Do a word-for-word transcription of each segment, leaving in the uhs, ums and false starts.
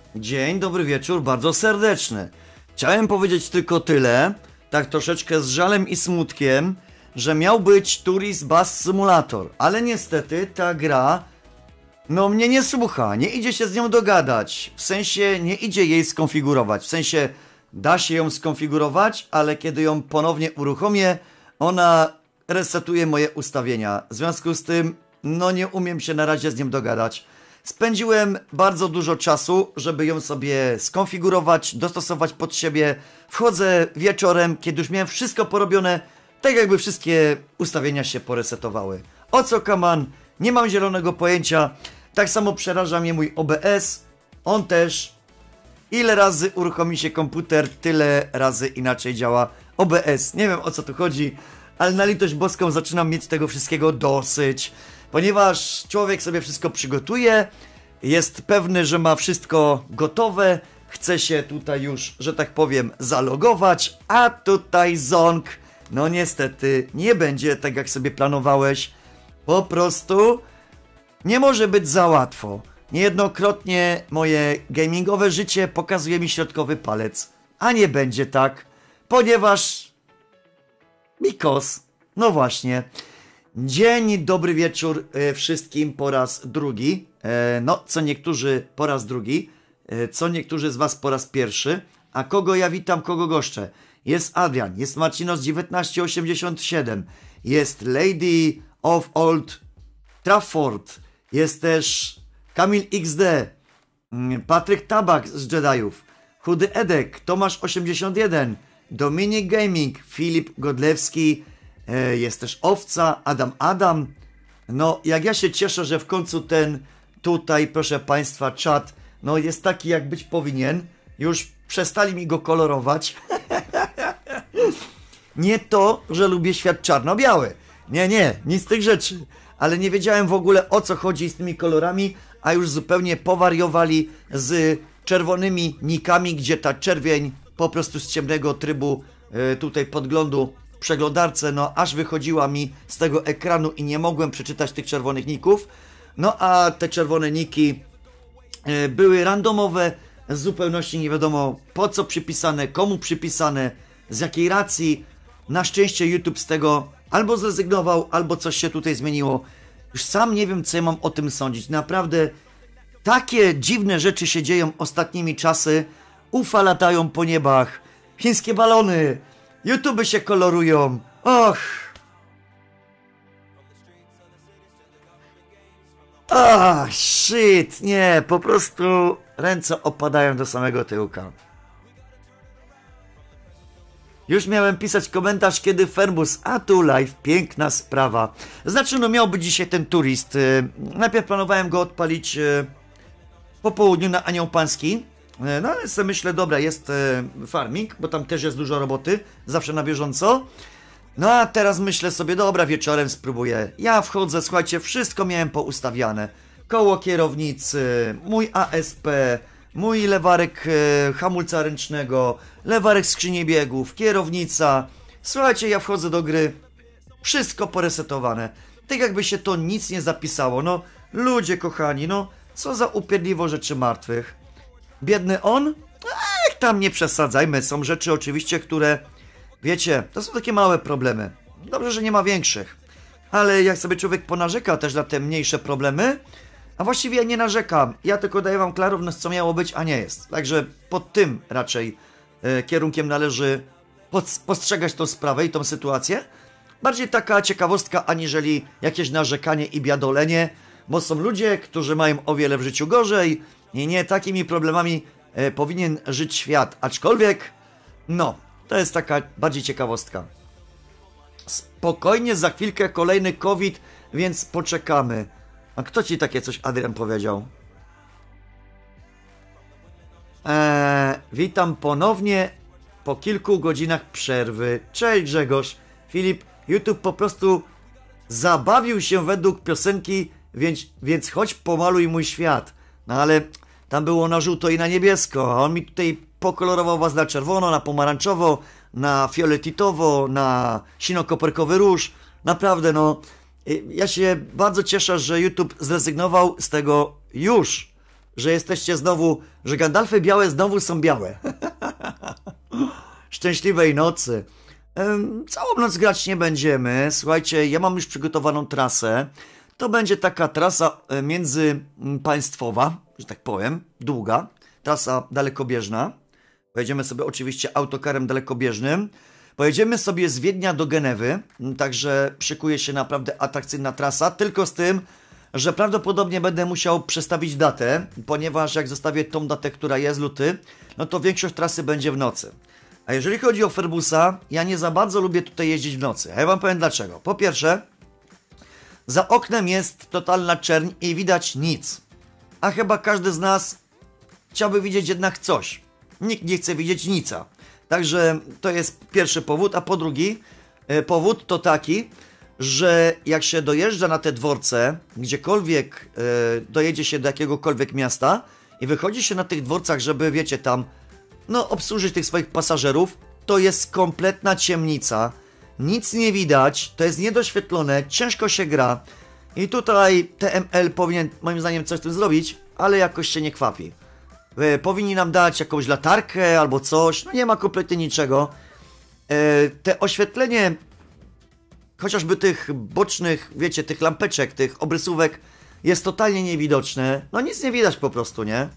Dzień, dobry wieczór, bardzo serdeczny. Chciałem powiedzieć tylko tyle, tak troszeczkę z żalem i smutkiem, że miał być Tourist Bus Simulator, ale niestety ta gra, no mnie nie słucha, nie idzie się z nią dogadać, w sensie nie idzie jej skonfigurować, w sensie da się ją skonfigurować, ale kiedy ją ponownie uruchomię, ona resetuje moje ustawienia, w związku z tym, no nie umiem się na razie z nią dogadać. Spędziłem bardzo dużo czasu, żeby ją sobie skonfigurować, dostosować pod siebie. Wchodzę wieczorem, kiedy już miałem wszystko porobione, tak jakby wszystkie ustawienia się poresetowały. O co kaman? Nie mam zielonego pojęcia. Tak samo przeraża mnie mój O B S. On też. Ile razy uruchomi się komputer, tyle razy inaczej działa O B S. Nie wiem, o co tu chodzi, ale na litość boską zaczynam mieć tego wszystkiego dosyć. Ponieważ człowiek sobie wszystko przygotuje, jest pewny, że ma wszystko gotowe, chce się tutaj już, że tak powiem, zalogować, a tutaj ząg, no niestety nie będzie tak, jak sobie planowałeś. Po prostu nie może być za łatwo. Niejednokrotnie moje gamingowe życie pokazuje mi środkowy palec, a nie będzie tak, ponieważ... Because, no właśnie... Dzień, dobry wieczór e, wszystkim po raz drugi, e, no co niektórzy po raz drugi, e, co niektórzy z was po raz pierwszy, a kogo ja witam, kogo goszczę? Jest Adrian, jest Marcinos dziewiętnaście osiemdziesiąt siedem, jest Lady of Old Trafford, jest też Kamil X D, Patryk Tabak z Jediów, Chudy Edek, Tomasz osiemdziesiąt jeden, Dominik Gaming, Filip Godlewski, jest też Owca, Adam Adam. No, jak ja się cieszę, że w końcu ten tutaj, proszę Państwa, czat, no jest taki, jak być powinien. Już przestali mi go kolorować. Nie to, że lubię świat czarno-biały. Nie, nie, nic z tych rzeczy. Ale nie wiedziałem w ogóle, o co chodzi z tymi kolorami, a już zupełnie powariowali z czerwonymi nikami, gdzie ta czerwień po prostu z ciemnego trybu yy, tutaj podglądu w przeglądarce, no aż wychodziła mi z tego ekranu i nie mogłem przeczytać tych czerwonych ników. No a te czerwone niki yy, były randomowe, z zupełności nie wiadomo po co przypisane, komu przypisane, z jakiej racji. Na szczęście YouTube z tego albo zrezygnował, albo coś się tutaj zmieniło. Już sam nie wiem, co ja mam o tym sądzić. Naprawdę takie dziwne rzeczy się dzieją ostatnimi czasy. U F A latają po niebach, chińskie balony, YouTube się kolorują. Och. Ah, shit, nie, po prostu ręce opadają do samego tyłka. Już miałem pisać komentarz, kiedy Ferbus, a tu live, piękna sprawa. Znaczy, no miał być dzisiaj ten turist. Najpierw planowałem go odpalić po południu na Anioł Pański. No ale sobie myślę, dobra, jest farming, bo tam też jest dużo roboty, zawsze na bieżąco. No a teraz myślę sobie, dobra, wieczorem spróbuję. Ja wchodzę, słuchajcie, wszystko miałem poustawiane. Koło kierownicy, mój A S P, mój lewarek e, hamulca ręcznego, lewarek skrzyni biegów, kierownica. Słuchajcie, ja wchodzę do gry, wszystko poresetowane. Tak jakby się to nic nie zapisało. No, ludzie kochani, no, co za upierdliwo rzeczy martwych. Biedny on? Ech, tam nie przesadzajmy. Są rzeczy oczywiście, które, wiecie, to są takie małe problemy. Dobrze, że nie ma większych. Ale jak sobie człowiek ponarzeka też na te mniejsze problemy, a właściwie ja nie narzekam. Ja tylko daję wam klarowność, co miało być, a nie jest. Także pod tym raczej e, kierunkiem należy pod, postrzegać tą sprawę i tą sytuację. Bardziej taka ciekawostka, aniżeli jakieś narzekanie i biadolenie, bo są ludzie, którzy mają o wiele w życiu gorzej i nie takimi problemami e, powinien żyć świat. Aczkolwiek, no, to jest taka bardziej ciekawostka. Spokojnie, za chwilkę kolejny COVID, więc poczekamy. A kto ci takie coś, Adrian, powiedział? Eee, witam ponownie po kilku godzinach przerwy. Cześć Grzegorz. Filip, YouTube po prostu zabawił się według piosenki, więc, więc chodź pomaluj mój świat. No ale tam było na żółto i na niebiesko, a on mi tutaj pokolorował was na czerwono, na pomarańczowo, na fioletitowo, na sino-koperkowy róż. Naprawdę, no, ja się bardzo cieszę, że YouTube zrezygnował z tego już, że jesteście znowu, że Gandalfy białe znowu są białe. Szczęśliwej nocy. Całą noc grać nie będziemy. Słuchajcie, ja mam już przygotowaną trasę. To będzie taka trasa międzypaństwowa, że tak powiem, długa. Trasa dalekobieżna. Pojedziemy sobie oczywiście autokarem dalekobieżnym. Pojedziemy sobie z Wiednia do Genewy, także szykuje się naprawdę atrakcyjna trasa, tylko z tym, że prawdopodobnie będę musiał przestawić datę, ponieważ jak zostawię tą datę, która jest luty, no to większość trasy będzie w nocy. A jeżeli chodzi o Ferbusa, ja nie za bardzo lubię tutaj jeździć w nocy. A ja wam powiem dlaczego. Po pierwsze, za oknem jest totalna czerń i widać nic. A chyba każdy z nas chciałby widzieć jednak coś. Nikt nie chce widzieć nica. Także to jest pierwszy powód, a po drugi e, powód to taki, że jak się dojeżdża na te dworce, gdziekolwiek e, dojedzie się do jakiegokolwiek miasta i wychodzi się na tych dworcach, żeby wiecie tam, no obsłużyć tych swoich pasażerów, to jest kompletna ciemnica, nic nie widać, to jest niedoświetlone, ciężko się gra i tutaj T M L powinien moim zdaniem coś z tym zrobić, ale jakoś się nie kwapi. Powinni nam dać jakąś latarkę albo coś, no nie ma kompletnie niczego. E, te oświetlenie, chociażby tych bocznych, wiecie, tych lampeczek, tych obrysówek jest totalnie niewidoczne. No nic nie widać po prostu, nie?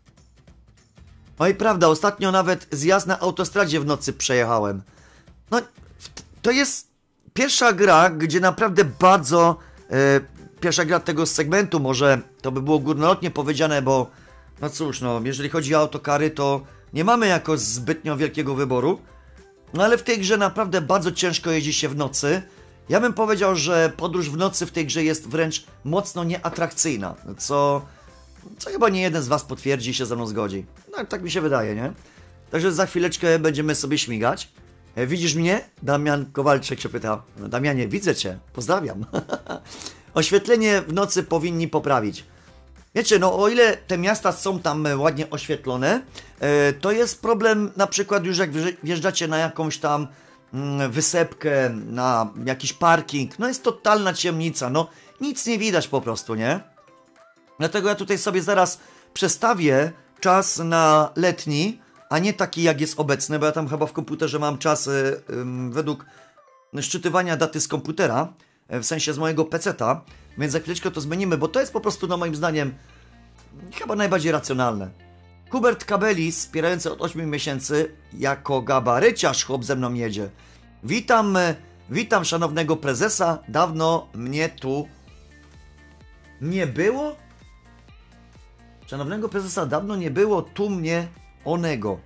No i prawda, ostatnio nawet zjazd na autostradzie w nocy przejechałem. No, to jest pierwsza gra, gdzie naprawdę bardzo... E, pierwsza gra tego segmentu, może to by było górnolotnie powiedziane, bo... No cóż, no, jeżeli chodzi o autokary, to nie mamy jakoś zbytnio wielkiego wyboru. No ale w tej grze naprawdę bardzo ciężko jeździ się w nocy. Ja bym powiedział, że podróż w nocy w tej grze jest wręcz mocno nieatrakcyjna. Co, co chyba nie jeden z was potwierdzi i się ze mną zgodzi. No tak mi się wydaje, nie? Także za chwileczkę będziemy sobie śmigać. E, widzisz mnie? Damian Kowalczyk się pyta. No, Damianie, widzę cię. Pozdrawiam. Oświetlenie w nocy powinni poprawić. Wiecie, no o ile te miasta są tam ładnie oświetlone, to jest problem na przykład już jak wjeżdżacie na jakąś tam wysepkę, na jakiś parking, no jest totalna ciemnica, no nic nie widać po prostu, nie? Dlatego ja tutaj sobie zaraz przestawię czas na letni, a nie taki jak jest obecny, bo ja tam chyba w komputerze mam czas według szczytywania daty z komputera, w sensie z mojego peceta, więc za chwileczkę to zmienimy, bo to jest po prostu, no moim zdaniem, chyba najbardziej racjonalne. Hubert Kabelis, wspierający od ośmiu miesięcy, jako gabaryciarz chłop ze mną jedzie. Witam, witam szanownego prezesa, dawno mnie tu nie było? Szanownego prezesa, dawno nie było tu mnie onego.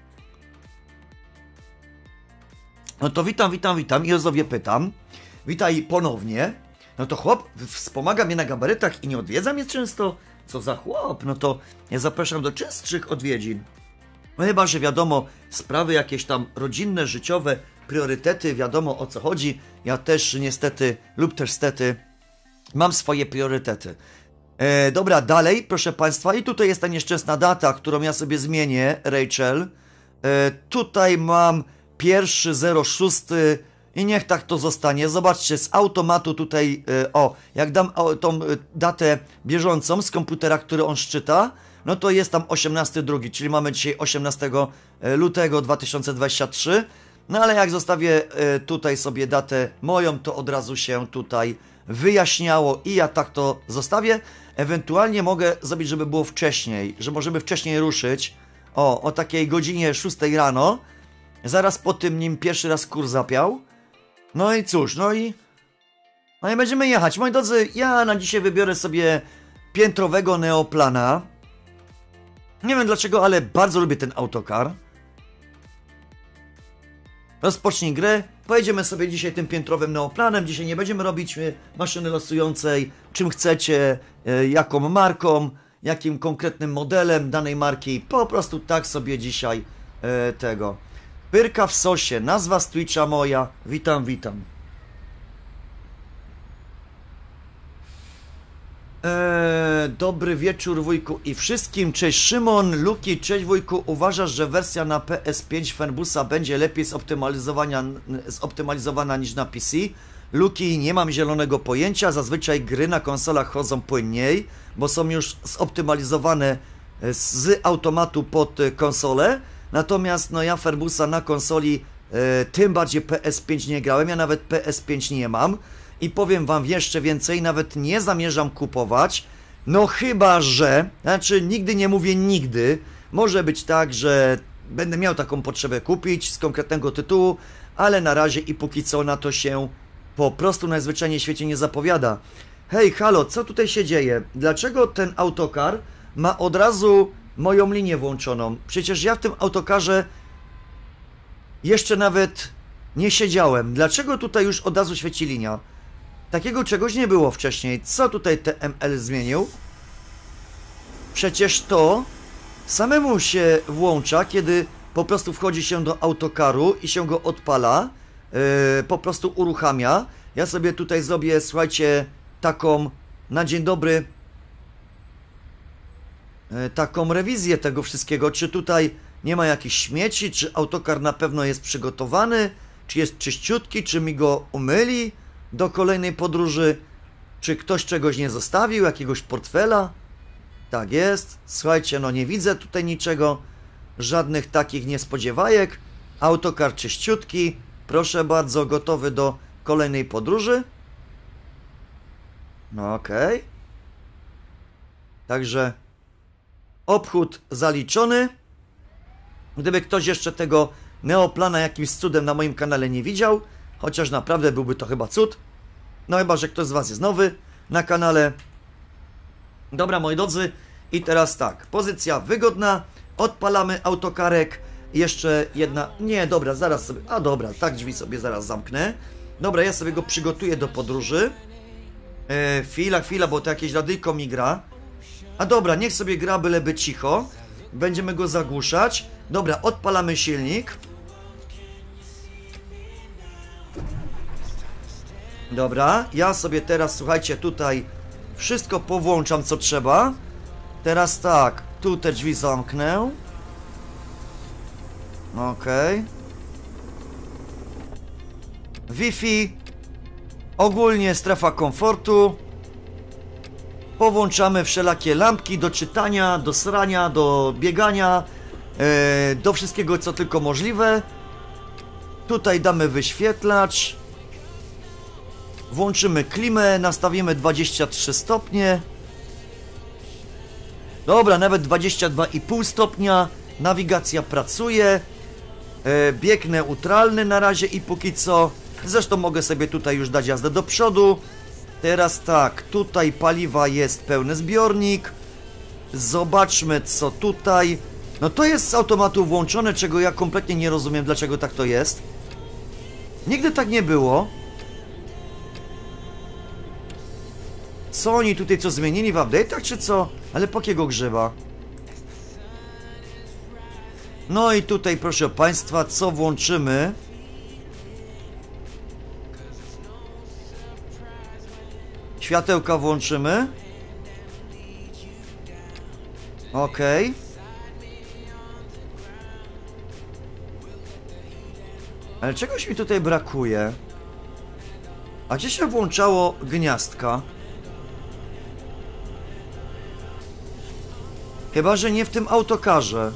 No to witam, witam, witam i o zdrowie pytam. Witaj ponownie. No to chłop wspomaga mnie na gabarytach i nie odwiedza mnie często. Co za chłop? No to ja zapraszam do częstszych odwiedzin. No chyba, że wiadomo, sprawy jakieś tam rodzinne, życiowe, priorytety, wiadomo o co chodzi. Ja też niestety lub też stety mam swoje priorytety. E, dobra, dalej, proszę Państwa. I tutaj jest ta nieszczęsna data, którą ja sobie zmienię, Rachel. E, tutaj mam pierwszy zero sześć i niech tak to zostanie. Zobaczcie, z automatu tutaj, e, o, jak dam o, tą e, datę bieżącą z komputera, który on szczyta, no to jest tam osiemnasty drugi, czyli mamy dzisiaj osiemnastego lutego dwa tysiące dwudziestego trzeciego. No ale jak zostawię e, tutaj sobie datę moją, to od razu się tutaj wyjaśniało i ja tak to zostawię. Ewentualnie mogę zrobić, żeby było wcześniej, że możemy wcześniej ruszyć. O, o takiej godzinie szóstej rano. Zaraz po tym, nim pierwszy raz kurs zapiał. No i cóż, no i... No i będziemy jechać. Moi drodzy, ja na dzisiaj wybiorę sobie piętrowego Neoplana. Nie wiem dlaczego, ale bardzo lubię ten autokar. Rozpocznij grę. Pojedziemy sobie dzisiaj tym piętrowym Neoplanem. Dzisiaj nie będziemy robić maszyny losującej, czym chcecie, jaką marką, jakim konkretnym modelem danej marki. Po prostu tak sobie dzisiaj e, tego. Pyrka w sosie, nazwa z Twitcha moja. Witam, witam. Eee, dobry wieczór wujku i wszystkim. Cześć Szymon, Luki, cześć wujku. Uważasz, że wersja na P S pięć Fernbusa będzie lepiej zoptymalizowana, zoptymalizowana niż na P C? Luki, nie mam zielonego pojęcia. Zazwyczaj gry na konsolach chodzą płynniej, bo są już zoptymalizowane z automatu pod konsolę. Natomiast no ja Ferbusa na konsoli, e, tym bardziej P S pięć nie grałem, ja nawet P S pięć nie mam. I powiem wam jeszcze więcej, nawet nie zamierzam kupować. No chyba, że, znaczy nigdy nie mówię nigdy, może być tak, że będę miał taką potrzebę kupić z konkretnego tytułu, ale na razie i póki co na to się po prostu najzwyczajniej w świecie nie zapowiada. Hej, halo, co tutaj się dzieje? Dlaczego ten autokar ma od razu moją linię włączoną? Przecież ja w tym autokarze jeszcze nawet nie siedziałem. Dlaczego tutaj już od razu świeci linia? Takiego czegoś nie było wcześniej. Co tutaj T M L zmienił? Przecież to samemu się włącza, kiedy po prostu wchodzi się do autokaru i się go odpala, yy, po prostu uruchamia. Ja sobie tutaj zrobię, słuchajcie, taką na dzień dobry yy, taką rewizję tego wszystkiego, czy tutaj nie ma jakichś śmieci, czy autokar na pewno jest przygotowany, czy jest czyściutki, czy mi go umyli do kolejnej podróży, czy ktoś czegoś nie zostawił, jakiegoś portfela. Tak jest, słuchajcie, no nie widzę tutaj niczego, żadnych takich niespodziewajek. Autokar czyściutki, proszę bardzo, gotowy do kolejnej podróży. No okej. Okay. Także obchód zaliczony. Gdyby ktoś jeszcze tego Neoplana jakimś cudem na moim kanale nie widział, chociaż naprawdę byłby to chyba cud. No chyba, że ktoś z was jest nowy na kanale. Dobra, moi drodzy, i teraz tak, pozycja wygodna, odpalamy autokarek, jeszcze jedna, nie, dobra, zaraz sobie, a dobra, tak drzwi sobie zaraz zamknę. Dobra, ja sobie go przygotuję do podróży. E, chwila, chwila, bo to jakieś radyjko mi gra. A dobra, niech sobie gra, byleby cicho. Będziemy go zagłuszać. Dobra, odpalamy silnik. Dobra, ja sobie teraz, słuchajcie, tutaj wszystko powłączam, co trzeba. Teraz tak, tu te drzwi zamknę. Okej. Okay. Wi-Fi. Ogólnie strefa komfortu. Powłączamy wszelakie lampki do czytania, do srania, do biegania, yy, do wszystkiego, co tylko możliwe. Tutaj damy wyświetlacz. Włączymy klimę, nastawimy dwadzieścia trzy stopnie. Dobra, nawet dwadzieścia dwa i pół stopnia. Nawigacja pracuje. E, bieg neutralny na razie i póki co. Zresztą mogę sobie tutaj już dać jazdę do przodu. Teraz tak, tutaj paliwa jest pełny zbiornik. Zobaczmy, co tutaj. No to jest z automatu włączone, czego ja kompletnie nie rozumiem, dlaczego tak to jest. Nigdy tak nie było. Co oni tutaj co zmienili w update'ach, czy co? Ale po jakiego grzyba? No i tutaj, proszę państwa, co włączymy? Światełka włączymy. Okej. Okay. Ale czegoś mi tutaj brakuje. A gdzie się włączało gniazdka? Chyba że nie w tym autokarze.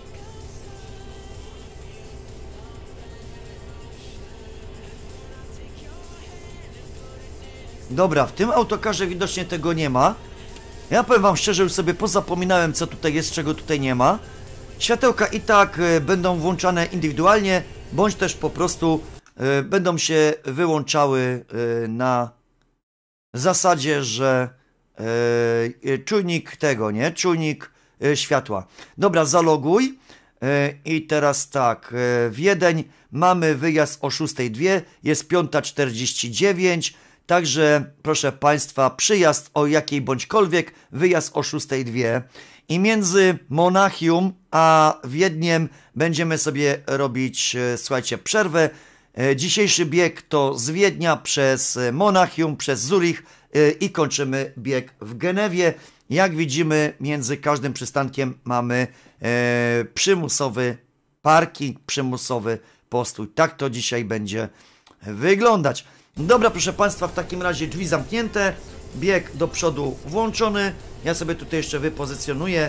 Dobra, w tym autokarze widocznie tego nie ma. Ja powiem wam szczerze, już sobie pozapominałem, co tutaj jest, czego tutaj nie ma. Światełka i tak y, będą włączane indywidualnie, bądź też po prostu y, będą się wyłączały y, na zasadzie, że y, y, czujnik tego, nie? Czujnik y, światła. Dobra, zaloguj. Y, I teraz tak, y, w Wiedeń mamy wyjazd o szósta dwa, jest piąta czterdzieści dziewięć. Także, proszę państwa, przyjazd o jakiej bądźkolwiek, wyjazd o szósta dwa. I między Monachium a Wiedniem będziemy sobie robić, słuchajcie, przerwę. Dzisiejszy bieg to z Wiednia przez Monachium, przez Zurych i kończymy bieg w Genewie. Jak widzimy, między każdym przystankiem mamy przymusowy parking, przymusowy postój. Tak to dzisiaj będzie wyglądać. Dobra, proszę państwa, w takim razie drzwi zamknięte, bieg do przodu włączony. Ja sobie tutaj jeszcze wypozycjonuję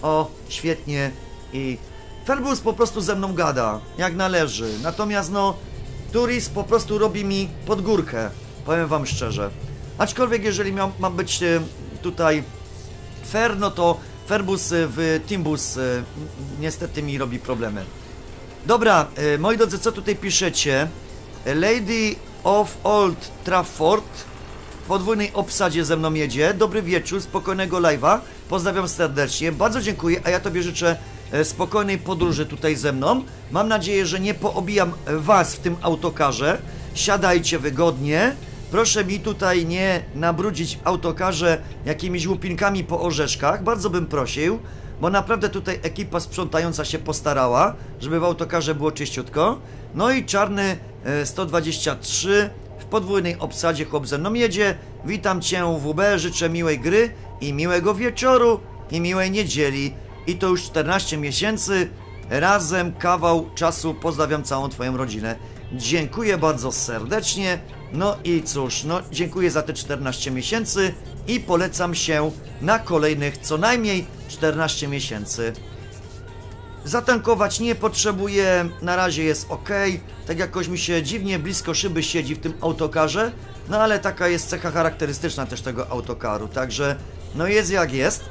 O, świetnie. I Ferbus po prostu ze mną gada, jak należy. Natomiast no, Turis po prostu robi mi pod górkę. Powiem wam szczerze. Aczkolwiek jeżeli miał, mam być e, tutaj fair, no to Ferbus w Timbus e, niestety mi robi problemy. Dobra, e, moi drodzy, co tutaj piszecie? Lady of Old Trafford w podwójnej obsadzie ze mną jedzie. Dobry wieczór, spokojnego live'a. Pozdrawiam serdecznie, bardzo dziękuję, a ja tobie życzę e, spokojnej podróży tutaj ze mną. Mam nadzieję, że nie poobijam was w tym autokarze. Siadajcie wygodnie. Proszę mi tutaj nie nabrudzić w autokarze jakimiś łupinkami po orzeszkach. Bardzo bym prosił, bo naprawdę tutaj ekipa sprzątająca się postarała, żeby w autokarze było czyściutko. No i czarny e, sto dwadzieścia trzy w podwójnej obsadzie chłop ze mną jedzie. Witam cię W B, życzę miłej gry i miłego wieczoru i miłej niedzieli. I to już czternaście miesięcy, razem kawał czasu, pozdrawiam całą twoją rodzinę. Dziękuję bardzo serdecznie. No i cóż, no dziękuję za te czternaście miesięcy i polecam się na kolejnych co najmniej czternaście miesięcy. Zatankować nie potrzebuję, na razie jest ok. Tak jakoś mi się dziwnie blisko szyby siedzi w tym autokarze, no ale taka jest cecha charakterystyczna też tego autokaru, także no jest jak jest.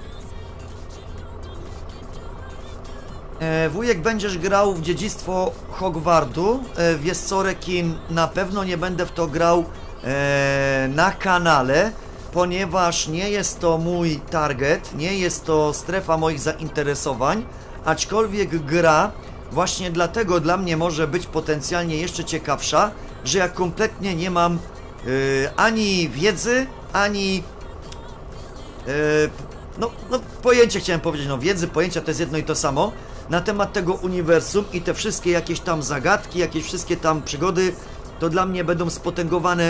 E, wujek, będziesz grał w Dziedzictwo Hogwartu? E, wiesz co, Rekin, na pewno nie będę w to grał e, na kanale, ponieważ nie jest to mój target, nie jest to strefa moich zainteresowań, aczkolwiek gra właśnie dlatego dla mnie może być potencjalnie jeszcze ciekawsza, że ja kompletnie nie mam e, ani wiedzy, ani e, no, no pojęcie chciałem powiedzieć, no wiedzy, pojęcia to jest jedno i to samo na temat tego uniwersum i te wszystkie jakieś tam zagadki, jakieś wszystkie tam przygody, to dla mnie będą spotęgowane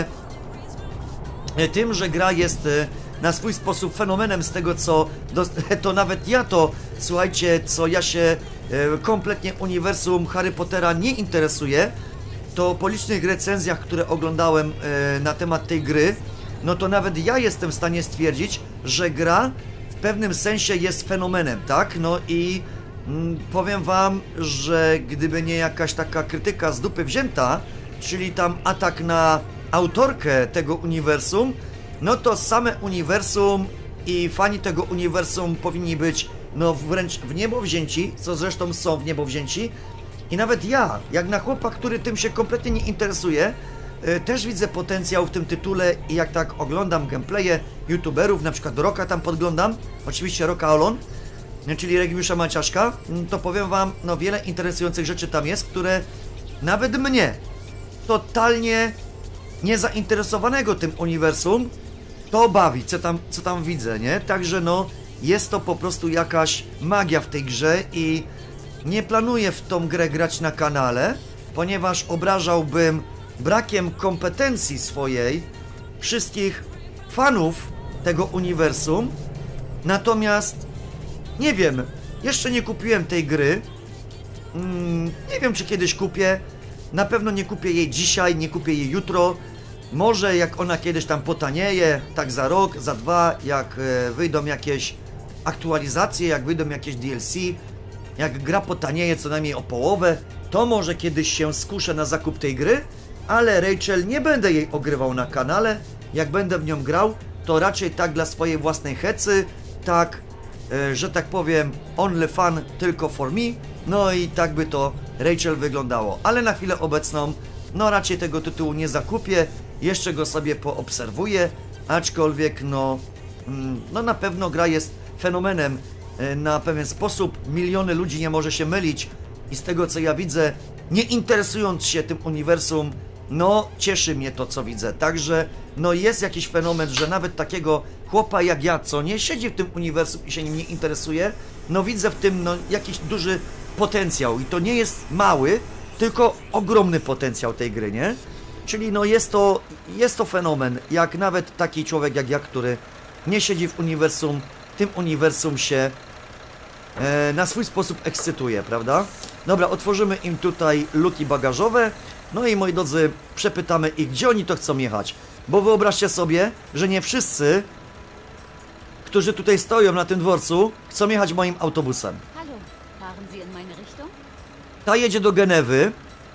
tym, że gra jest na swój sposób fenomenem z tego, co do, to nawet ja to, słuchajcie, co ja się kompletnie uniwersum Harry Pottera nie interesuje, to po licznych recenzjach, które oglądałem na temat tej gry, no to nawet ja jestem w stanie stwierdzić, że gra w pewnym sensie jest fenomenem, tak? No i mm, powiem wam, że gdyby nie jakaś taka krytyka z dupy wzięta, czyli tam atak na autorkę tego uniwersum, no to same uniwersum i fani tego uniwersum powinni być no wręcz w niebo wzięci, co zresztą są w niebo wzięci. I nawet ja, jak na chłopa, który tym się kompletnie nie interesuje, yy, też widzę potencjał w tym tytule i jak tak oglądam gameplaye youtuberów, na przykład Roka tam podglądam, oczywiście Roka Olon, czyli Regiusza Maciaszka, to powiem wam, no wiele interesujących rzeczy tam jest, które nawet mnie, totalnie niezainteresowanego tym uniwersum, to bawi, co tam, co tam widzę, nie? Także no, jest to po prostu jakaś magia w tej grze i nie planuję w tą grę grać na kanale, ponieważ obrażałbym brakiem kompetencji swojej wszystkich fanów tego uniwersum. Natomiast nie wiem, jeszcze nie kupiłem tej gry. Mm, nie wiem, czy kiedyś kupię. Na pewno nie kupię jej dzisiaj, nie kupię jej jutro. Może jak ona kiedyś tam potanieje, tak za rok, za dwa, jak e, wyjdą jakieś aktualizacje, jak wyjdą jakieś D L C, jak gra potanieje co najmniej o połowę, to może kiedyś się skuszę na zakup tej gry, ale Rachel nie będę jej ogrywał na kanale. Jak będę w nią grał, to raczej tak dla swojej własnej hecy, tak, e, że tak powiem, only fun, tylko for me. No i tak by to Rachel wyglądało. Ale na chwilę obecną, no raczej tego tytułu nie zakupię, jeszcze go sobie poobserwuję, aczkolwiek no, mm, no na pewno gra jest fenomenem e, na pewien sposób. Miliony ludzi nie może się mylić i z tego co ja widzę, nie interesując się tym uniwersum, no cieszy mnie to co widzę. Także no jest jakiś fenomen, że nawet takiego chłopa jak ja, co nie siedzi w tym uniwersum i się nim nie interesuje, no widzę w tym no jakiś duży potencjał i to nie jest mały, tylko ogromny potencjał tej gry, nie? Czyli no jest to, jest to fenomen, jak nawet taki człowiek jak ja, który nie siedzi w uniwersum, tym uniwersum się e, na swój sposób ekscytuje, prawda? Dobra, otworzymy im tutaj luki bagażowe, no i moi drodzy, przepytamy ich, gdzie oni to chcą jechać, bo wyobraźcie sobie, że nie wszyscy, którzy tutaj stoją na tym dworcu, chcą jechać moim autobusem. Hallo, fahren Sie in meine Richtung? Ta jedzie do Genewy.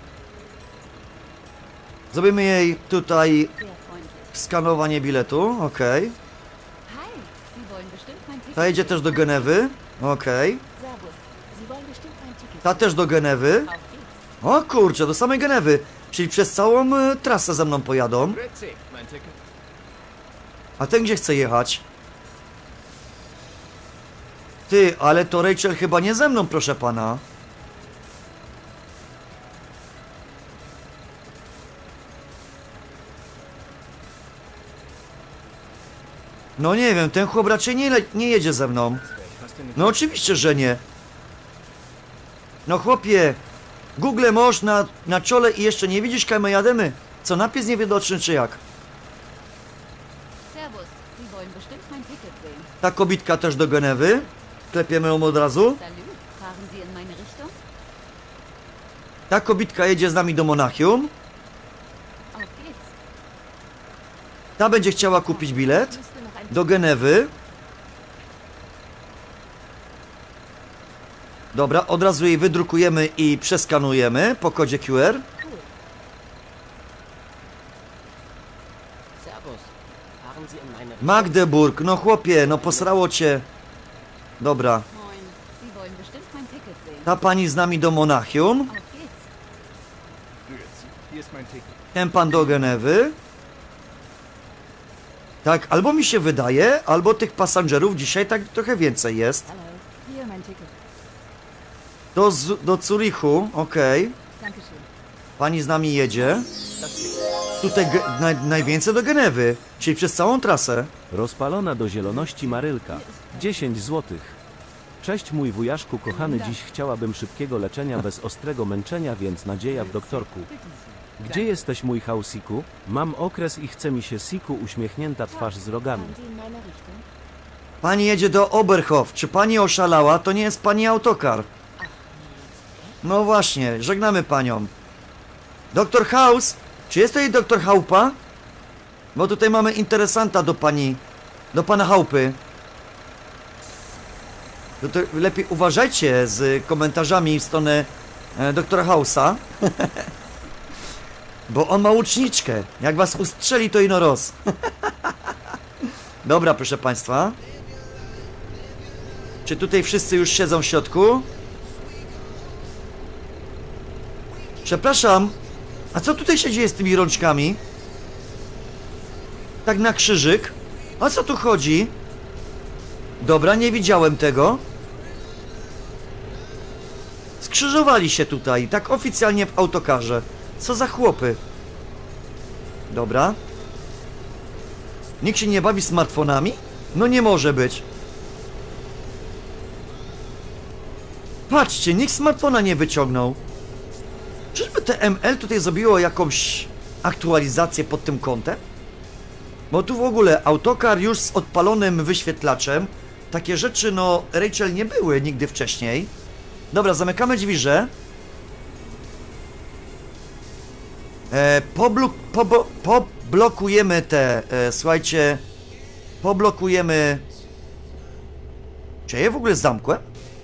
Zrobimy jej tutaj Sehr freundlich. skanowanie biletu, okej. Hi, Sie wollen bestimmt mein Ticket. Ta jedzie też do Genewy, okej. Servus, Sie wollen bestimmt mein Ticket. Ta też do Genewy. Auf geht's. O kurczę, do samej Genewy. Czyli przez całą e, trasę ze mną pojadą. Grüezi, mein Ticket. A ten gdzie chce jechać? Ty, ale to Rachel chyba nie ze mną, proszę pana. No nie wiem, ten chłop raczej nie, le- nie jedzie ze mną. Fast in No oczywiście, że nie. No chłopie, Google masz na, na czole i jeszcze nie widzisz, kaj my jademy? Co, napis niewidoczny czy jak? Servus, Sie wollen bestimmt mein Ticket sehen. Ta kobitka też do Genewy. Klepiemy ją od razu. Salut, fahren Sie in meine Richtung? Ta kobitka jedzie z nami do Monachium. Auf geht's. Ta będzie chciała kupić bilet Müsste noch ein do Genewy. Dobra, od razu jej wydrukujemy i przeskanujemy po kodzie Q R. cool. Servus. Fahren Sie in meine Richtung? Magdeburg, no chłopie, no posrało cię. Dobra, Moin, Sie wollen bestimmt mein Ticket sehen. ta pani z nami do Monachium. Auf geht's. Grüezi. Hier ist mein Ticket. Ten pan do Genewy. Tak, albo mi się wydaje, albo tych pasażerów dzisiaj tak trochę więcej jest. Hallo, hier mein Ticket. Do, Z- do Zurichu, okej. Dankeschön. Pani z nami jedzie. Das Ticket. Tutaj ge- naj, najwięcej do Genewy, czyli przez całą trasę. Rozpalona do zieloności Marylka. dziesięć złotych. Cześć mój wujaszku kochany, dziś chciałabym szybkiego leczenia bez ostrego męczenia, więc nadzieja w doktorku. Gdzie jesteś mój hausiku? Mam okres i chce mi się siku, uśmiechnięta twarz z rogami. Fahren Sie in meine Richtung? Pani jedzie do Oberhof. Czy pani oszalała? To nie jest pani autokar. No właśnie, żegnamy panią. Doktor House, czy jest tutaj doktor Haupa? Bo tutaj mamy interesanta do pani, do pana Haupy. No to lepiej uważajcie z komentarzami w stronę e, doktora House'a. Bo on ma łuczniczkę. Jak was ustrzeli, to ino roz. Dobra, proszę państwa. Czy tutaj wszyscy już siedzą w środku? Przepraszam, a co tutaj się dzieje z tymi rączkami? Tak na krzyżyk? O co tu chodzi? Dobra, nie widziałem tego. Skrzyżowali się tutaj, tak oficjalnie w autokarze. Co za chłopy? Dobra. Nikt się nie bawi smartfonami? No nie może być. Patrzcie, nikt smartfona nie wyciągnął. Czyżby T M L tutaj zrobiło jakąś aktualizację pod tym kątem? Bo tu w ogóle autokar już z odpalonym wyświetlaczem. Takie rzeczy, no, Rachel, nie były nigdy wcześniej. Dobra, zamykamy drzwiże. E, poblok, pobo, poblokujemy te, e, słuchajcie, poblokujemy... Czy ja je w ogóle zamkłem?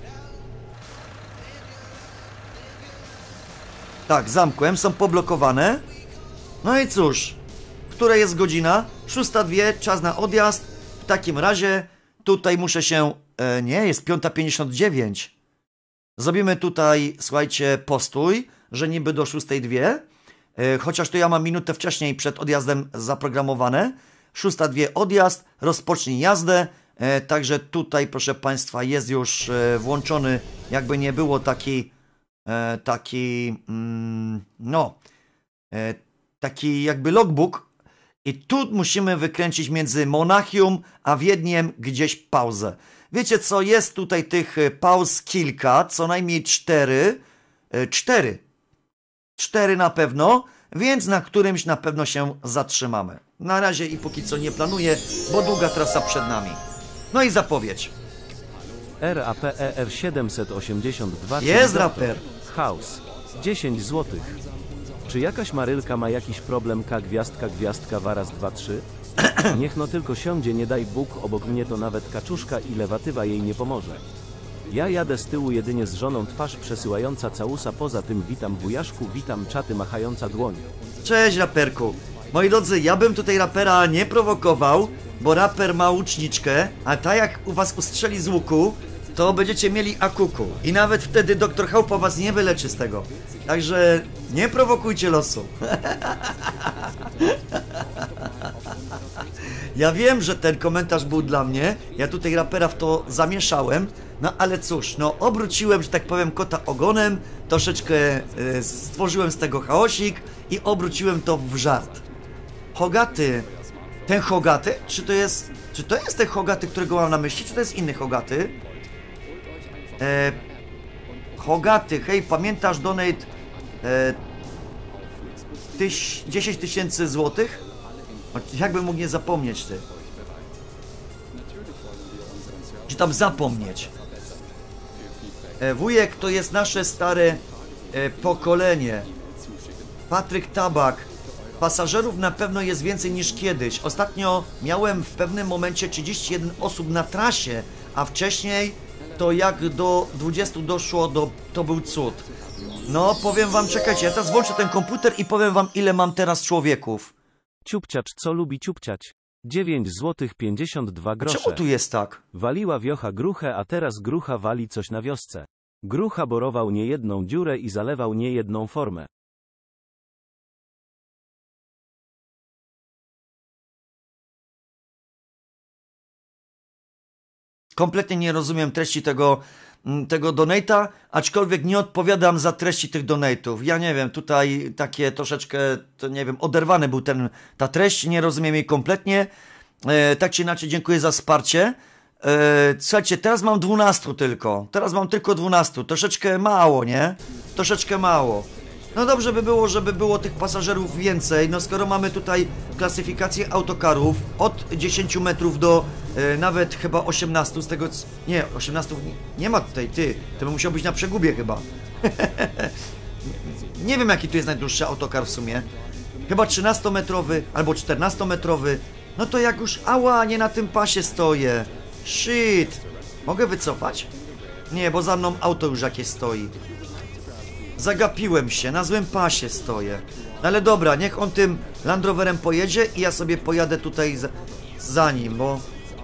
Tak, zamkłem, są poblokowane. No i cóż, która jest godzina? szósta dwie, czas na odjazd. W takim razie tutaj muszę się... E, nie, jest piąta pięćdziesiąt dziewięć. Zrobimy tutaj, słuchajcie, postój, że niby do szóstej dwie. E, chociaż to ja mam minutę wcześniej przed odjazdem zaprogramowane. szósta dwie odjazd, rozpocznij jazdę. E, także tutaj, proszę państwa, jest już e, włączony, jakby nie było taki... E, taki... Mm, no... E, taki jakby logbook. I tu musimy wykręcić między Monachium a Wiedniem gdzieś pauzę. Wiecie co, jest tutaj tych pauz kilka, co najmniej cztery. Cztery. Cztery na pewno, więc na którymś na pewno się zatrzymamy. Na razie i póki co nie planuję, bo długa trasa przed nami. No i zapowiedź. R A P E R siedemset osiemdziesiąt dwa. Jest czyli raper. doktor House. dziesięć złotych. Czy jakaś Marylka ma jakiś problem? K gwiazdka gwiazdka waraz dwa trzy? Niech no tylko siądzie, nie daj Bóg, obok mnie to nawet kaczuszka i lewatywa jej nie pomoże. Ja jadę z tyłu jedynie z żoną, twarz przesyłająca całusa, poza tym witam wujaszku, witam czaty machająca dłoń. Cześć raperku. Moi drodzy, ja bym tutaj rapera nie prowokował, bo raper ma łuczniczkę, a tak jak u was ustrzeli z łuku, to będziecie mieli akuku. I nawet wtedy doktor Chałupa was nie wyleczy z tego. Także nie prowokujcie losu. Ja wiem, że ten komentarz był dla mnie. Ja tutaj rapera w to zamieszałem. No ale cóż, no obróciłem, że tak powiem, kota ogonem. Troszeczkę y, stworzyłem z tego chaosik i obróciłem to w żart. Hogaty. Ten Hogaty? Czy to jest... Czy to jest ten Hogaty, którego mam na myśli? Czy to jest inny Hogaty? E, Hogaty, hej, pamiętasz donate e, tyś, dziesięć tysięcy złotych? Jakbym mógł nie zapomnieć, ty? Czy tam zapomnieć? E, wujek to jest nasze stare e, pokolenie. Patryk Tabak. Pasażerów na pewno jest więcej niż kiedyś. Ostatnio miałem w pewnym momencie trzydzieści jeden osób na trasie, a wcześniej to jak do dwudziestu doszło, do, to był cud. No, powiem wam, czekajcie, ja teraz włączę ten komputer i powiem wam, ile mam teraz człowieków. Ciupciacz, co lubi ciupciać? dziewięć złotych pięćdziesiąt dwa grosze. Czemu tu jest tak? Waliła wiocha gruchę, a teraz grucha wali coś na wiosce. Grucha borował niejedną dziurę i zalewał niejedną formę. Kompletnie nie rozumiem treści tego, tego donate'a, aczkolwiek nie odpowiadam za treści tych donate'ów. Ja nie wiem, tutaj takie troszeczkę, to nie wiem, oderwany był ten, ta treść, nie rozumiem jej kompletnie. E, tak czy inaczej, dziękuję za wsparcie. E, słuchajcie, teraz mam dwunastu tylko, teraz mam tylko dwunastu, troszeczkę mało, nie? Troszeczkę mało. No dobrze by było, żeby było tych pasażerów więcej, no skoro mamy tutaj klasyfikację autokarów od dziesięciu metrów do e, nawet chyba osiemnastu, z tego... Nie, osiemnastu nie, nie ma tutaj, ty, to by musiał być na przegubie chyba. Nie wiem, jaki tu jest najdłuższy autokar w sumie. Chyba trzynastometrowy albo czternastometrowy. No to jak już, ała, nie na tym pasie stoję. Shit. Mogę wycofać? Nie, bo za mną auto już jakieś stoi. Zagapiłem się, na złym pasie stoję. Ale dobra, niech on tym Land Roverem pojedzie i ja sobie pojadę tutaj za, za nim, bo...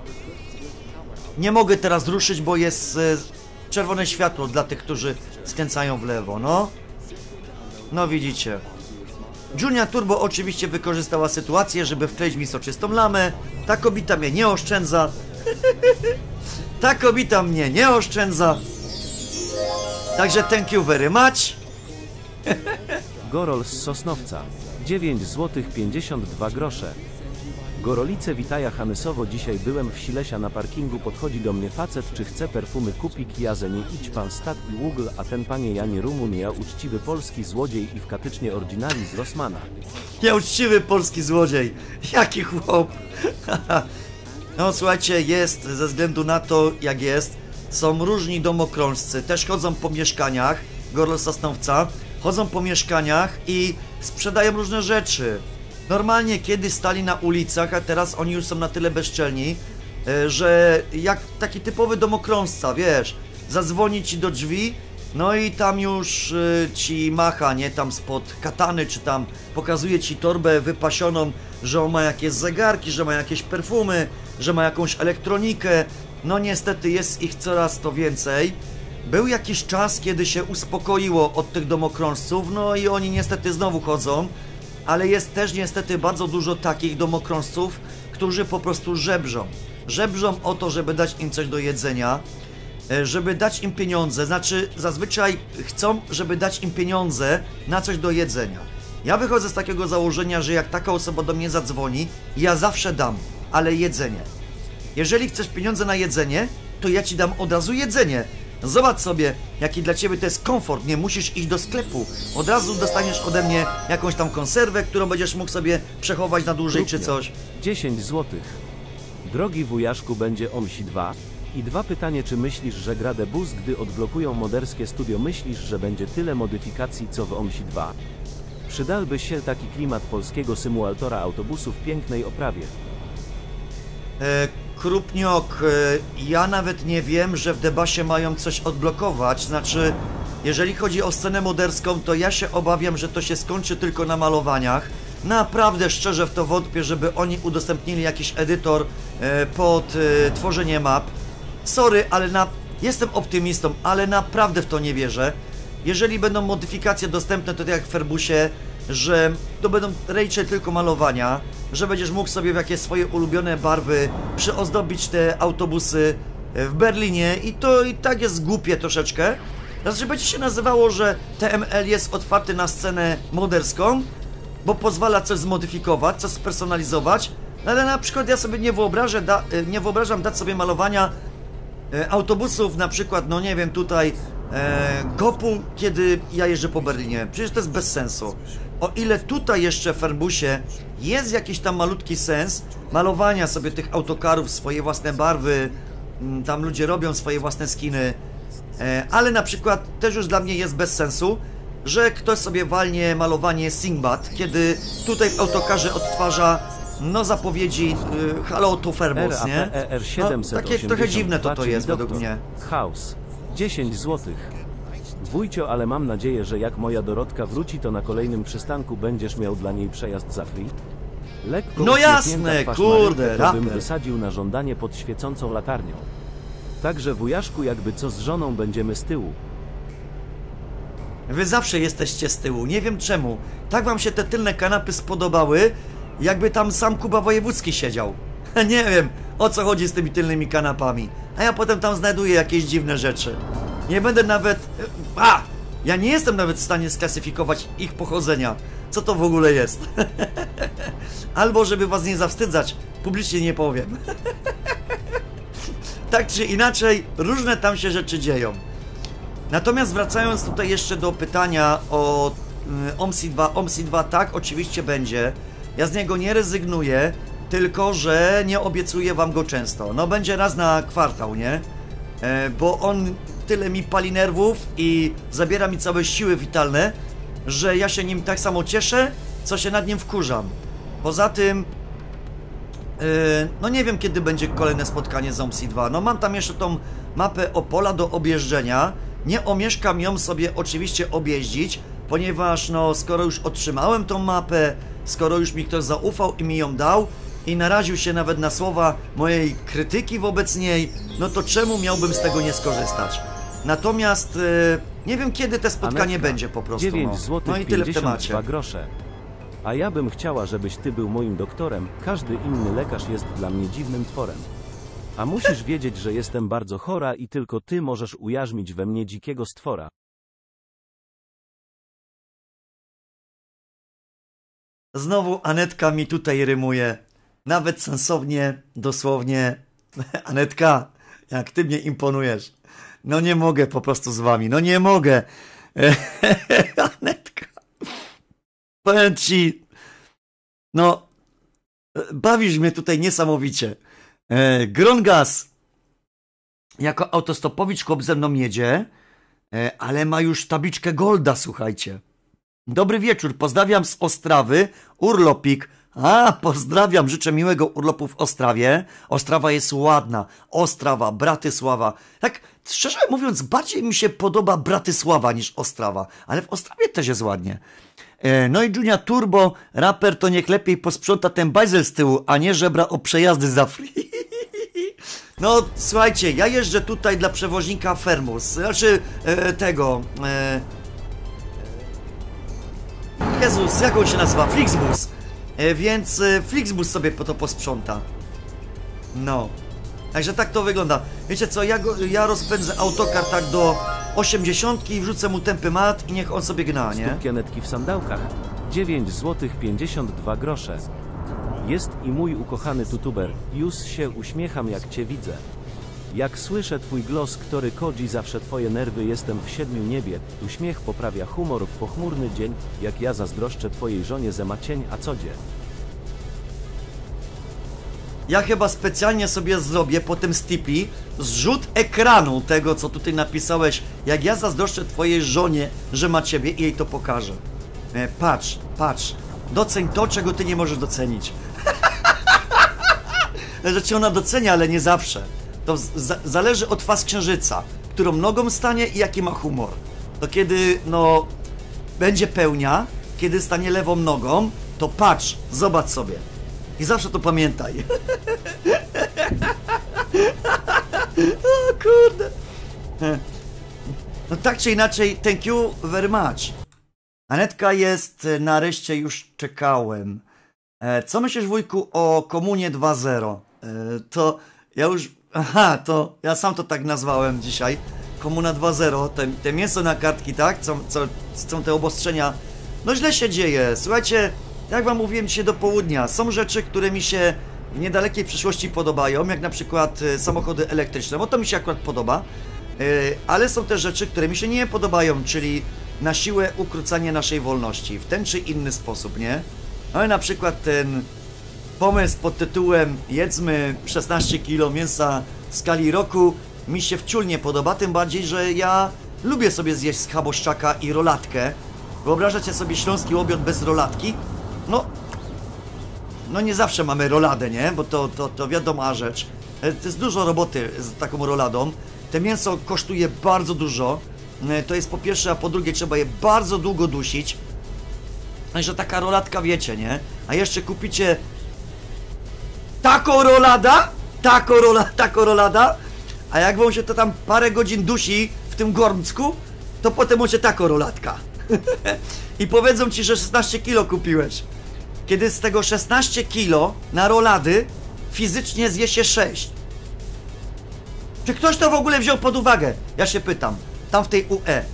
Nie mogę teraz ruszyć, bo jest e, czerwone światło dla tych, którzy skręcają w lewo, no. No widzicie. Junior Turbo oczywiście wykorzystała sytuację, żeby wkleić mi soczystą lamę. Ta kobieta mnie nie oszczędza. Ta kobieta mnie nie oszczędza. Także thank you very much. Gorol z Sosnowca. dziewięć złotych pięćdziesiąt dwa grosze. Gorolice witaja Hanysowo, dzisiaj byłem w Silesia na parkingu, podchodzi do mnie facet, czy chce perfumy kupik, jaze nie idź pan stat i ługl, a ten panie ja nie Rumun, ja uczciwy polski złodziej i w katycznie oryginali z Rossmana. Ja uczciwy polski złodziej. Jaki chłop. No słuchajcie, jest, ze względu na to jak jest, są różni domokrążcy, też chodzą po mieszkaniach, Gorol Sosnowca, chodzą po mieszkaniach i sprzedają różne rzeczy. Normalnie kiedyś stali na ulicach, a teraz oni już są na tyle bezczelni, że jak taki typowy domokrążca, wiesz, zadzwoni ci do drzwi, no i tam już y, ci macha, nie, tam spod katany, czy tam pokazuje ci torbę wypasioną, że on ma jakieś zegarki, że ma jakieś perfumy, że ma jakąś elektronikę. No niestety jest ich coraz to więcej. Był jakiś czas, kiedy się uspokoiło od tych domokrążców, no i oni niestety znowu chodzą, ale jest też niestety bardzo dużo takich domokrążców, którzy po prostu żebrzą. Żebrzą o to, żeby dać im coś do jedzenia, żeby dać im pieniądze, znaczy zazwyczaj chcą, żeby dać im pieniądze na coś do jedzenia. Ja wychodzę z takiego założenia, że jak taka osoba do mnie zadzwoni, ja zawsze dam, ale jedzenie. Jeżeli chcesz pieniądze na jedzenie, to ja ci dam od razu jedzenie. Zobacz sobie, jaki dla ciebie to jest komfort, nie musisz iść do sklepu. Od razu dostaniesz ode mnie jakąś tam konserwę, którą będziesz mógł sobie przechować na dłużej czy coś. dziesięć złotych. Drogi wujaszku, będzie O M S I dwa. I dwa pytanie, czy myślisz, że gra The Bus, gdy odblokują moderskie studio, myślisz, że będzie tyle modyfikacji co w O M S I dwa? Przydałby się taki klimat polskiego symulatora autobusu w pięknej oprawie. E, Krupniok, e, ja nawet nie wiem, że w Debasie mają coś odblokować, znaczy, jeżeli chodzi o scenę moderską, to ja się obawiam, że to się skończy tylko na malowaniach. Naprawdę szczerze w to wątpię, żeby oni udostępnili jakiś edytor e, pod e, tworzenie map. Sorry, ale na... jestem optymistą, ale naprawdę w to nie wierzę. Jeżeli będą modyfikacje dostępne, to tak jak w Ferbusie, że to będą raczej tylko malowania, że będziesz mógł sobie w jakieś swoje ulubione barwy przyozdobić te autobusy w Berlinie i to i tak jest głupie troszeczkę. Znaczy będzie się nazywało, że T M L jest otwarty na scenę moderską, bo pozwala coś zmodyfikować, coś spersonalizować, ale na przykład ja sobie nie wyobrażam, da, nie wyobrażam dać sobie malowania e, autobusów, na przykład, no nie wiem, tutaj e, Gopu, kiedy ja jeżdżę po Berlinie. Przecież to jest bez sensu. O ile tutaj jeszcze w Ferbusie jest jakiś tam malutki sens malowania sobie tych autokarów, swoje własne barwy, tam ludzie robią swoje własne skiny, e, ale na przykład też już dla mnie jest bez sensu, że ktoś sobie walnie malowanie Singbad, kiedy tutaj w autokarze odtwarza no zapowiedzi y, Halo to Ferbus, nie? No, takie trochę dziwne to to jest według mnie. Chaos. dziesięć złotych. Wójcio, ale mam nadzieję, że jak moja Dorotka wróci, to na kolejnym przystanku będziesz miał dla niej przejazd za free. Lekko no jasne, kurde, raper. Bym wysadził na żądanie pod świecącą latarnią. Także wujaszku, jakby co z żoną, będziemy z tyłu. Wy zawsze jesteście z tyłu, nie wiem czemu. Tak wam się te tylne kanapy spodobały, jakby tam sam Kuba Wojewódzki siedział. Nie wiem, o co chodzi z tymi tylnymi kanapami. A ja potem tam znajduję jakieś dziwne rzeczy. Nie będę nawet... A! Ja nie jestem nawet w stanie sklasyfikować ich pochodzenia. Co to w ogóle jest? Albo, żeby was nie zawstydzać, publicznie nie powiem. Tak czy inaczej, różne tam się rzeczy dzieją. Natomiast wracając tutaj jeszcze do pytania o y, O M S I dwa. O M S I dwa tak, oczywiście będzie. Ja z niego nie rezygnuję, tylko że nie obiecuję wam go często. No będzie raz na kwartał, nie? E, bo on tyle mi pali nerwów i zabiera mi całe siły witalne, że ja się nim tak samo cieszę, co się nad nim wkurzam. Poza tym e, no nie wiem, kiedy będzie kolejne spotkanie z O M S I dwa. No mam tam jeszcze tą mapę Opola do objeżdżenia. Nie omieszkam ją sobie oczywiście objeździć, ponieważ no skoro już otrzymałem tą mapę, skoro już mi ktoś zaufał i mi ją dał i naraził się nawet na słowa mojej krytyki wobec niej, no to czemu miałbym z tego nie skorzystać? Natomiast yy, nie wiem, kiedy te spotkanie Anetka, będzie po prostu. dziewięć złotych No i tyle w temacie. Grosze. A ja bym chciała, żebyś ty był moim doktorem. Każdy inny lekarz jest dla mnie dziwnym tworem. A musisz wiedzieć, że jestem bardzo chora i tylko ty możesz ujarzmić we mnie dzikiego stwora. Znowu Anetka mi tutaj rymuje. Nawet sensownie, dosłownie. Anetka, jak ty mnie imponujesz. No nie mogę po prostu z wami. No nie mogę. Anetka. Powiem ci. No. Bawisz mnie tutaj niesamowicie. E, Grongas jako autostopowicz chłop ze mną jedzie, e, ale ma już tabliczkę Golda, słuchajcie. Dobry wieczór, pozdrawiam z Ostrawy, urlopik. A, pozdrawiam, życzę miłego urlopu w Ostrawie. Ostrawa jest ładna, Ostrawa, Bratysława. Tak, szczerze mówiąc, bardziej mi się podoba Bratysława niż Ostrawa, ale w Ostrawie też jest ładnie. E, no i Junia Turbo, raper to niech lepiej posprząta ten bajzel z tyłu, a nie żebra o przejazdy za free. No, słuchajcie, ja jeżdżę tutaj dla przewoźnika Fermus, znaczy e, tego... E, Jezus, jak on się nazywa? Flixbus. E, więc e, Flixbus sobie po to posprząta. No. Także tak to wygląda. Wiecie co, ja, go, ja rozpędzę autokar tak do osiemdziesiątki i wrzucę mu tępy mat i niech on sobie gna, nie? Stópkienetki w sandałkach. dziewięć złotych pięćdziesiąt dwa grosze. Jest i mój ukochany tutuber. Już się uśmiecham, jak cię widzę. Jak słyszę twój głos, który kodzi zawsze twoje nerwy, jestem w siedmiu niebie. Uśmiech poprawia humor w pochmurny dzień, jak ja zazdroszczę twojej żonie, ze ma cień, a co dzie? Ja chyba specjalnie sobie zrobię po tym Stipi zrzut ekranu tego, co tutaj napisałeś. Jak ja zazdroszczę twojej żonie, że ma ciebie, i jej to pokażę. E, patrz, patrz. Doceń to, czego ty nie możesz docenić. rzeczy ona docenia, ale nie zawsze. To z- zależy od faz księżyca, którą nogą stanie i jaki ma humor. To kiedy, no, będzie pełnia, kiedy stanie lewą nogą, to patrz, zobacz sobie. I zawsze to pamiętaj. O kurde. No tak czy inaczej, thank you very much. Anetka jest, nareszcie już czekałem. E, co myślisz, wujku, o Komunie dwa zero? E, to ja już, aha, to ja sam to tak nazwałem dzisiaj. Komuna dwa zero, te, te mięso na kartki, tak? Co, co, są te obostrzenia. No źle się dzieje. Słuchajcie, jak wam mówiłem dzisiaj do południa, są rzeczy, które mi się w niedalekiej przyszłości podobają, jak na przykład e, samochody elektryczne, bo to mi się akurat podoba. E, ale są też rzeczy, które mi się nie podobają, czyli na siłę ukrócanie naszej wolności w ten czy inny sposób, nie? Ale na przykład ten pomysł pod tytułem jedzmy szesnaście kilo mięsa w skali roku mi się wciul nie podoba, tym bardziej, że ja lubię sobie zjeść schaboszczaka i rolatkę. Wyobrażacie sobie śląski obiad bez rolatki? No, no nie zawsze mamy roladę, nie? Bo to, to, to wiadoma rzecz. To jest dużo roboty z taką roladą. Te mięso kosztuje bardzo dużo. To jest po pierwsze, a po drugie trzeba je bardzo długo dusić. Że taka rolatka, wiecie, nie? A jeszcze kupicie taką rolada, taką rola, taką rolada, a jak wam się to tam parę godzin dusi w tym gormcku, to potem macie taką roladka. I powiedzą ci, że szesnaście kilo kupiłeś. Kiedy z tego szesnaście kilo na rolady fizycznie zje się sześć. Czy ktoś to w ogóle wziął pod uwagę? Ja się pytam. Tam w tej U E.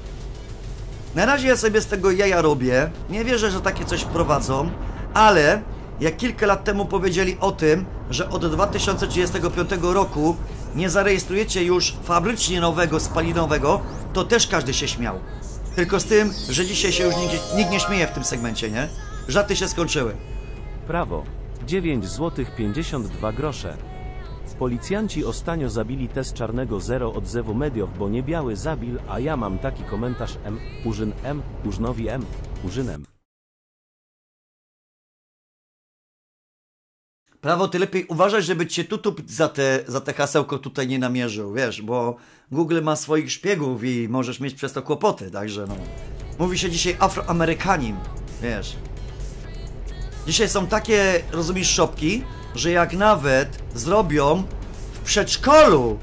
Na razie ja sobie z tego jaja robię. Nie wierzę, że takie coś wprowadzą. Ale jak kilka lat temu powiedzieli o tym, że od dwa tysiące trzydziestego piątego roku nie zarejestrujecie już fabrycznie nowego spalinowego, to też każdy się śmiał. Tylko z tym, że dzisiaj się już nikt, nikt nie śmieje w tym segmencie, nie? Żarty się skończyły. Prawo. dziewięć złotych pięćdziesiąt dwa grosze. Policjanci ostatnio zabili test czarnego zero odzewu mediów, bo nie biały zabil, a ja mam taki komentarz M, Urzyn M, Urznowi M, Urzynem. Prawo, ty lepiej uważaj, żeby cię tutup za te, za te hasełko tutaj nie namierzył, wiesz, bo Google ma swoich szpiegów i możesz mieć przez to kłopoty, także no. Mówi się dzisiaj Afroamerykanin, wiesz. Dzisiaj są takie, rozumiesz, szopki, że jak nawet zrobią w przedszkolu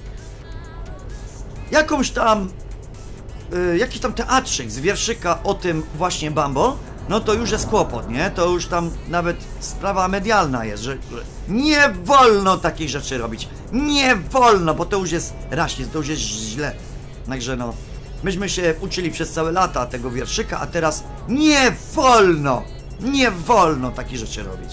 jakąś tam, yy, jakiś tam teatrzyk z wierszyka o tym właśnie Bambo, no to już jest kłopot, nie? To już tam nawet sprawa medialna jest, że, że nie wolno takich rzeczy robić. Nie wolno, bo to już jest rasizm, to już jest źle. Także no, myśmy się uczyli przez całe lata tego wierszyka, a teraz nie wolno, nie wolno takich rzeczy robić.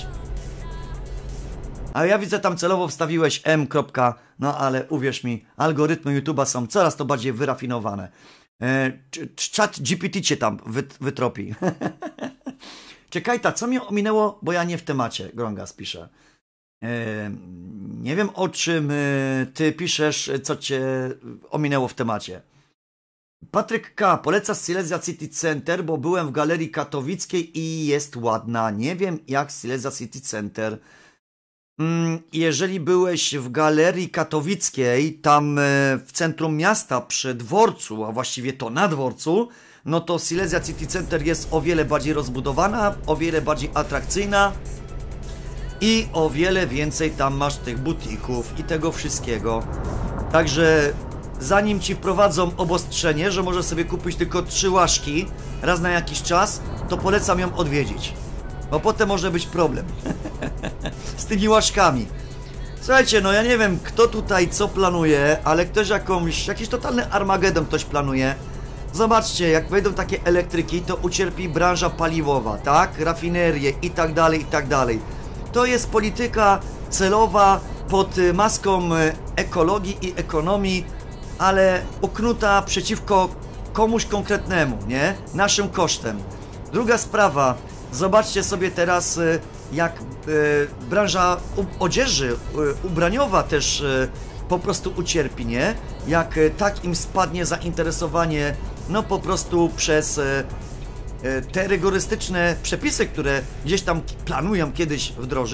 A ja widzę, tam celowo wstawiłeś M. No ale uwierz mi, algorytmy YouTube'a są coraz to bardziej wyrafinowane. E, Chat G P T cię tam wyt, wytropi. Czekaj, ta, co mnie ominęło, bo ja nie w temacie, Grągas pisze. E, nie wiem, o czym e, ty piszesz, co cię ominęło w temacie. Patryk K. poleca Silesia City Center, bo byłem w Galerii Katowickiej i jest ładna. Nie wiem, jak Silesia City Center. Jeżeli byłeś w Galerii Katowickiej, tam w centrum miasta, przy dworcu, a właściwie to na dworcu, no to Silesia City Center jest o wiele bardziej rozbudowana, o wiele bardziej atrakcyjna i o wiele więcej tam masz tych butików i tego wszystkiego. Także zanim ci wprowadzą obostrzenie, że możesz sobie kupić tylko trzy łaszki raz na jakiś czas, to polecam ją odwiedzić. Bo potem może być problem z tymi łaszkami. Słuchajcie, no ja nie wiem, kto tutaj co planuje, ale ktoś jakąś, jakiś totalny Armagedon ktoś planuje. Zobaczcie, jak wejdą takie elektryki, to ucierpi branża paliwowa, tak? Rafinerie i tak dalej, i tak dalej. To jest polityka celowa pod maską ekologii i ekonomii, ale uknuta przeciwko komuś konkretnemu, nie? Naszym kosztem. Druga sprawa. Zobaczcie sobie teraz, jak branża odzieży ubraniowa też po prostu ucierpi, nie? Jak tak im spadnie zainteresowanie, no po prostu przez te rygorystyczne przepisy, które gdzieś tam planują kiedyś wdrożyć,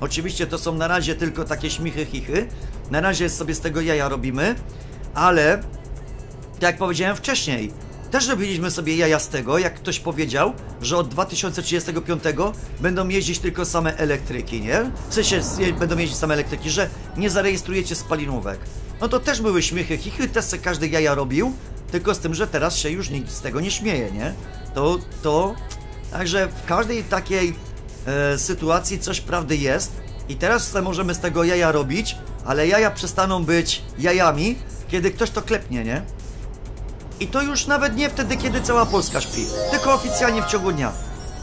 Oczywiście to są na razie tylko takie śmichy, chichy. Na razie sobie z tego jaja robimy, ale tak jak powiedziałem wcześniej, też robiliśmy sobie jaja z tego, jak ktoś powiedział, że od dwa tysiące trzydziestego piątego będą jeździć tylko same elektryki, nie? W sensie będą jeździć same elektryki, że nie zarejestrujecie spalinówek. No to też były śmiechy, chichy, też se każdy jaja robił, tylko z tym, że teraz się już nikt z tego nie śmieje, nie? To, to... Także w każdej takiej e, sytuacji coś prawdy jest i teraz możemy z tego jaja robić, ale jaja przestaną być jajami, kiedy ktoś to klepnie, nie? I to już nawet nie wtedy, kiedy cała Polska śpi, tylko oficjalnie w ciągu dnia.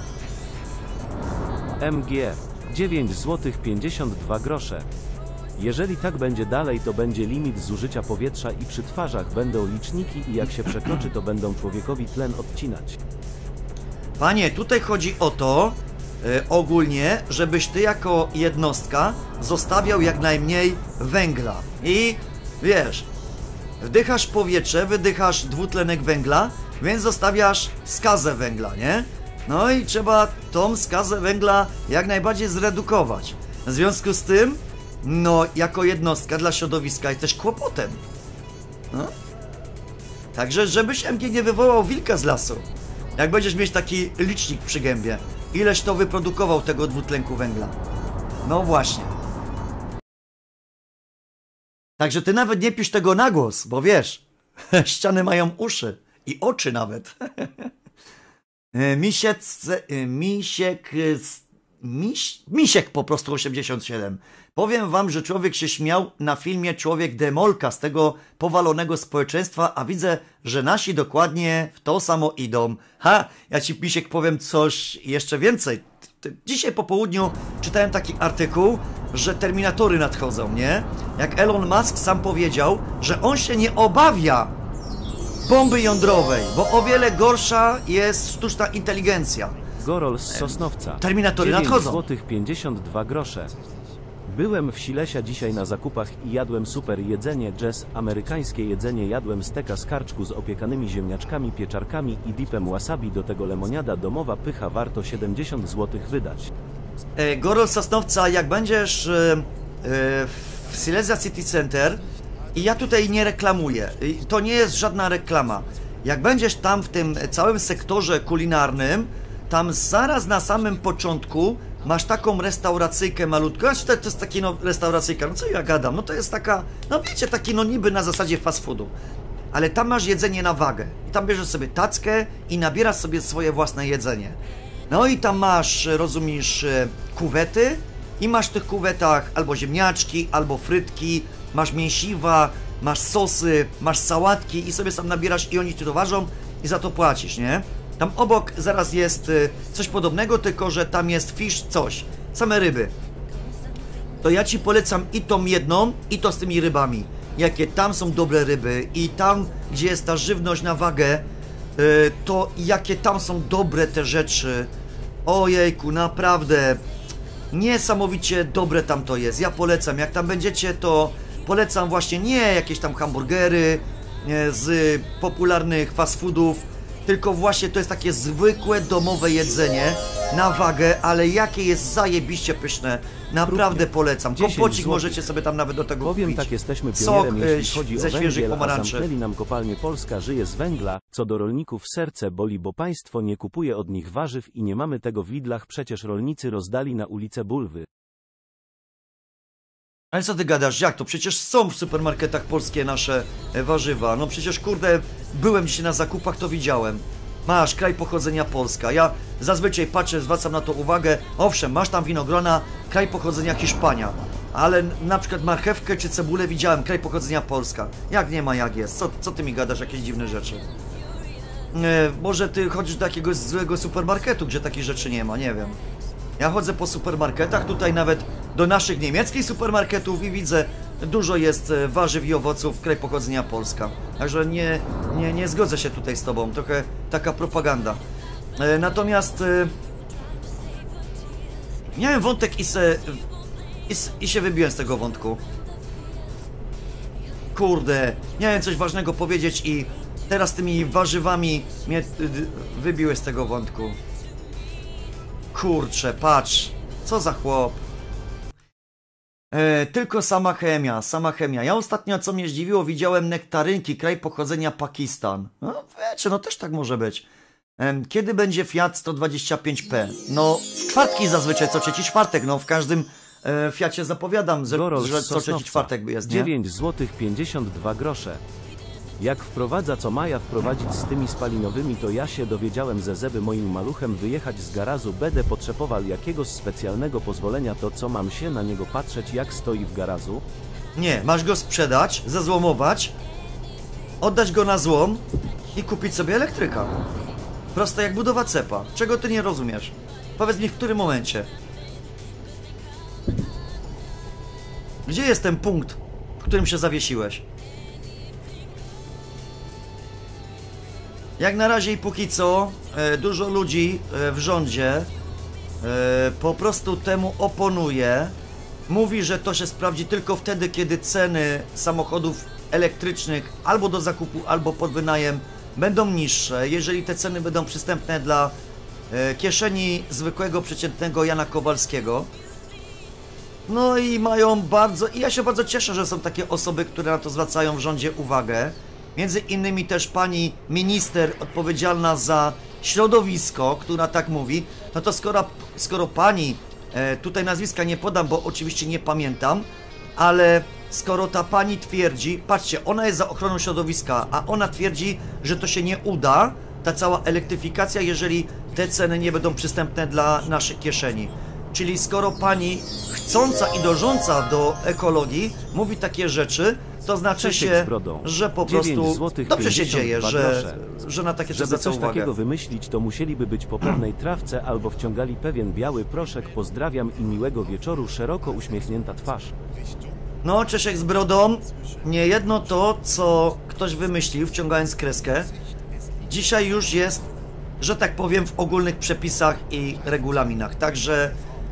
M G dziewięć złotych pięćdziesiąt dwa grosze. Jeżeli tak będzie dalej, to będzie limit zużycia powietrza i przy twarzach będą liczniki i jak się przekroczy, to będą człowiekowi tlen odcinać. Panie, tutaj chodzi o to yy, ogólnie, żebyś ty jako jednostka zostawiał jak najmniej węgla. I wiesz, wdychasz powietrze, wydychasz dwutlenek węgla, więc zostawiasz skazę węgla, nie? No i trzeba tą skazę węgla jak najbardziej zredukować. W związku z tym, no, jako jednostka dla środowiska jest też kłopotem. No. Także, żebyś M G nie wywołał wilka z lasu. Jak będziesz mieć taki licznik przy gębie, ileś to wyprodukował tego dwutlenku węgla. No właśnie. Także ty nawet nie pisz tego na głos, bo wiesz, ściany mają uszy i oczy nawet. Misiek, misiek, miś, misiek po prostu osiemdziesiąt siedem. Powiem wam, że człowiek się śmiał na filmie Człowiek Demolka z tego powalonego społeczeństwa, a widzę, że nasi dokładnie w to samo idą. Ha, ja ci, Misiek, powiem coś jeszcze więcej. Dzisiaj po południu czytałem taki artykuł, że Terminatory nadchodzą, nie? Jak Elon Musk sam powiedział, że on się nie obawia bomby jądrowej, bo o wiele gorsza jest sztuczna inteligencja. Gorol z Sosnowca. Terminatory nadchodzą. dziewięć złotych pięćdziesiąt dwa grosze. Byłem w Silesia dzisiaj na zakupach i jadłem super jedzenie jazz, amerykańskie jedzenie, jadłem steka z karczku z opiekanymi ziemniaczkami, pieczarkami i dipem wasabi, do tego lemoniada domowa pycha, warto siedemdziesiąt złotych wydać. E, Gorol z Sosnowca, jak będziesz e, e, w Silesia City Center, i ja tutaj nie reklamuję, to nie jest żadna reklama, jak będziesz tam w tym całym sektorze kulinarnym, tam zaraz na samym początku masz taką restauracyjkę malutką, znaczy to, to jest taki no restauracyjka, no co ja gadam, no to jest taka, no wiecie, taki no niby na zasadzie fast foodu, ale tam masz jedzenie na wagę i tam bierzesz sobie tackę i nabierasz sobie swoje własne jedzenie. No i tam masz, rozumiesz, kuwety i masz w tych kuwetach albo ziemniaczki, albo frytki, masz mięsiwa, masz sosy, masz sałatki i sobie sam nabierasz i oni ci to ważą i za to płacisz, nie? Tam obok zaraz jest coś podobnego, tylko że tam jest fish coś, same ryby. To ja ci polecam i tą jedną, i to z tymi rybami. Jakie tam są dobre ryby i tam, gdzie jest ta żywność na wagę, to jakie tam są dobre te rzeczy. Ojejku, naprawdę niesamowicie dobre tam to jest. Ja polecam, jak tam będziecie, to polecam właśnie nie jakieś tam hamburgery z popularnych fast foodów, tylko właśnie to jest takie zwykłe domowe jedzenie na wagę, ale jakie jest zajebiście pyszne. Naprawdę polecam. Kompocik możecie sobie tam nawet do tego kupić. Powiem tak, jesteśmy pionierem, Sok, jeśli chodzi ze o świeżych węgiel, a pomarańczy. zamknęli nam kopalnię. Polska żyje z węgla. Co do rolników, serce boli, bo państwo nie kupuje od nich warzyw i nie mamy tego w Lidlach, przecież rolnicy rozdali na ulicę bulwy. Ale co ty gadasz? Jak to? Przecież są w supermarketach polskie nasze warzywa. No przecież kurde, byłem dzisiaj na zakupach, to widziałem. Masz kraj pochodzenia Polska. Ja zazwyczaj patrzę, zwracam na to uwagę. Owszem, masz tam winogrona, kraj pochodzenia Hiszpania. Ale na przykład marchewkę czy cebulę widziałem, kraj pochodzenia Polska. Jak nie ma, jak jest? Co, co ty mi gadasz? Jakieś dziwne rzeczy. E, może ty chodzisz do jakiegoś złego supermarketu, gdzie takich rzeczy nie ma, nie wiem. Ja chodzę po supermarketach, tutaj nawet do naszych niemieckich supermarketów i widzę, dużo jest warzyw i owoców, kraj pochodzenia Polska. Także nie, nie, nie zgodzę się tutaj z tobą, trochę taka propaganda. E, natomiast e, miałem wątek i, se, i, i się wybiłem z tego wątku. Kurde, miałem coś ważnego powiedzieć i teraz tymi warzywami mnie wybiłeś z tego wątku. Kurczę, patrz, co za chłop. E, tylko sama chemia, sama chemia. Ja ostatnio, co mnie zdziwiło, widziałem nektarynki, kraj pochodzenia Pakistan. No wiecie, no też tak może być. E, kiedy będzie Fiat sto dwadzieścia pięć P? No w czwartki zazwyczaj, co trzeci czwartek, no w każdym e, Fiacie zapowiadam, że, Gorol że z co trzeci Sosnowca. czwartek jest, nie? dziewięć złotych pięćdziesiąt dwa grosze. Jak wprowadza, co maja wprowadzić z tymi spalinowymi, to ja się dowiedziałem ze zeby moim maluchem wyjechać z garażu, będę potrzebował jakiegoś specjalnego pozwolenia, to co mam się na niego patrzeć, jak stoi w garażu? Nie, masz go sprzedać, zezłomować, oddać go na złom i kupić sobie elektryka. Proste jak budowa cepa. Czego ty nie rozumiesz? Powiedz mi, w którym momencie? Gdzie jest ten punkt, w którym się zawiesiłeś? Jak na razie i póki co, e, dużo ludzi e, w rządzie e, po prostu temu oponuje. Mówi, że to się sprawdzi tylko wtedy, kiedy ceny samochodów elektrycznych albo do zakupu, albo pod wynajem będą niższe. Jeżeli te ceny będą przystępne dla e, kieszeni zwykłego, przeciętnego Jana Kowalskiego. No i mają bardzo... I ja się bardzo cieszę, że są takie osoby, które na to zwracają w rządzie uwagę. Między innymi też pani minister odpowiedzialna za środowisko, która tak mówi. No to skoro, skoro pani, e, tutaj nazwiska nie podam, bo oczywiście nie pamiętam, ale skoro ta pani twierdzi, patrzcie, ona jest za ochroną środowiska, a ona twierdzi, że to się nie uda, ta cała elektryfikacja, jeżeli te ceny nie będą przystępne dla naszych kieszeni. Czyli skoro pani chcąca i dążąca do ekologii mówi takie rzeczy, to znaczy się, że po prostu dobrze się dzieje, że, że na takie rzeczy Żeby zwraca coś uwagę. takiego wymyślić, to musieliby być po pewnej trawce albo wciągali pewien biały proszek. Pozdrawiam i miłego wieczoru, szeroko uśmiechnięta twarz. No, Czesiek z brodą, nie jedno to, co ktoś wymyślił, wciągając kreskę, dzisiaj już jest, że tak powiem, w ogólnych przepisach i regulaminach. Także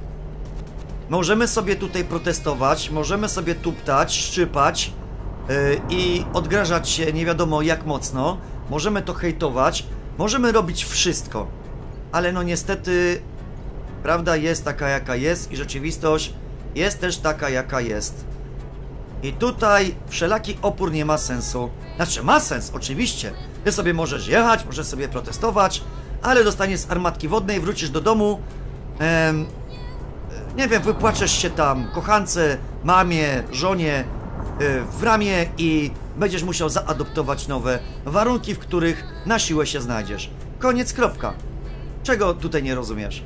możemy sobie tutaj protestować, możemy sobie tuptać, szczypać yy, i odgrażać się nie wiadomo jak mocno. Możemy to hejtować, możemy robić wszystko. Ale no niestety prawda jest taka jaka jest i rzeczywistość jest też taka jaka jest. I tutaj wszelaki opór nie ma sensu. Znaczy ma sens, oczywiście. Ty sobie możesz jechać, możesz sobie protestować, ale dostaniesz z armatki wodnej, wrócisz do domu, em, nie wiem, wypłaczesz się tam kochance, mamie, żonie y, w ramię i będziesz musiał zaadoptować nowe warunki, w których na siłę się znajdziesz. Koniec, kropka. Czego tutaj nie rozumiesz?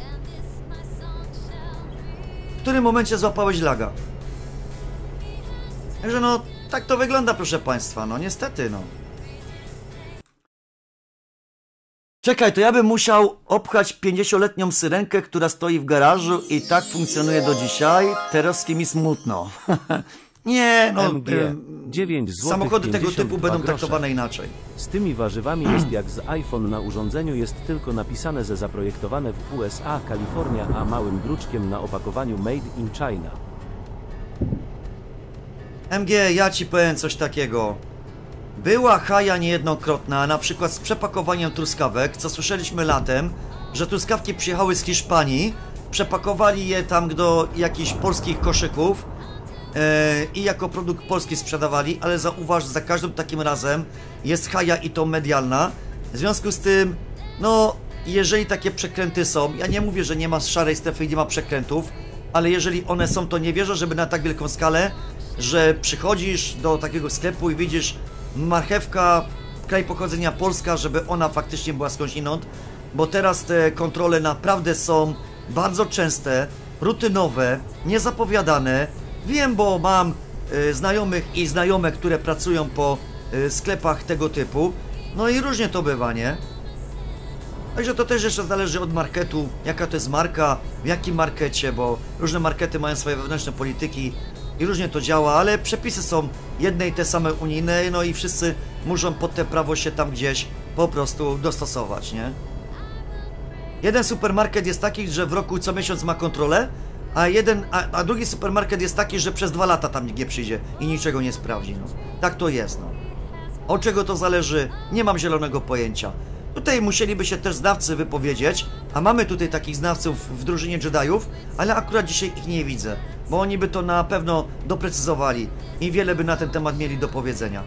W którym momencie złapałeś laga? Także no, tak to wygląda, proszę państwa, no niestety, no. Czekaj, to ja bym musiał obchać pięćdziesięcioletnią syrenkę, która stoi w garażu i tak funkcjonuje do dzisiaj. Teraz mi smutno. Nie, no, M G, dziewięć złotych samochody tego pięćdziesiąt typu dwa będą grosze. traktowane inaczej. Z tymi warzywami jest jak z iPhone na urządzeniu, jest tylko napisane, że zaprojektowane w U S A, Kalifornia, a małym druczkiem na opakowaniu Made in China. M G, ja ci powiem coś takiego. Była haja niejednokrotna, na przykład z przepakowaniem truskawek, co słyszeliśmy latem, że truskawki przyjechały z Hiszpanii, przepakowali je tam do jakichś polskich koszyków yy, i jako produkt polski sprzedawali, ale zauważ, za każdym takim razem jest haja i to medialna. W związku z tym, no, jeżeli takie przekręty są, ja nie mówię, że nie ma szarej strefy i nie ma przekrętów, ale jeżeli one są, to nie wierzę, żeby na tak wielką skalę, że przychodzisz do takiego sklepu i widzisz marchewka, kraj pochodzenia Polska, żeby ona faktycznie była skądś inąd, bo teraz te kontrole naprawdę są bardzo częste, rutynowe, niezapowiadane. Wiem, bo mam y, znajomych i znajome, które pracują po y, sklepach tego typu, no i różnie to bywa, nie? Także to też jeszcze zależy od marketu, jaka to jest marka, w jakim markecie, bo różne markety mają swoje wewnętrzne polityki i różnie to działa, ale przepisy są jedne i te same unijne, no i wszyscy muszą pod te prawo się tam gdzieś po prostu dostosować, nie? Jeden supermarket jest taki, że w roku co miesiąc ma kontrolę, a jeden, a, a drugi supermarket jest taki, że przez dwa lata tam nikt nie przyjdzie i niczego nie sprawdzi, no. Tak to jest, no. Od czego to zależy? Nie mam zielonego pojęcia. Tutaj musieliby się też znawcy wypowiedzieć, a mamy tutaj takich znawców w drużynie Jediów, ale akurat dzisiaj ich nie widzę. bo oni by to na pewno doprecyzowali i wiele by na ten temat mieli do powiedzenia.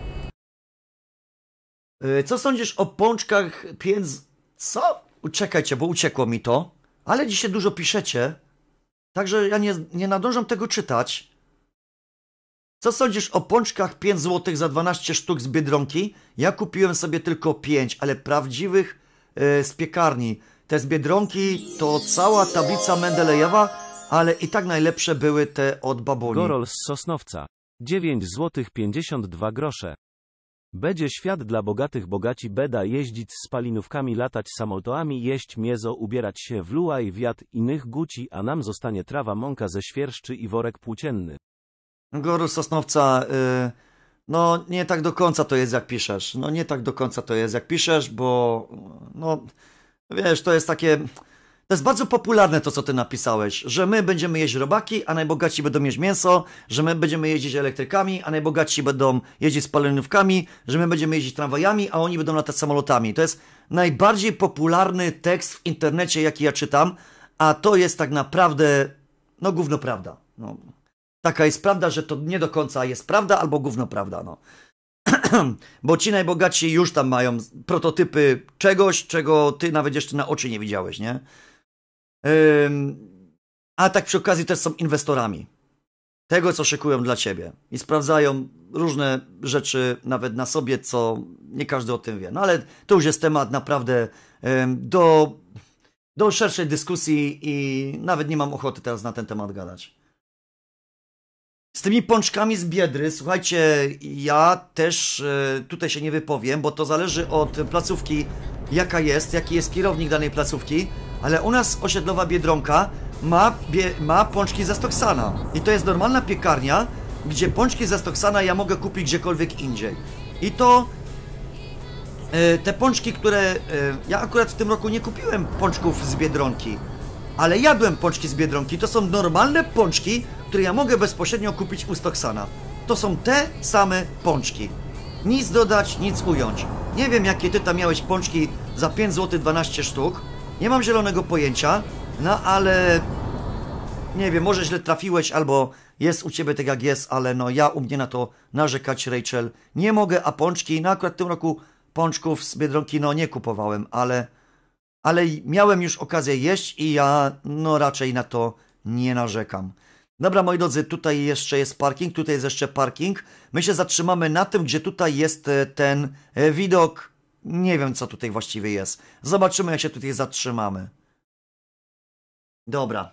Yy, co sądzisz o pączkach pięć... Co? Czekajcie, bo uciekło mi to. Ale dzisiaj dużo piszecie, także ja nie, nie nadążam tego czytać. Co sądzisz o pączkach pięć złotych za dwanaście sztuk z Biedronki? Ja kupiłem sobie tylko pięć, ale prawdziwych yy, z piekarni. Te z Biedronki to cała tablica Mendelejewa, ale i tak najlepsze były te od babuni. Gorol z Sosnowca. dziewięć złotych pięćdziesiąt dwa grosze. Będzie świat dla bogatych, bogaci beda, jeździć z spalinówkami, latać samolotami, jeść miezo, ubierać się w luaj, wiat innych guci, a nam zostanie trawa, mąka ze świerszczy i worek płócienny. Gorol z Sosnowca, yy, no nie tak do końca to jest jak piszesz. No nie tak do końca to jest jak piszesz, bo no wiesz, to jest takie... To jest bardzo popularne to, co ty napisałeś, że my będziemy jeść robaki, a najbogatsi będą jeść mięso, że my będziemy jeździć elektrykami, a najbogatsi będą jeździć spalinówkami, że my będziemy jeździć tramwajami, a oni będą latać samolotami. To jest najbardziej popularny tekst w internecie, jaki ja czytam, a to jest tak naprawdę, no gówno prawda. No, taka jest prawda, że to nie do końca jest prawda, albo gówno prawda, no. Bo ci najbogatsi już tam mają prototypy czegoś, czego ty nawet jeszcze na oczy nie widziałeś, nie? A tak przy okazji też są inwestorami tego, co szykują dla ciebie i sprawdzają różne rzeczy nawet na sobie, co nie każdy o tym wie. No ale to już jest temat naprawdę do, do szerszej dyskusji i nawet nie mam ochoty teraz na ten temat gadać. Z tymi pączkami z Biedry, słuchajcie, ja też tutaj się nie wypowiem, bo to zależy od placówki, jaka jest, jaki jest kierownik danej placówki, ale u nas osiedlowa Biedronka ma, bie, ma pączki ze Stocksana. I to jest normalna piekarnia, gdzie pączki ze Stocksana ja mogę kupić gdziekolwiek indziej. I to e, te pączki, które... E, ja akurat w tym roku nie kupiłem pączków z Biedronki, ale jadłem pączki z Biedronki. To są normalne pączki, które ja mogę bezpośrednio kupić u Stocksana. To są te same pączki. Nic dodać, nic ująć. Nie wiem, jakie ty tam miałeś pączki za pięć złotych dwanaście sztuk. Nie mam zielonego pojęcia, no ale... Nie wiem, może źle trafiłeś, albo jest u ciebie tak jak jest, ale no ja u mnie na to narzekać, Rachel, nie mogę, a pączki, no akurat w tym roku pączków z Biedronki no nie kupowałem, ale... Ale miałem już okazję jeść i ja no raczej na to nie narzekam. Dobra, moi drodzy, tutaj jeszcze jest parking, tutaj jest jeszcze parking. My się zatrzymamy na tym, gdzie tutaj jest ten widok. Nie wiem, co tutaj właściwie jest. Zobaczymy, jak się tutaj zatrzymamy. Dobra.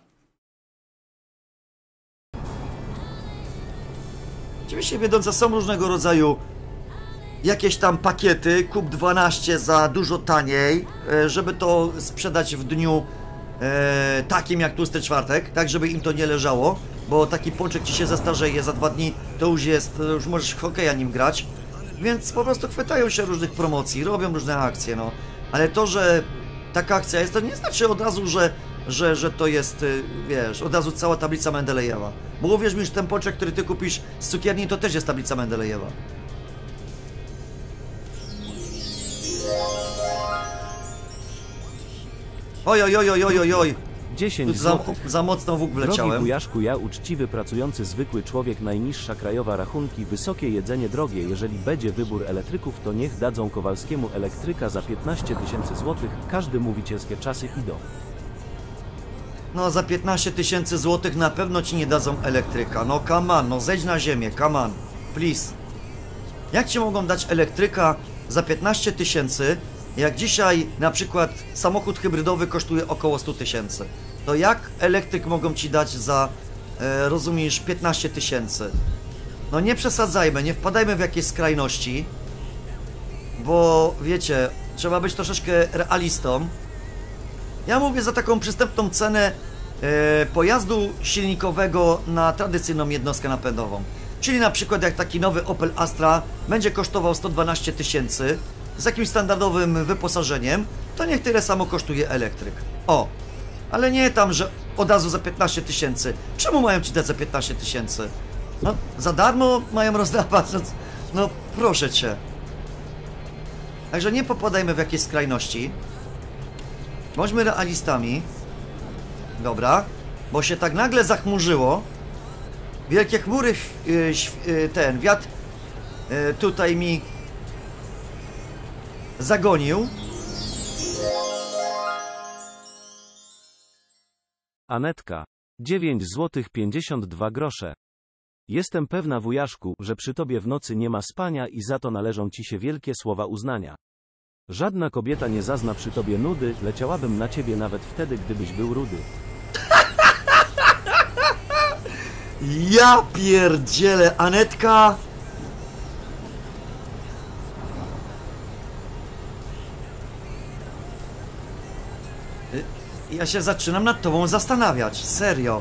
Oczywiście, wiedząc, że są różnego rodzaju jakieś tam pakiety, kup dwanaście za dużo taniej, żeby to sprzedać w dniu e, takim jak tłusty czwartek, tak żeby im to nie leżało, bo taki pączek ci się zastarzeje za dwa dni, to już jest, to już możesz w hokeja nim grać, więc po prostu chwytają się różnych promocji, robią różne akcje, no. Ale to, że taka akcja jest, to nie znaczy od razu, że, że, że to jest, wiesz, od razu cała tablica Mendelejewa. Bo uwierz mi, że ten pączek, który ty kupisz z cukierni, to też jest tablica Mendelejewa. Oj, oj, oj, oj, oj, oj, oj. dziesięć Za, złotych. za mocno w łuk Drogi wleciałem. wujaszku, ja uczciwy, pracujący, zwykły człowiek, najniższa krajowa rachunki, wysokie jedzenie drogie. Jeżeli będzie wybór elektryków, to niech dadzą Kowalskiemu elektryka za piętnaście tysięcy złotych. Każdy mówi, cielskie czasy idą. No za piętnaście tysięcy złotych na pewno ci nie dadzą elektryka. No come on, no zejdź na ziemię, come on, please. Jak ci mogą dać elektryka za piętnaście tysięcy, jak dzisiaj na przykład samochód hybrydowy kosztuje około sto tysięcy? To jak elektryk mogą ci dać za, e, rozumiesz, piętnaście tysięcy? No nie przesadzajmy, nie wpadajmy w jakieś skrajności, bo wiecie, trzeba być troszeczkę realistą. Ja mówię za taką przystępną cenę e, pojazdu silnikowego na tradycyjną jednostkę napędową. Czyli na przykład jak taki nowy Opel Astra będzie kosztował sto dwanaście tysięcy z jakimś standardowym wyposażeniem, to niech tyle samo kosztuje elektryk. O, ale nie tam, że od razu za piętnaście tysięcy. Czemu mają ci dać za piętnaście tysięcy? No, za darmo mają rozdawać, no, no proszę cię. Także nie popadajmy w jakieś skrajności. Bądźmy realistami. Dobra, bo się tak nagle zachmurzyło. Wielkie chmury, yy, yy, ten wiatr yy, tutaj mi zagonił. Anetka. dziewięć złotych pięćdziesiąt dwa grosze. Jestem pewna, wujaszku, że przy tobie w nocy nie ma spania i za to należą ci się wielkie słowa uznania. Żadna kobieta nie zazna przy tobie nudy, leciałabym na ciebie nawet wtedy, gdybyś był rudy. Ja pierdzielę, Anetka. Ja się zaczynam nad tobą zastanawiać, serio.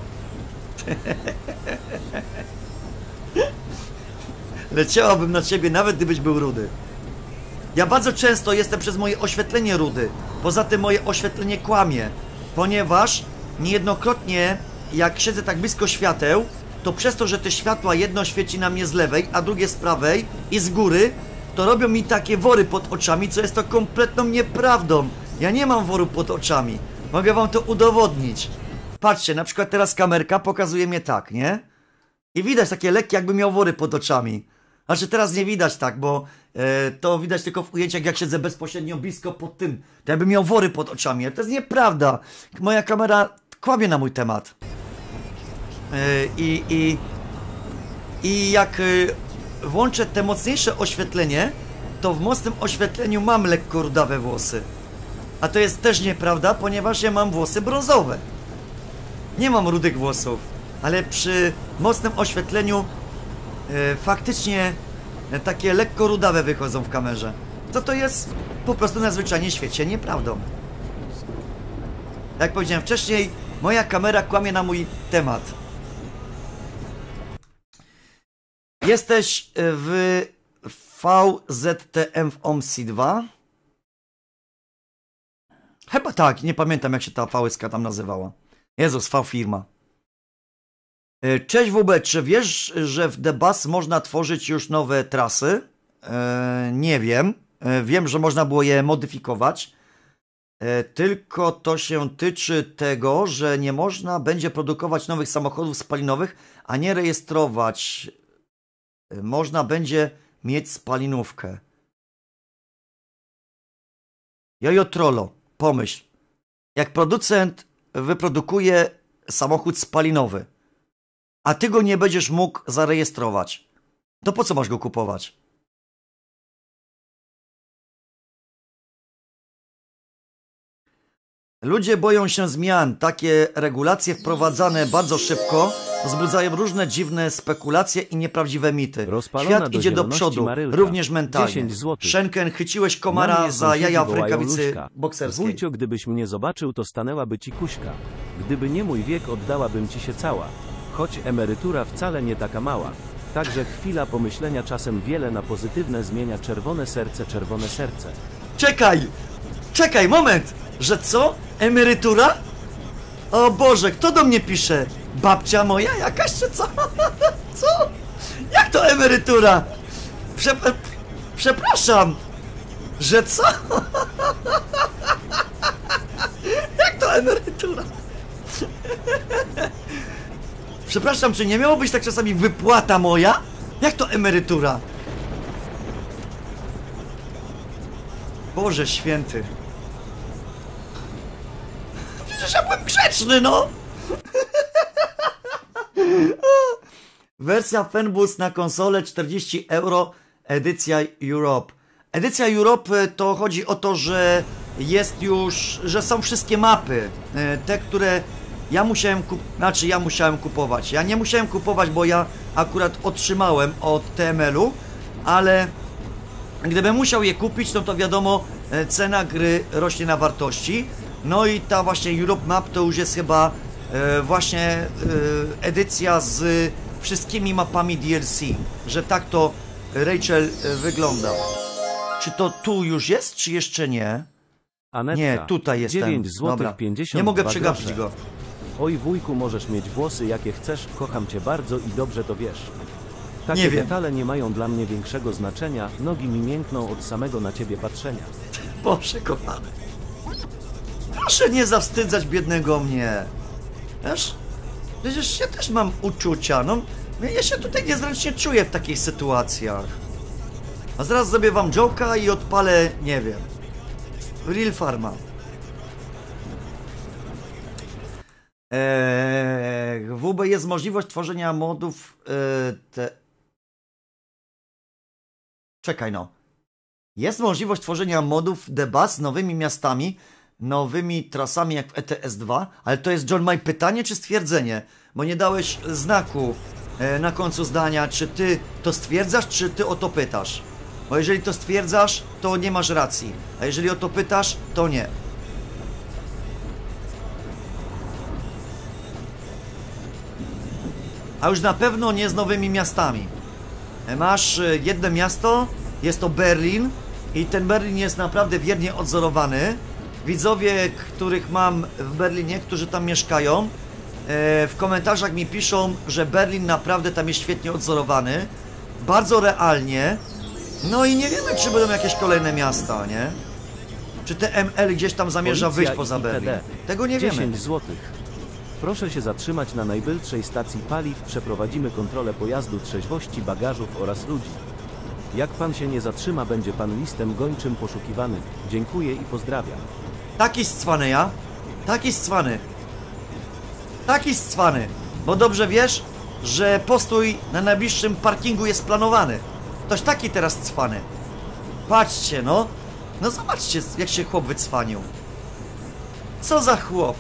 Leciałabym na ciebie nawet gdybyś był rudy. Ja bardzo często jestem przez moje oświetlenie rudy. Poza tym moje oświetlenie kłamie. Ponieważ niejednokrotnie jak siedzę tak blisko świateł, to przez to, że te światła jedno świeci na mnie z lewej, a drugie z prawej i z góry, to robią mi takie wory pod oczami, co jest to kompletną nieprawdą. Ja nie mam woru pod oczami. Mogę wam to udowodnić. Patrzcie, na przykład teraz kamerka pokazuje mnie tak, nie? I widać takie lekkie, jakby miał wory pod oczami. Znaczy teraz nie widać tak, bo e, to widać tylko w ujęciach, jak siedzę bezpośrednio blisko pod tym. To jakby miał wory pod oczami. Ale to jest nieprawda. Moja kamera kłamie na mój temat. E, I, i, i jak e, włączę te mocniejsze oświetlenie, to w mocnym oświetleniu mam lekko rudawe włosy. A to jest też nieprawda, ponieważ ja mam włosy brązowe. Nie mam rudych włosów, ale przy mocnym oświetleniu e, faktycznie e, takie lekko rudawe wychodzą w kamerze. To to jest po prostu nadzwyczajnie w świecie nieprawdą. Jak powiedziałem wcześniej, moja kamera kłamie na mój temat. Jesteś w V Z T M w O M S I dwa? Chyba tak, nie pamiętam jak się ta V S K tam nazywała. Jezus, V firma. Cześć W B, czy wiesz, że w The Bus można tworzyć już nowe trasy? Eee, nie wiem. Eee, wiem, że można było je modyfikować. Eee, tylko to się tyczy tego, że nie można będzie produkować nowych samochodów spalinowych, a nie rejestrować. Eee, można będzie mieć spalinówkę. Jojo Trollo, pomyśl. Jak producent wyprodukuje samochód spalinowy, a ty go nie będziesz mógł zarejestrować, to po co masz go kupować? Ludzie boją się zmian. Takie regulacje wprowadzane bardzo szybko wzbudzają różne dziwne spekulacje i nieprawdziwe mity. Rozpalona Świat do idzie do zieloności przodu, Marylka. również mentalnie. dziesięć złotych. Szenken, chyciłeś Na komara mnie za sąsiedzi jaja w wołają rękawicy Luśka. bokserskiej. Wujcio, gdybyś mnie zobaczył, to stanęłaby ci kuśka. Gdyby nie mój wiek, oddałabym ci się cała. Choć emerytura wcale nie taka mała. Także chwila pomyślenia czasem wiele na pozytywne zmienia. Czerwone serce, czerwone serce. Czekaj! Czekaj, moment! Że co? Emerytura? O Boże, kto do mnie pisze? Babcia moja jakaś czy co? Co? Jak to emerytura? Prze przepraszam! Że co? Jak to emerytura? Przepraszam, czy nie miało być tak czasami wypłata moja? Jak to emerytura? Boże święty. Przecież ja byłem grzeczny, no! Wersja Fenbus na konsolę czterdzieści euro, edycja Europe. Edycja Europe to chodzi o to, że jest już, że są wszystkie mapy. Te, które ja musiałem kup... Znaczy ja musiałem kupować. Ja nie musiałem kupować, bo ja akurat otrzymałem od T M L-u, ale gdybym musiał je kupić, no to wiadomo, cena gry rośnie na wartości. No i ta właśnie Europe Map to już jest chyba e, właśnie e, edycja z wszystkimi mapami D L C, że tak to Rachel e, wygląda. Czy to tu już jest, czy jeszcze nie? Anetka. Nie, tutaj jestem. dziewięć złotych Dobra. pięćdziesiąt dwa Nie mogę grosze. przegapić go. Oj wujku, możesz mieć włosy jakie chcesz, kocham cię bardzo i dobrze to wiesz. Takie Nie wiem. detale nie mają dla mnie większego znaczenia, nogi mi miękną od samego na ciebie patrzenia. Boże kochany. Proszę nie zawstydzać biednego mnie. Wiesz? Przecież ja też mam uczucia, no. Ja się tutaj niezręcznie czuję w takich sytuacjach. A zaraz zrobię wam joke'a i odpalę, nie wiem, Real Farma. Eee, w W B jest możliwość tworzenia modów e, te... Czekaj no. Jest możliwość tworzenia modów The Bus z nowymi miastami, nowymi trasami jak w E T S dwa, ale to jest, John, moje pytanie czy stwierdzenie? Bo nie dałeś znaku e, na końcu zdania, czy ty to stwierdzasz, czy ty o to pytasz. Bo jeżeli to stwierdzasz, to nie masz racji, a jeżeli o to pytasz, to nie. A już na pewno nie z nowymi miastami. Masz jedno miasto, jest to Berlin i ten Berlin jest naprawdę wiernie odzorowany. Widzowie, których mam w Berlinie, którzy tam mieszkają, w komentarzach mi piszą, że Berlin naprawdę tam jest świetnie odzorowany, bardzo realnie. No i nie wiemy, czy będą jakieś kolejne miasta, nie? Czy T M L gdzieś tam zamierza Policja wyjść poza i itd. Berlin? Tego nie wiemy. dziesięć złotych. Proszę się zatrzymać na najbliższej stacji paliw. Przeprowadzimy kontrolę pojazdu, trzeźwości, bagażów oraz ludzi. Jak pan się nie zatrzyma, będzie pan listem gończym poszukiwany. Dziękuję i pozdrawiam. Taki scwany ja. Taki scwany. Taki scwany. Bo dobrze wiesz, że postój na najbliższym parkingu jest planowany. Ktoś taki teraz cwany. Patrzcie no. No zobaczcie, jak się chłop wycwanił. Co za chłop.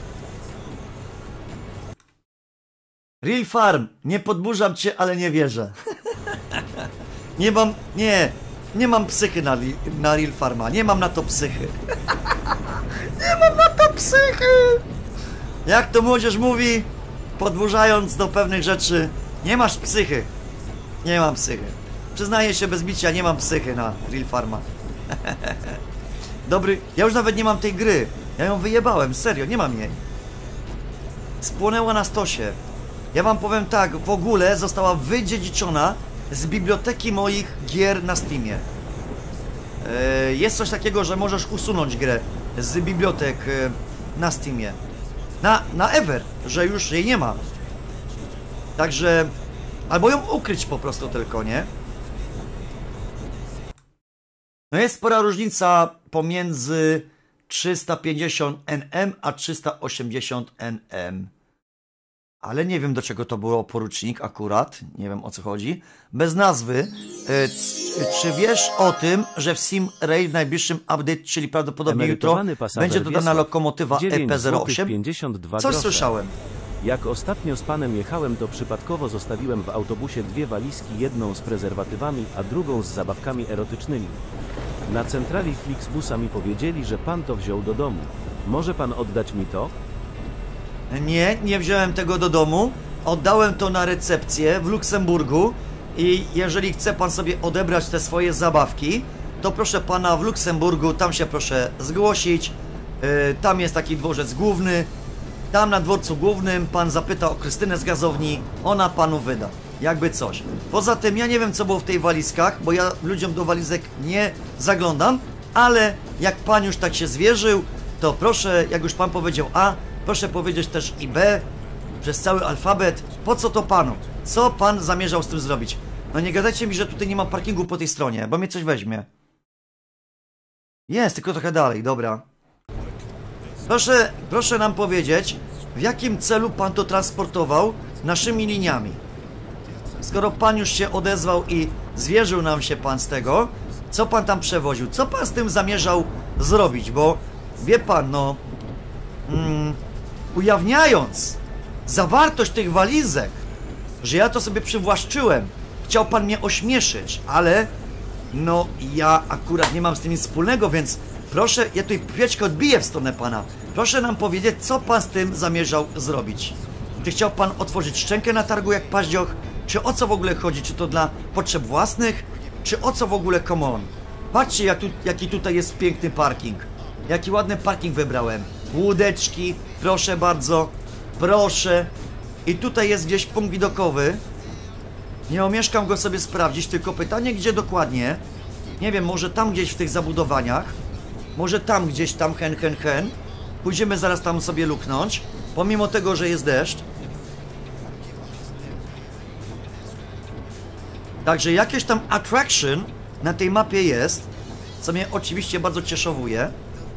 Real Farm. Nie podburzam cię, ale nie wierzę. Nie mam... Nie. Nie mam psychy na, na Real Farma. Nie mam na to psychy. Nie mam na to psychy. Jak to młodzież mówi, podburzając do pewnych rzeczy, nie masz psychy. Nie mam psychy. Przyznaję się bez bicia, nie mam psychy na Real Farma. Dobry, ja już nawet nie mam tej gry. Ja ją wyjebałem, serio, nie mam jej. Spłonęła na stosie. Ja wam powiem tak, w ogóle została wydziedziczona z biblioteki moich gier na Steamie. Yy, jest coś takiego, że możesz usunąć grę z bibliotek yy, na Steamie. Na, na Ever, że już jej nie ma. Także... Albo ją ukryć po prostu tylko, nie? No jest spora różnica pomiędzy trzysta pięćdziesiąt N M a trzysta osiemdziesiąt N M. Ale nie wiem, do czego to było porucznik akurat. Nie wiem, o co chodzi. Bez nazwy. E, czy wiesz o tym, że w SimRail w najbliższym update, czyli prawdopodobnie jutro, będzie dodana lokomotywa E P zero osiem? Coś słyszałem. Jak ostatnio z panem jechałem, to przypadkowo zostawiłem w autobusie dwie walizki, jedną z prezerwatywami, a drugą z zabawkami erotycznymi. Na centrali Flixbusa mi powiedzieli, że pan to wziął do domu. Może pan oddać mi to? Nie, nie wziąłem tego do domu. Oddałem to na recepcję w Luksemburgu i jeżeli chce pan sobie odebrać te swoje zabawki, to proszę pana w Luksemburgu, tam się proszę zgłosić. Yy, tam jest taki dworzec główny. Tam na dworcu głównym pan zapyta o Krystynę z gazowni, ona panu wyda. Jakby coś. Poza tym ja nie wiem, co było w tej walizkach, bo ja ludziom do walizek nie zaglądam, ale jak pan już tak się zwierzył, to proszę, jak już pan powiedział A, proszę powiedzieć też i B, przez cały alfabet. Po co to panu? Co pan zamierzał z tym zrobić? No nie gadajcie mi, że tutaj nie ma parkingu po tej stronie, bo mnie coś weźmie. Jest, tylko trochę dalej, dobra. Proszę, proszę nam powiedzieć, w jakim celu pan to transportował naszymi liniami. Skoro pan już się odezwał i zwierzył nam się pan z tego, co pan tam przewoził? Co pan z tym zamierzał zrobić? Bo wie pan, no... Mm, ujawniając zawartość tych walizek, że ja to sobie przywłaszczyłem, chciał pan mnie ośmieszyć, ale no ja akurat nie mam z tym nic wspólnego, więc proszę, ja tutaj pieczkę odbiję w stronę pana. Proszę nam powiedzieć, co pan z tym zamierzał zrobić. Czy chciał pan otworzyć szczękę na targu jak paździoch? Czy o co w ogóle chodzi? Czy to dla potrzeb własnych? Czy o co w ogóle, come on? Patrzcie, jak tu, jaki tutaj jest piękny parking. Jaki ładny parking wybrałem. Łódeczki, proszę bardzo. Proszę. I tutaj jest gdzieś punkt widokowy. Nie omieszkam go sobie sprawdzić, tylko pytanie, gdzie dokładnie. Nie wiem, może tam gdzieś w tych zabudowaniach. Może tam gdzieś, tam hen, hen, hen. Pójdziemy zaraz tam sobie luknąć. Pomimo tego, że jest deszcz. Także jakieś tam attraction na tej mapie jest, co mnie oczywiście bardzo cieszowuje.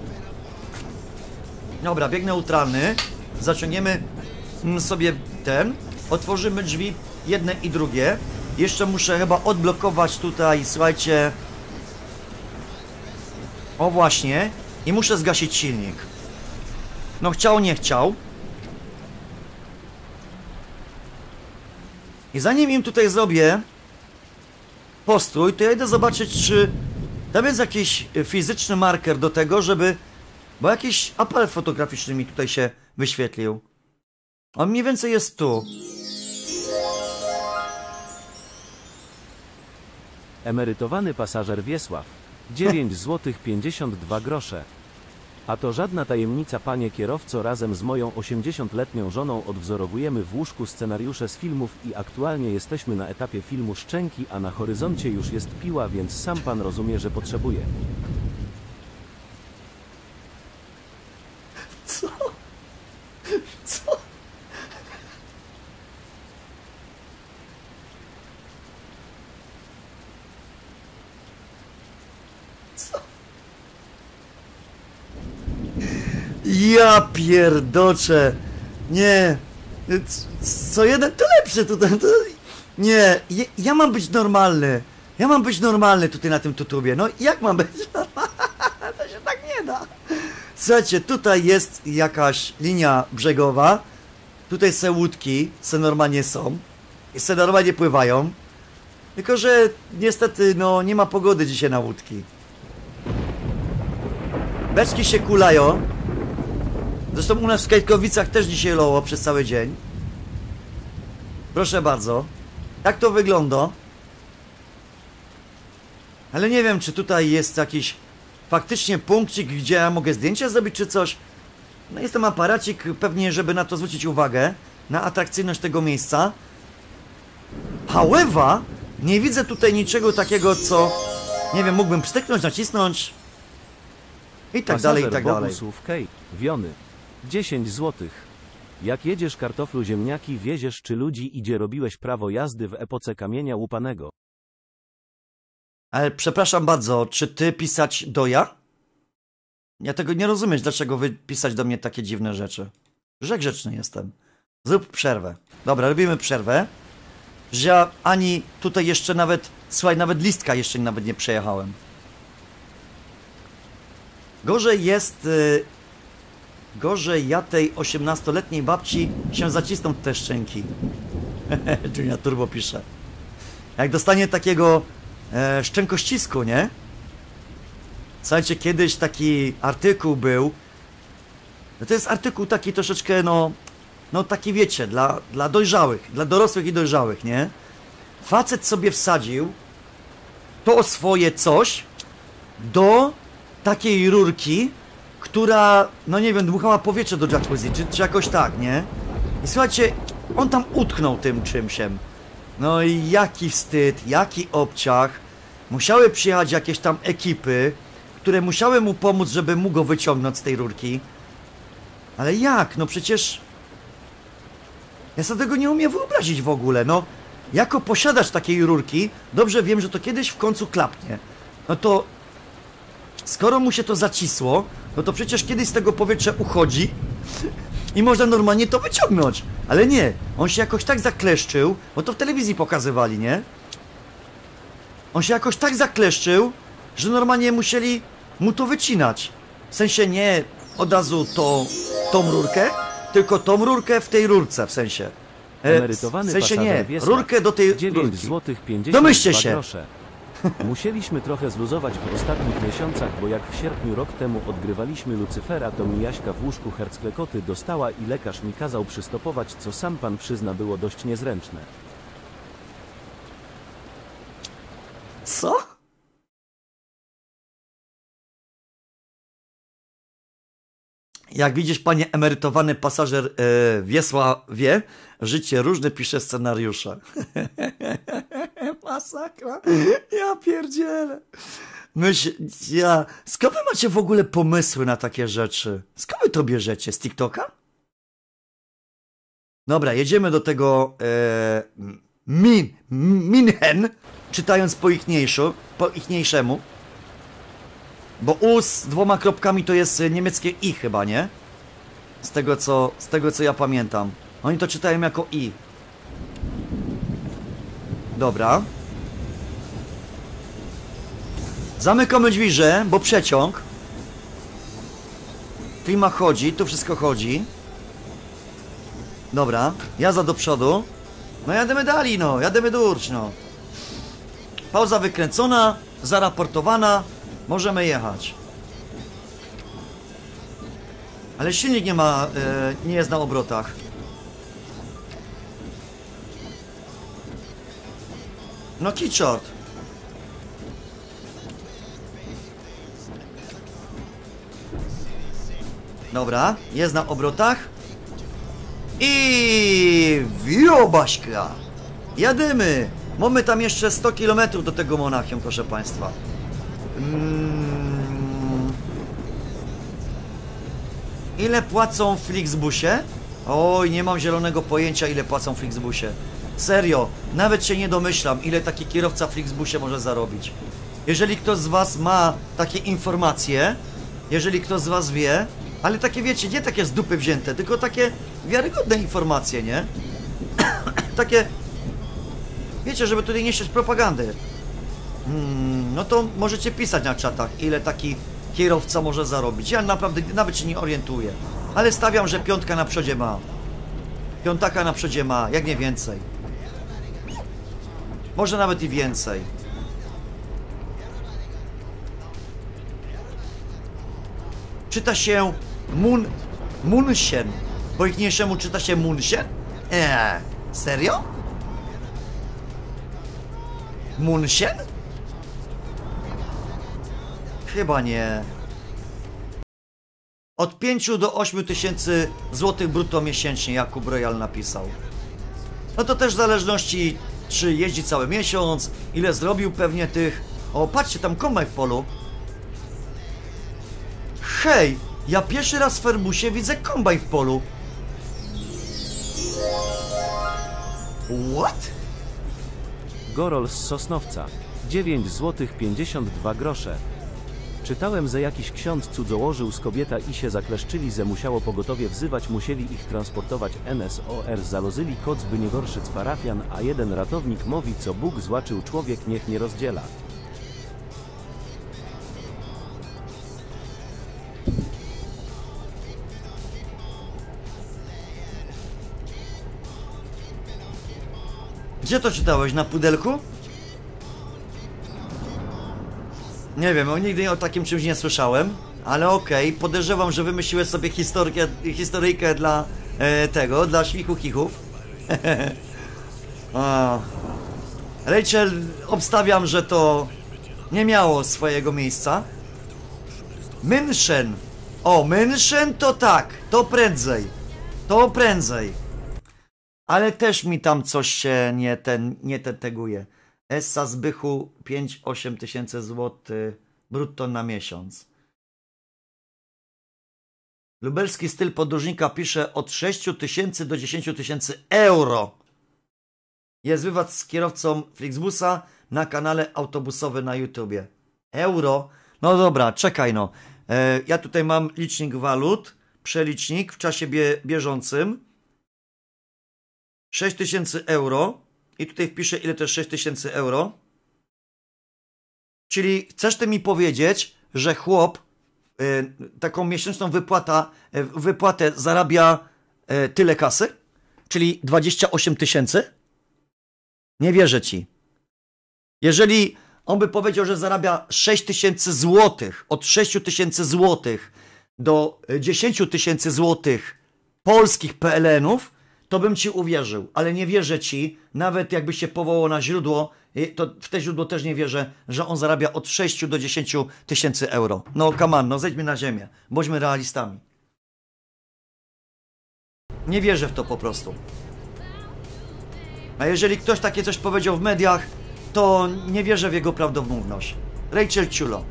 Dobra, bieg neutralny. Zaciągniemy sobie ten. Otworzymy drzwi jedne i drugie. Jeszcze muszę chyba odblokować tutaj, słuchajcie. O właśnie. I muszę zgasić silnik. No chciał, nie chciał. I zanim im tutaj zrobię postrój, to ja idę zobaczyć, czy tam jest jakiś fizyczny marker do tego, żeby... Bo jakiś aparat fotograficzny mi tutaj się wyświetlił. On mniej więcej jest tu. Emerytowany pasażer Wiesław. dziewięć złotych pięćdziesiąt dwa grosze. A to żadna tajemnica, panie kierowco, razem z moją osiemdziesięcioletnią żoną odwzorowujemy w łóżku scenariusze z filmów i aktualnie jesteśmy na etapie filmu Szczęki, a na horyzoncie już jest Piła, więc sam pan rozumie, że potrzebuje. Co? Co? Co? Ja pierdoczę. Nie. Co jeden to lepsze tutaj. To... Nie. Ja, ja mam być normalny. Ja mam być normalny tutaj na tym tutubie. No jak mam być normalny? To się tak nie da. Słuchajcie, tutaj jest jakaś linia brzegowa. Tutaj se łódki, se normalnie są. I se normalnie pływają. Tylko że niestety no nie ma pogody dzisiaj na łódki. Beczki się kulają. Zresztą u nas w Kajtkowicach też dzisiaj loło przez cały dzień. Proszę bardzo. Tak to wygląda. Ale nie wiem, czy tutaj jest jakiś faktycznie punkcik, gdzie ja mogę zdjęcie zrobić, czy coś. No jest tam aparacik, pewnie, żeby na to zwrócić uwagę. Na atrakcyjność tego miejsca. However, nie widzę tutaj niczego takiego, co... Nie wiem, mógłbym pstryknąć, nacisnąć. I tak dalej, i tak dalej. Bogusłów Kej, Wiony. dziesięć złotych. Jak jedziesz kartoflu ziemniaki wieziesz, czy ludzi idzie, robiłeś prawo jazdy w epoce kamienia łupanego. Ale przepraszam bardzo, czy ty pisać do ja? Ja tego nie rozumiem, dlaczego wy pisać do mnie takie dziwne rzeczy. Że grzeczny jestem. Zrób przerwę. Dobra, robimy przerwę. Że ja ani tutaj jeszcze nawet, słuchaj, nawet listka jeszcze nawet nie przejechałem. Gorzej jest... Yy, gorzej ja tej osiemnastoletniej babci się zacisną te szczęki. Junia Turbo pisze. Jak dostanie takiego e, szczękościsku, nie? Słuchajcie, kiedyś taki artykuł był. No to jest artykuł taki troszeczkę, no... No taki wiecie, dla, dla dojrzałych, dla dorosłych i dojrzałych, nie? Facet sobie wsadził to swoje coś do takiej rurki, która, no nie wiem, dmuchała powietrze do jacuzzi, czy, czy jakoś tak, nie? I słuchajcie, on tam utknął tym czymsiem. No i jaki wstyd, jaki obciach. Musiały przyjechać jakieś tam ekipy, które musiały mu pomóc, żeby mógł go wyciągnąć z tej rurki. Ale jak? No przecież... Ja sobie tego nie umiem wyobrazić w ogóle, no. Jako posiadacz takiej rurki, dobrze wiem, że to kiedyś w końcu klapnie. No to... Skoro mu się to zacisło, no to przecież kiedyś z tego powietrze uchodzi i można normalnie to wyciągnąć. Ale nie, on się jakoś tak zakleszczył, bo to w telewizji pokazywali, nie? On się jakoś tak zakleszczył, że normalnie musieli mu to wycinać. W sensie nie od razu to, tą rurkę, tylko tą rurkę w tej rurce, w sensie. E, Emerytowany w sensie nie, Wiesław, rurkę do tej dziewięć rurki. złotych pięćdziesiąt dwa Domyślcie się. grosze. Musieliśmy trochę zluzować w ostatnich miesiącach, bo jak w sierpniu rok temu odgrywaliśmy Lucyfera, to mi Jaśka w łóżku hercklekoty dostała i lekarz mi kazał przystopować, co sam pan przyzna było dość niezręczne. Co? Jak widzisz, panie emerytowany pasażer e, Wiesławie, życie różne pisze scenariusze. Masakra. Ja pierdzielę. Myśl, ja... Skąd wy macie w ogóle pomysły na takie rzeczy? Skąd wy to bierzecie? Z TikToka? Dobra, jedziemy do tego e, Min, Minhen, czytając po ichniejszu, po ichniejszemu. Bo U z dwoma kropkami to jest niemieckie I chyba, nie? Z tego co, z tego co ja pamiętam. Oni to czytają jako I. Dobra. Zamykamy drzwiże, bo przeciąg. Klima chodzi, tu wszystko chodzi. Dobra, jazda do przodu. No jademy dalej, no, jademy durć, no. Pauza wykręcona, zaraportowana. Możemy jechać. Ale silnik nie ma, e, nie jest na obrotach. No kiczort. Dobra, jest na obrotach. I wiobaśka. Jadymy. Mamy tam jeszcze sto kilometrów do tego Monachium, proszę państwa. Mm. Ile płacą w Flixbusie? Oj, nie mam zielonego pojęcia, ile płacą w Flixbusie. Serio, nawet się nie domyślam, ile taki kierowca w Flixbusie może zarobić. Jeżeli ktoś z was ma takie informacje, jeżeli ktoś z was wie, ale takie wiecie, nie takie z dupy wzięte, tylko takie wiarygodne informacje, nie? Takie, wiecie, żeby tutaj nie sieć propagandy. Hmm, no to możecie pisać na czatach, ile taki kierowca może zarobić. Ja naprawdę nawet się nie orientuję. Ale stawiam, że piątka na przodzie ma. Piątaka na przodzie ma, jak nie więcej. Może nawet i więcej. Czyta się Mun... Munchen. Po ichniejszemu czyta się Munchen? Eee, serio? Munchen? Chyba nie. Od pięciu do ośmiu tysięcy złotych brutto miesięcznie Jakub Royal napisał. No to też w zależności, czy jeździ cały miesiąc, ile zrobił pewnie tych... O, patrzcie, tam kombajn w polu. Hej, ja pierwszy raz w Ferbusie widzę kombajn w polu. What? Gorol z Sosnowca. dziewięć złotych pięćdziesiąt dwa grosze. Czytałem, że jakiś ksiądz cudzołożył z kobieta i się zakleszczyli, że musiało pogotowie wzywać, musieli ich transportować. N S O R zalozyli koc, by nie gorszyć parafian, a jeden ratownik mówi, co Bóg złaczył, człowiek niech nie rozdziela. Gdzie to czytałeś? Na pudelku? Nie wiem, nigdy o takim czymś nie słyszałem, ale okej, okay, podejrzewam, że wymyśliłeś sobie historykę, historyjkę dla e, tego, dla śmichu chichów. Rachel, obstawiam, że to nie miało swojego miejsca. München. O, München to tak, to prędzej, to prędzej. Ale też mi tam coś się nie ten, nie ten teguje. Essa Zbychu pięć osiem tysięcy złotych brutto na miesiąc. Lubelski styl podróżnika pisze od sześciu tysięcy do dziesięciu tysięcy euro. Jest wywiad z kierowcą Flixbusa na kanale autobusowy na YouTubie. Euro? No dobra, czekaj no. E, ja tutaj mam licznik walut, przelicznik w czasie bie bieżącym. sześć tysięcy euro. I tutaj wpiszę, ile to jest sześć tysięcy euro. Czyli chcesz ty mi powiedzieć, że chłop y, taką miesięczną wypłata, y, wypłatę zarabia y, tyle kasy? Czyli dwadzieścia osiem tysięcy? Nie wierzę ci. Jeżeli on by powiedział, że zarabia sześć tysięcy złotych, od sześciu tysięcy złotych do dziesięciu tysięcy złotych polskich P L N-ów, to bym ci uwierzył, ale nie wierzę ci, nawet jakby się powołał na źródło, to w te źródło też nie wierzę, że on zarabia od sześciu do dziesięciu tysięcy euro. No come on, no zejdźmy na ziemię, bądźmy realistami. Nie wierzę w to po prostu. A jeżeli ktoś takie coś powiedział w mediach, to nie wierzę w jego prawdomówność. Rachel Ciulo.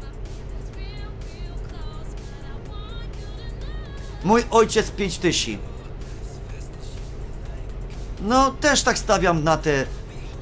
Mój ojciec pięć tysięcy. No, też tak stawiam na te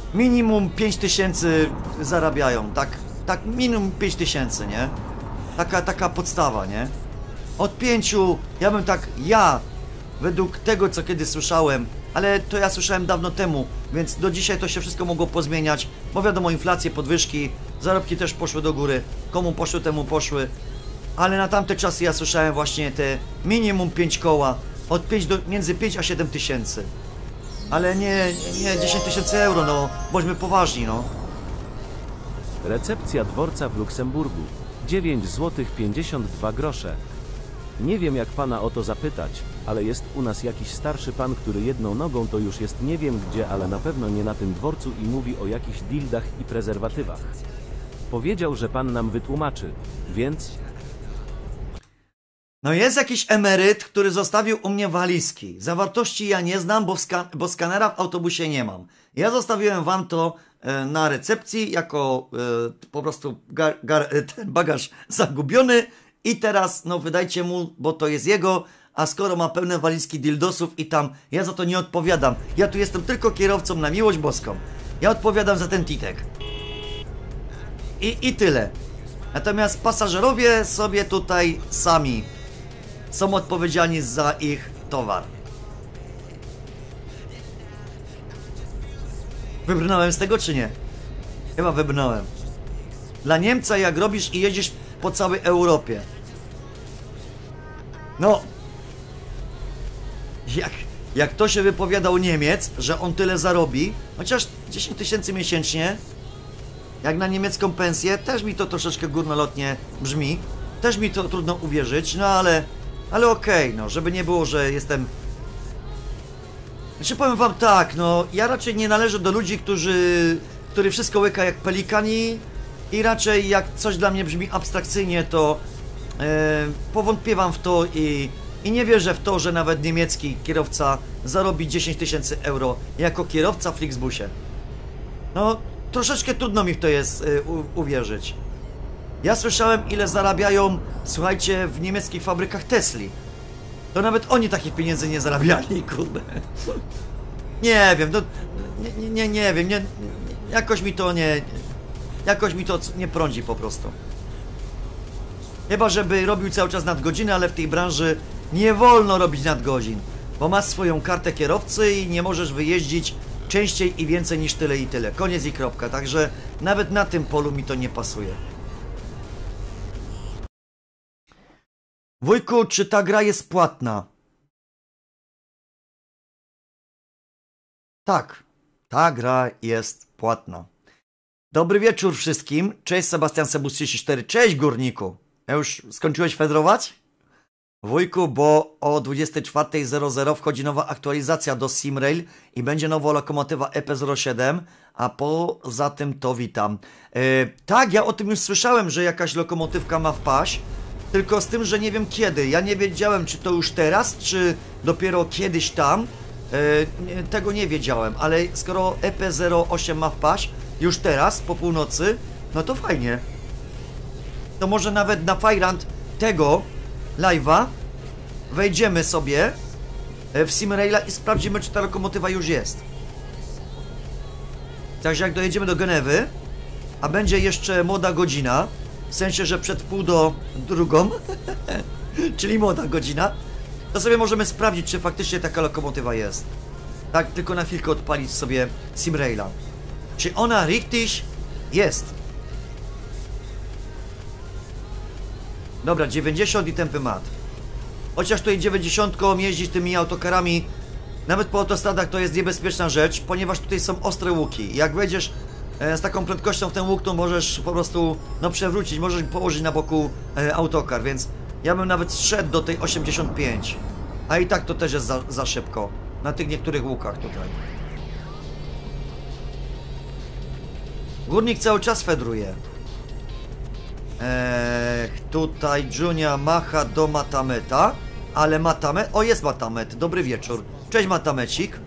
minimum pięć tysięcy zarabiają, tak, tak minimum pięć tysięcy, nie? Taka, taka podstawa, nie? Od pięciu, ja bym tak, ja, według tego, co kiedyś słyszałem, ale to ja słyszałem dawno temu, więc do dzisiaj to się wszystko mogło pozmieniać, bo wiadomo, inflacje, podwyżki, zarobki też poszły do góry, komu poszły, temu poszły, ale na tamte czasy ja słyszałem właśnie te minimum pięć koła, od pięć do, między pięć a siedem tysięcy, ale nie, nie, nie dziesięć tysięcy euro, no, bądźmy poważni, no. Recepcja dworca w Luksemburgu. dziewięć złotych pięćdziesiąt dwa grosze. Nie wiem jak pana o to zapytać, ale jest u nas jakiś starszy pan, który jedną nogą to już jest nie wiem gdzie, ale na pewno nie na tym dworcu i mówi o jakichś dildach i prezerwatywach. Powiedział, że pan nam wytłumaczy, więc... No jest jakiś emeryt, który zostawił u mnie walizki. Zawartości ja nie znam, bo, ska bo skanera w autobusie nie mam. Ja zostawiłem wam to e, na recepcji jako e, po prostu gar, gar, ten bagaż zagubiony i teraz no wydajcie mu, bo to jest jego, a skoro ma pełne walizki dildosów i tam, ja za to nie odpowiadam. Ja tu jestem tylko kierowcą na miłość boską. Ja odpowiadam za ten titek. I, i tyle. Natomiast pasażerowie sobie tutaj sami są odpowiedzialni za ich towar. Wybrnąłem z tego czy nie? Chyba wybrnąłem. Dla Niemca jak robisz i jedziesz po całej Europie. No. Jak, jak to się wypowiadał Niemiec, że on tyle zarobi, chociaż dziesięć tysięcy miesięcznie, jak na niemiecką pensję, też mi to troszeczkę górnolotnie brzmi. Też mi to trudno uwierzyć, no ale... Ale okej, okay, no, żeby nie było, że jestem... Znaczy powiem wam tak, no, ja raczej nie należę do ludzi, którzy... Który wszystko łyka jak pelikani i raczej jak coś dla mnie brzmi abstrakcyjnie, to e, powątpiewam w to i, i nie wierzę w to, że nawet niemiecki kierowca zarobi dziesięć tysięcy euro jako kierowca w Flixbusie. No, troszeczkę trudno mi w to jest e, u, uwierzyć. Ja słyszałem, ile zarabiają, słuchajcie, w niemieckich fabrykach Tesli. To nawet oni takich pieniędzy nie zarabiali, kurde. Nie wiem, no, nie, nie, nie wiem, nie, jakoś mi to nie, jakoś mi to nie prądzi po prostu. Chyba, żeby robił cały czas nadgodziny, ale w tej branży nie wolno robić nadgodzin, bo masz swoją kartę kierowcy i nie możesz wyjeździć częściej i więcej niż tyle i tyle. Koniec i kropka, także nawet na tym polu mi to nie pasuje. Wujku, czy ta gra jest płatna? Tak, ta gra jest płatna. Dobry wieczór wszystkim. Cześć, Sebastian Sebus trzydzieści cztery. Cześć, górniku. Ja już skończyłeś fedrować? Wujku, bo o dwudziestej czwartej zero zero wchodzi nowa aktualizacja do Simrail i będzie nowa lokomotywa E P zero siedem, a poza tym to witam. Yy, tak, ja o tym już słyszałem, że jakaś lokomotywka ma wpaść. Tylko z tym, że nie wiem kiedy. Ja nie wiedziałem, czy to już teraz, czy dopiero kiedyś tam. E, tego nie wiedziałem, ale skoro E P zero osiem ma wpaść już teraz, po północy, no to fajnie. To może nawet na Fajrant tego live'a wejdziemy sobie w Simraila i sprawdzimy, czy ta lokomotywa już jest. Także jak dojedziemy do Genewy, a będzie jeszcze młoda godzina, w sensie, że przed pół do drugą, czyli młoda godzina, to sobie możemy sprawdzić, czy faktycznie taka lokomotywa jest. Tak, tylko na chwilkę odpalić sobie Simraila. Czy ona richtig jest? Dobra, dziewięćdziesiąt i tempy mat. Chociaż tutaj dziewięćdziesiątką jeździć tymi autokarami, nawet po autostradach, to jest niebezpieczna rzecz, ponieważ tutaj są ostre łuki. Jak wejdziesz z taką prędkością w ten łuk, to możesz po prostu no przewrócić, możesz położyć na boku e, autokar, więc ja bym nawet zszedł do tej osiemdziesiąt pięć. A i tak to też jest za, za szybko. Na tych niektórych łukach tutaj. Górnik cały czas fedruje. Eee, tutaj Junia macha do Matameta. Ale Matamet... O, jest Matamet. Dobry wieczór. Cześć, Matamecik.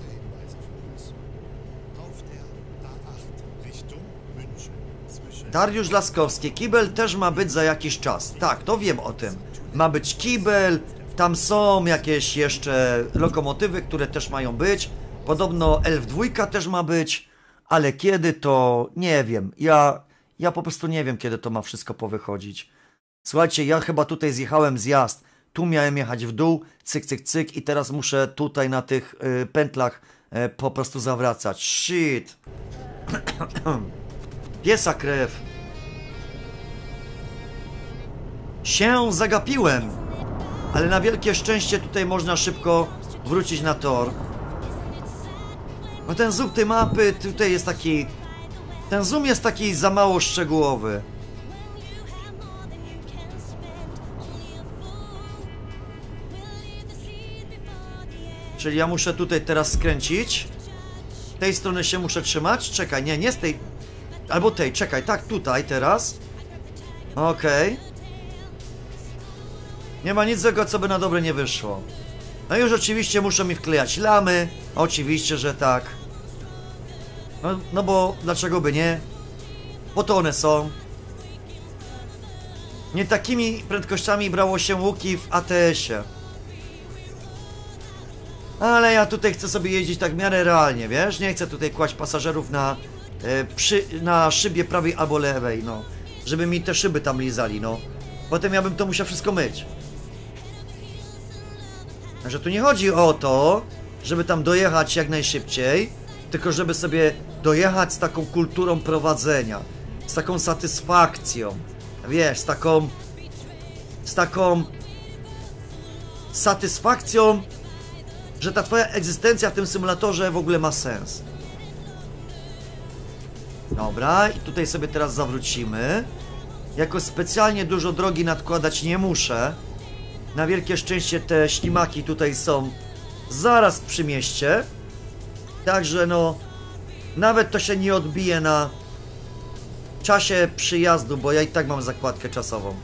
Dariusz Laskowski. Kibel też ma być za jakiś czas. Tak, to wiem o tym. Ma być kibel. Tam są jakieś jeszcze lokomotywy, które też mają być. Podobno Elf dwa też ma być. ale kiedy to nie wiem. Ja, ja po prostu nie wiem, kiedy to ma wszystko powychodzić. Słuchajcie, ja chyba tutaj zjechałem zjazd. Tu miałem jechać w dół, cyk, cyk, cyk i teraz muszę tutaj na tych y, pętlach y, po prostu zawracać. Shit. Piesa krew. Się zagapiłem. Ale na wielkie szczęście tutaj można szybko wrócić na tor. No ten zoom tej mapy tutaj jest taki... Ten zoom jest taki za mało szczegółowy. Czyli ja muszę tutaj teraz skręcić. Tej strony się muszę trzymać. Czekaj, nie, nie z tej... Albo tej, czekaj, tak, tutaj teraz. Okej. Okay. Nie ma nic złego, co by na dobre nie wyszło. No już oczywiście muszą mi wklejać lamy. Oczywiście, że tak. No, no bo dlaczego by nie? Po to one są. Nie takimi prędkościami brało się łuki w A T S-ie. Ale ja tutaj chcę sobie jeździć tak w miarę realnie, wiesz? Nie chcę tutaj kłaść pasażerów na, e, przy, na szybie prawej albo lewej, no. Żeby mi te szyby tam lizali, no. Potem ja bym to musiał wszystko myć. Także tu nie chodzi o to, żeby tam dojechać jak najszybciej, tylko żeby sobie dojechać z taką kulturą prowadzenia, z taką satysfakcją, wiesz, z taką, z taką satysfakcją, że ta twoja egzystencja w tym symulatorze w ogóle ma sens. Dobra, i tutaj sobie teraz zawrócimy. Jakoś specjalnie dużo drogi nadkładać nie muszę. Na wielkie szczęście te ślimaki tutaj są zaraz przy mieście. Także no, nawet to się nie odbije na czasie przyjazdu, bo ja i tak mam zakładkę czasową.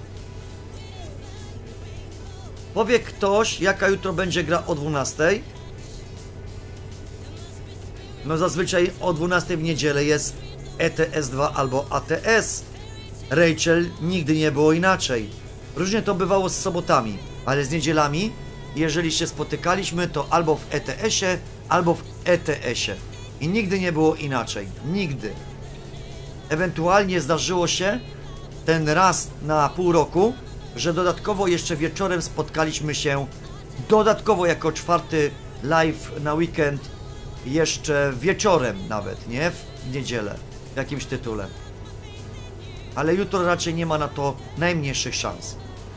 Powie ktoś, jaka jutro będzie gra o dwunastej? No zazwyczaj o dwunastej w niedzielę jest E T S dwa albo A T S. Rachel, nigdy nie było inaczej. Różnie to bywało z sobotami, ale z niedzielami, jeżeli się spotykaliśmy, to albo w E T S-ie, albo w E T S-ie. I nigdy nie było inaczej. Nigdy. Ewentualnie zdarzyło się ten raz na pół roku, że dodatkowo jeszcze wieczorem spotkaliśmy się, dodatkowo jako czwarty live na weekend, jeszcze wieczorem nawet, nie? W niedzielę, w jakimś tytule. Ale jutro raczej nie ma na to najmniejszych szans.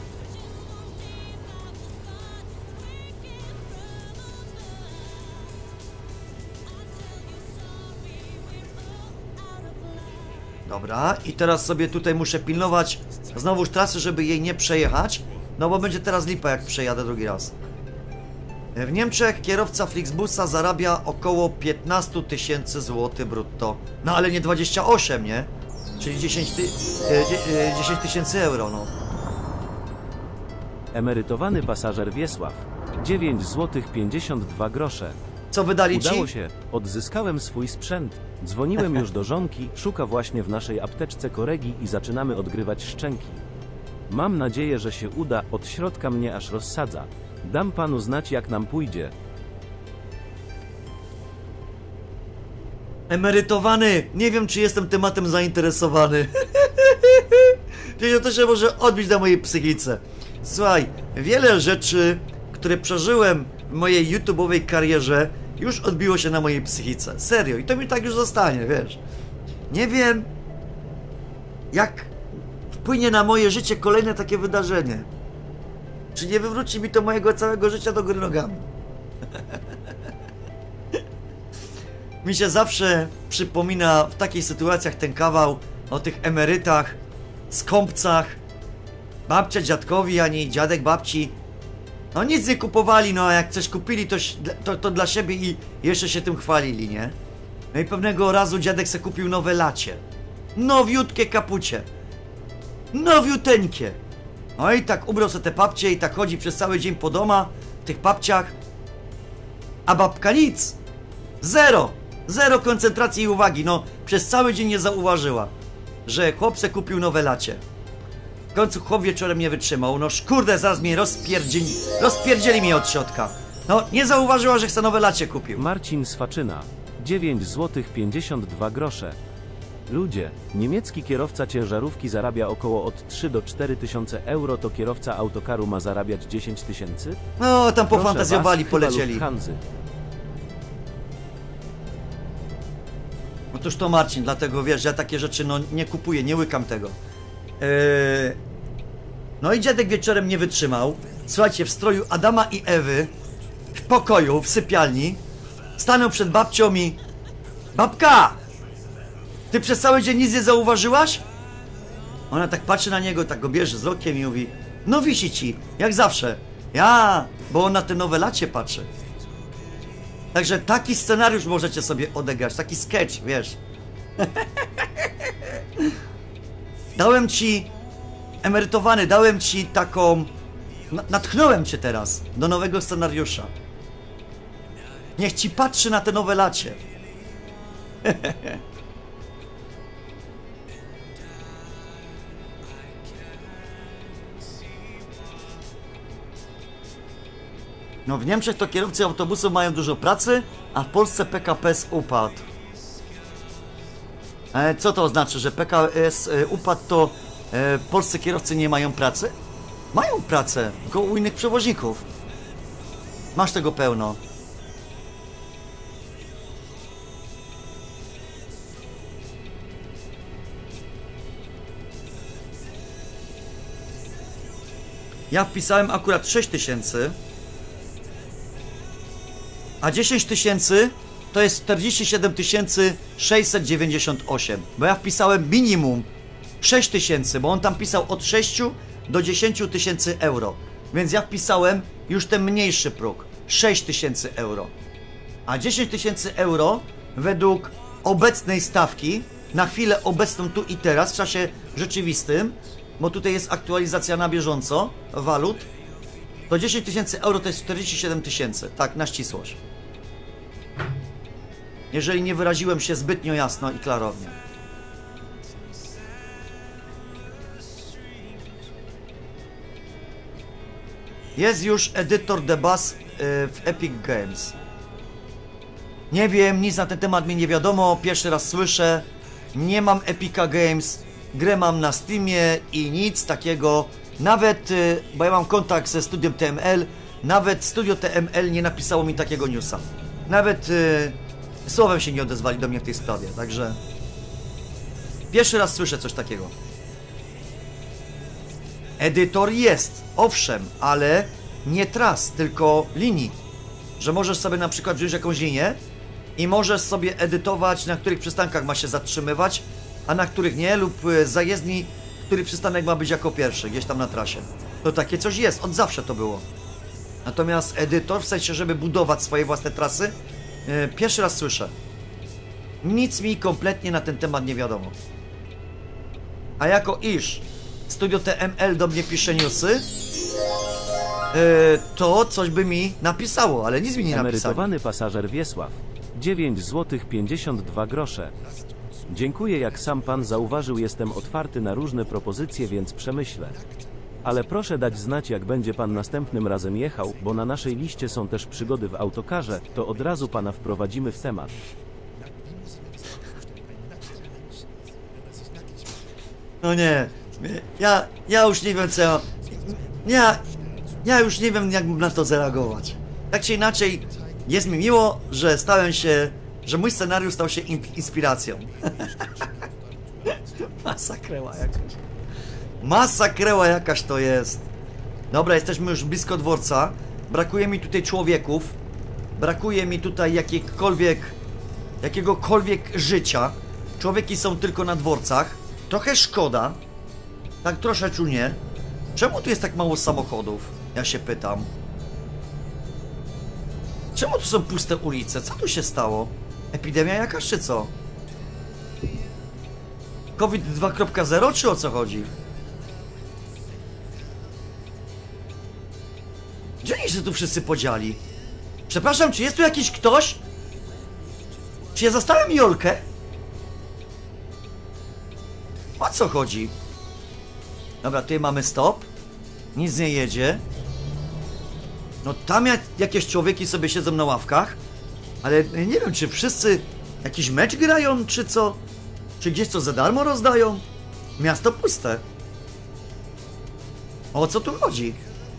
Dobra, i teraz sobie tutaj muszę pilnować znowuż trasy, żeby jej nie przejechać, no bo będzie teraz lipa, jak przejadę drugi raz. W Niemczech kierowca Flixbusa zarabia około piętnaście tysięcy złotych brutto. No ale nie dwadzieścia osiem, nie? Czyli dziesięć tysięcy euro, no. Emerytowany pasażer Wiesław. dziewięć złotych pięćdziesiąt dwa grosze. Co wydali ci? Udało się. Odzyskałem swój sprzęt. Dzwoniłem już do żonki, szuka właśnie w naszej apteczce koregi i zaczynamy odgrywać szczęki. Mam nadzieję, że się uda, od środka mnie aż rozsadza. Dam panu znać, jak nam pójdzie. Emerytowany! Nie wiem, czy jestem tematem zainteresowany. To się może odbić na mojej psychice. Słuchaj, wiele rzeczy, które przeżyłem w mojej YouTube'owej karierze, już odbiło się na mojej psychice. Serio. I to mi tak już zostanie, wiesz. Nie wiem, jak wpłynie na moje życie kolejne takie wydarzenie. Czy nie wywróci mi to mojego całego życia do góry nogami? Mi się zawsze przypomina w takich sytuacjach ten kawał o tych emerytach, skąpcach. Babcia dziadkowi, ani dziadek babci. No nic nie kupowali, no a jak coś kupili, to, to, to dla siebie i jeszcze się tym chwalili, nie? No i pewnego razu dziadek se kupił nowe lacie. Nowiutkie kapucie. Nowiuteńkie. No i tak ubrał sobie te papcie i tak chodzi przez cały dzień po doma, w tych papciach. A babka nic. Zero. Zero koncentracji i uwagi. No, przez cały dzień nie zauważyła, że chłop se kupił nowe lacie. W końcu chłop wieczorem nie wytrzymał. No kurde, zaraz mnie rozpierdzieli, rozpierdzieli mnie od środka. No, nie zauważyła, że chce nowe lacie kupił. Marcin Swaczyna. dziewięć złotych pięćdziesiąt dwa grosze. Ludzie, niemiecki kierowca ciężarówki zarabia około od trzy do czterech tysięcy euro, to kierowca autokaru ma zarabiać dziesięć tysięcy? No, tam Proszę pofantazjowali, was, chyba polecieli. Lufthansa. Otóż to Marcin, dlatego wiesz, ja takie rzeczy no nie kupuję, nie łykam tego. Yy... No i dziadek wieczorem nie wytrzymał. Słuchajcie, w stroju Adama i Ewy, w pokoju, w sypialni, stanął przed babcią i... Babka! Ty przez cały dzień nic nie zauważyłaś? Ona tak patrzy na niego, tak go bierze wzrokiem i mówi: no wisi ci, jak zawsze. Ja, bo on na te nowelacie patrzy. Także taki scenariusz możecie sobie odegrać, taki sketch, wiesz. Dałem ci, emerytowany, dałem ci taką... Natchnąłem cię teraz do nowego scenariusza. Niech ci patrzy na te nowelacie. No w Niemczech to kierowcy autobusów mają dużo pracy, a w Polsce P K P S upadł. E, co to oznacza, że P K S e, upadł, to e, polscy kierowcy nie mają pracy? Mają pracę, tylko u innych przewoźników. Masz tego pełno. Ja wpisałem akurat sześć tysięcy. A dziesięć tysięcy to jest czterdzieści siedem tysięcy sześćset dziewięćdziesiąt osiem. Bo ja wpisałem minimum sześć tysięcy, bo on tam pisał od sześciu do dziesięciu tysięcy euro. Więc ja wpisałem już ten mniejszy próg, sześć tysięcy euro. A dziesięć tysięcy euro według obecnej stawki, na chwilę obecną tu i teraz, w czasie rzeczywistym, bo tutaj jest aktualizacja na bieżąco walut, to dziesięć tysięcy euro to jest czterdzieści siedem tysięcy, tak, na ścisłość. Jeżeli nie wyraziłem się zbytnio jasno i klarownie. Jest już edytor The Bus yy, w Epic Games. Nie wiem, nic na ten temat mi nie wiadomo, pierwszy raz słyszę. Nie mam Epica Games, grę mam na Steamie i nic takiego. Nawet, yy, bo ja mam kontakt ze studiem T M L, nawet studio T M L nie napisało mi takiego newsa. Nawet yy, słowem się nie odezwali do mnie w tej sprawie, także... Pierwszy raz słyszę coś takiego. Edytor jest, owszem, ale nie tras, tylko linii. Że możesz sobie na przykład wziąć jakąś linię i możesz sobie edytować, na których przystankach ma się zatrzymywać, a na których nie, lub zajezdni, który przystanek ma być jako pierwszy, gdzieś tam na trasie. To takie coś jest, od zawsze to było. Natomiast edytor, w sensie, żeby budować swoje własne trasy, yy, pierwszy raz słyszę. Nic mi kompletnie na ten temat nie wiadomo. A jako iż studio T M L do mnie pisze newsy, yy, to coś by mi napisało, ale nic mi nie napisało. Emerytowany pasażer Wiesław. dziewięć złotych pięćdziesiąt dwa grosze. Dziękuję, jak sam pan zauważył, jestem otwarty na różne propozycje, więc przemyślę. Ale proszę dać znać, jak będzie pan następnym razem jechał, bo na naszej liście są też przygody w autokarze, to od razu pana wprowadzimy w temat. No nie, ja, ja już nie wiem co, ja, ja już nie wiem, jak na to zareagować. Tak czy inaczej, jest mi miło, że stałem się, że mój scenariusz stał się inspiracją. Masakreła jakaś. Masakreła jakaś to jest. Dobra, jesteśmy już blisko dworca. Brakuje mi tutaj człowieków. Brakuje mi tutaj jakiegokolwiek, jakiegokolwiek życia. Człowieki są tylko na dworcach. Trochę szkoda. Tak troszeczkę nie. Czemu tu jest tak mało samochodów? Ja się pytam. Czemu tu są puste ulice? Co tu się stało? Epidemia jakaś czy co? COVID dwa kropka zero czy o co chodzi? Gdzie oni się tu wszyscy podzieli? Przepraszam, czy jest tu jakiś ktoś? Czy ja zastałem Jolkę? O co chodzi? Dobra, tutaj mamy stop. Nic nie jedzie. No tam jak, jakieś człowieki sobie siedzą na ławkach. Ale nie wiem, czy wszyscy jakiś mecz grają, czy co? Czy gdzieś co za darmo rozdają? Miasto puste. O co tu chodzi?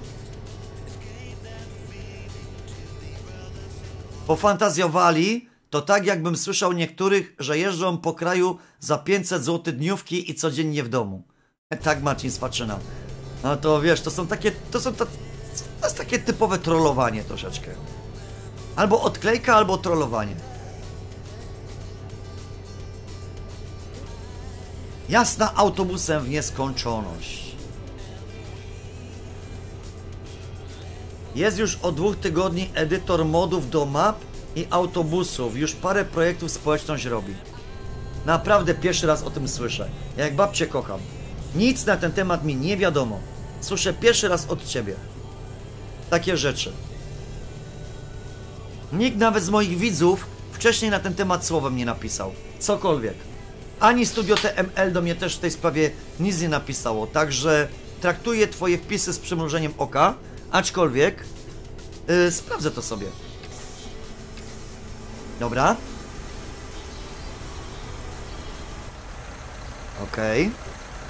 Pofantazjowali, to tak jakbym słyszał niektórych, że jeżdżą po kraju za pięćset złotych dniówki i codziennie w domu. Tak Marcin Swaczyna. No to wiesz, to są takie, to są ta, to jest takie typowe trollowanie troszeczkę. Albo odklejka, albo trollowanie. Jasna autobusem w nieskończoność. Jest już od dwóch tygodni edytor modów do map i autobusów. Już parę projektów społeczność robi. Naprawdę pierwszy raz o tym słyszę. Jak babcię kocham. Nic na ten temat mi nie wiadomo. Słyszę pierwszy raz od ciebie. Takie rzeczy. Nikt nawet z moich widzów wcześniej na ten temat słowem nie napisał. Cokolwiek. Ani Studio T M L do mnie też w tej sprawie nic nie napisało. Także traktuję twoje wpisy z przymrużeniem oka. Aczkolwiek yy, sprawdzę to sobie. Dobra. Okej. Okay.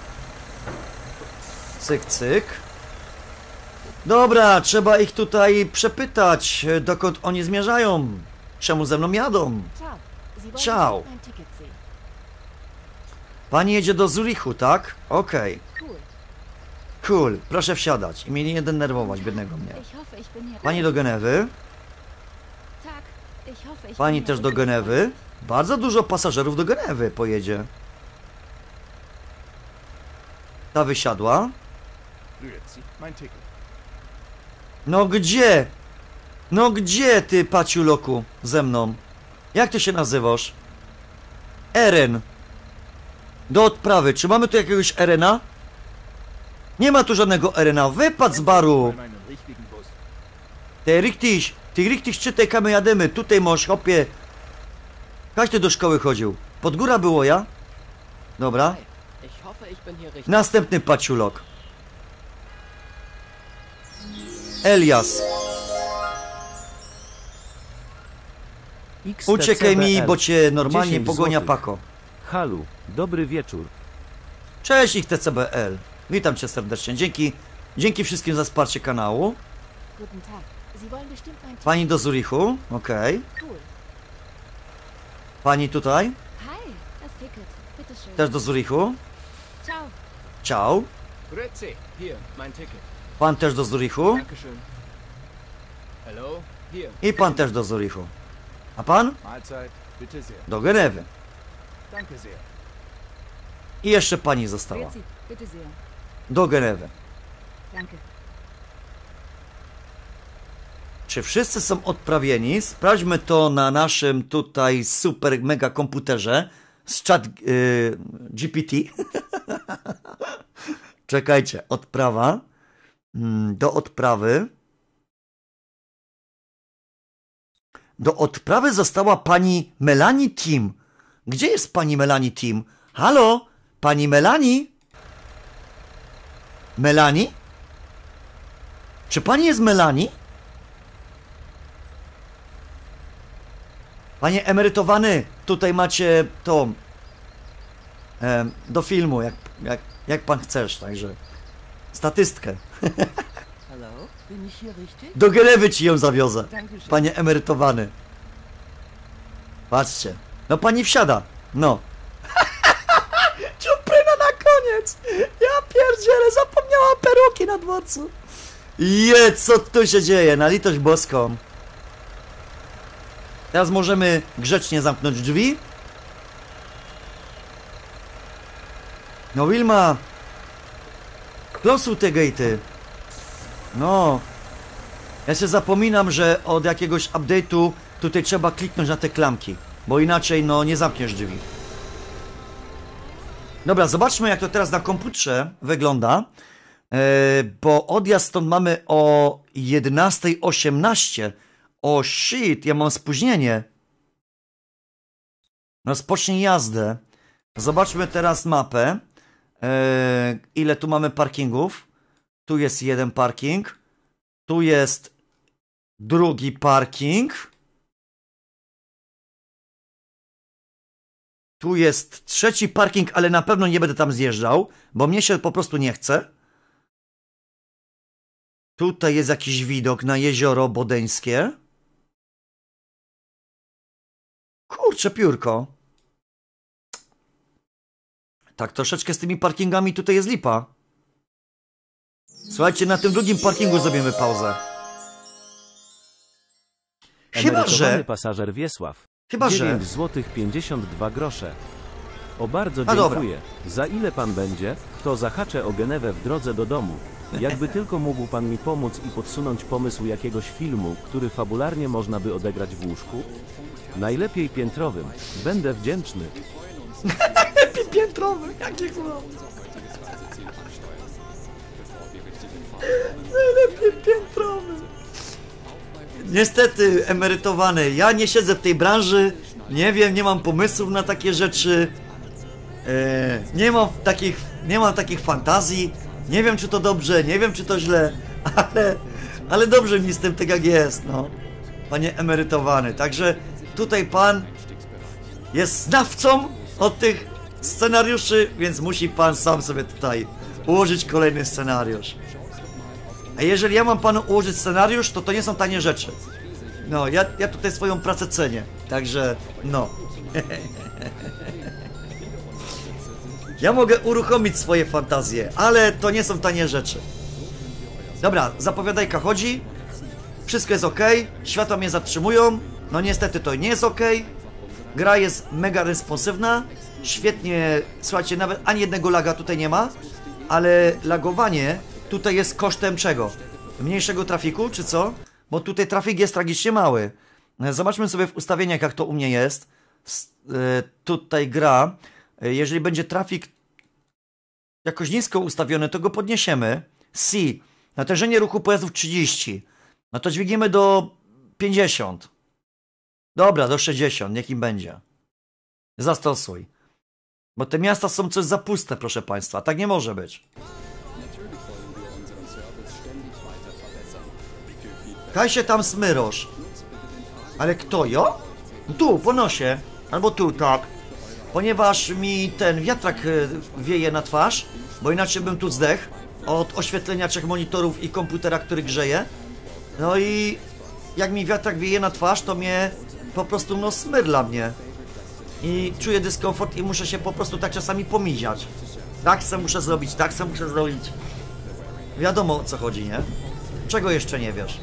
Cyk, cyk. Dobra, trzeba ich tutaj przepytać, dokąd oni zmierzają. Czemu ze mną jadą? Ciao. Sie wollen Ciao. bestimmt mein Ticket sehen. Pani jedzie do Zurichu, tak? Okej. Cool. Cool. Proszę wsiadać i mnie nie denerwować, biednego mnie. Ich hoffe, ich bin hier Pani do Genewy. Tag. Ich hoffe, ich Pani bin też hier do richtig. Genewy. Bardzo dużo pasażerów do Genewy pojedzie. Ta wysiadła. Grüezi, mein Ticket. No gdzie? No gdzie ty, paciuloku, ze mną? Jak ty się nazywasz? Eren. Do odprawy. Czy mamy tu jakiegoś Erena? Nie ma tu żadnego Erena. Wypadł z baru. Bei meinem richtigen Bus. Ty richtig, ty richtig czytaj, kamy jademy. Tutaj masz, hopie. Kaś ty do szkoły chodził? Pod góra było ja? Dobra. Ich hoffe, ich bin hier richtig. Następny paciulok. Elias. X T C Uciekaj mi, B L. bo cię normalnie dziesięć pogonia złotych. Pako. Halu, dobry wieczór. Cześć X T C B L. Witam cię serdecznie. Dzięki, dzięki wszystkim za wsparcie kanału. Guten Tag. Sie wollen bestimmt mein Ticket. Pani do Zurichu. Okej. Cool. Pani tutaj. Hi, das Ticket. Bitte schön. Też do Zurichu. Ciao. Ciao. Grüezi, hier, mein Ticket. Pan też do Zurichu. Dankeschön. Hallo, hier. I pan też do Zurichu. A pan? Mahlzeit, bitte sehr. Do Genewy. Danke sehr. I jeszcze pani została. Grüezi. Bitte sehr. Do Genewy. Danke. Czy wszyscy są odprawieni? Sprawdźmy to na naszym tutaj super mega komputerze z chat yy, G P T. Czekajcie, odprawa. Mm, Do odprawy. Do odprawy została pani Melanie Tim. Gdzie jest pani Melanie Tim? Halo? Pani Melanie? Melanie? Czy pani jest Melanie? Panie emerytowany, tutaj macie to e, do filmu, jak, jak, jak pan chcesz, także statystkę. Hallo, bin ich hier richtig? Do Genewy ci ją zawiozę, Dankeschön. panie emerytowany. Patrzcie, no pani wsiada, no. Ciupryna na koniec, ja pierdzielę, zapomniałam peruki na dworcu. Je, co tu się dzieje, na litość boską. Teraz możemy grzecznie zamknąć drzwi. No Wilma, klosuj te gate'y. No. Ja się zapominam, że od jakiegoś update'u tutaj trzeba kliknąć na te klamki, bo inaczej no nie zamkniesz drzwi. Dobra, zobaczmy jak to teraz na komputerze wygląda. E, bo odjazd stąd mamy o jedenasta osiemnaście. O shit, ja mam spóźnienie. Rozpocznij jazdę. Zobaczmy teraz mapę. Eee, ile tu mamy parkingów? Tu jest jeden parking. Tu jest drugi parking. Tu jest trzeci parking, ale na pewno nie będę tam zjeżdżał, bo mnie się po prostu nie chce. Tutaj jest jakiś widok na jezioro bodeńskie. Kurczę, piórko. Tak troszeczkę z tymi parkingami tutaj jest lipa. Słuchajcie, na tym drugim parkingu zrobimy pauzę. Chyba, że... pasażer Wiesław. Chyba, że... dziewięć złotych pięćdziesiąt dwa grosze. O, bardzo A, dziękuję. dobra. Za ile pan będzie, to zahaczę o Genewę w drodze do domu. Jakby tylko mógł pan mi pomóc i podsunąć pomysł jakiegoś filmu, który fabularnie można by odegrać w łóżku? Najlepiej piętrowym. Będę wdzięczny. Najlepiej piętrowym, jakie chłop. Najlepiej piętrowym. Niestety, emerytowany, ja nie siedzę w tej branży, nie wiem, nie mam pomysłów na takie rzeczy, e, nie mam takich, nie mam takich fantazji, nie wiem, czy to dobrze, nie wiem, czy to źle, ale, ale dobrze mi z tym tak jak jest, no, panie emerytowany. Także tutaj pan jest znawcą od tych scenariuszy, więc musi pan sam sobie tutaj ułożyć kolejny scenariusz. A jeżeli ja mam panu ułożyć scenariusz, to to nie są tanie rzeczy. No, ja, ja tutaj swoją pracę cenię. Także, no. Ja mogę uruchomić swoje fantazje, ale to nie są tanie rzeczy. Dobra, zapowiadajka chodzi. Wszystko jest ok. Światła mnie zatrzymują. No niestety to nie jest ok. Gra jest mega responsywna. Świetnie, słuchajcie, nawet ani jednego laga tutaj nie ma. Ale lagowanie tutaj jest kosztem czego? Mniejszego trafiku, czy co? Bo tutaj trafik jest tragicznie mały. Zobaczmy sobie w ustawieniach, jak to u mnie jest. Tutaj gra. Jeżeli będzie trafik jakoś nisko ustawiony, to go podniesiemy. C. Natężenie ruchu pojazdów trzydzieści. No to dźwigniemy do pięćdziesiąt. Dobra, do sześćdziesiąt. Niech im będzie. Zastosuj. Bo te miasta są coś za puste, proszę państwa. Tak nie może być. Kaj się tam smyrosz. Ale kto, jo? Tu, po nosie. Albo tu, tak. Ponieważ mi ten wiatrak wieje na twarz, bo inaczej bym tu zdechł od oświetlenia trzech monitorów i komputera, który grzeje. No i jak mi wiatrak wieje na twarz, to mnie po prostu no smyrla mnie. I czuję dyskomfort i muszę się po prostu tak czasami pomiziać. Tak se muszę zrobić, tak se muszę zrobić. Wiadomo, o co chodzi, nie? Czego jeszcze nie wiesz?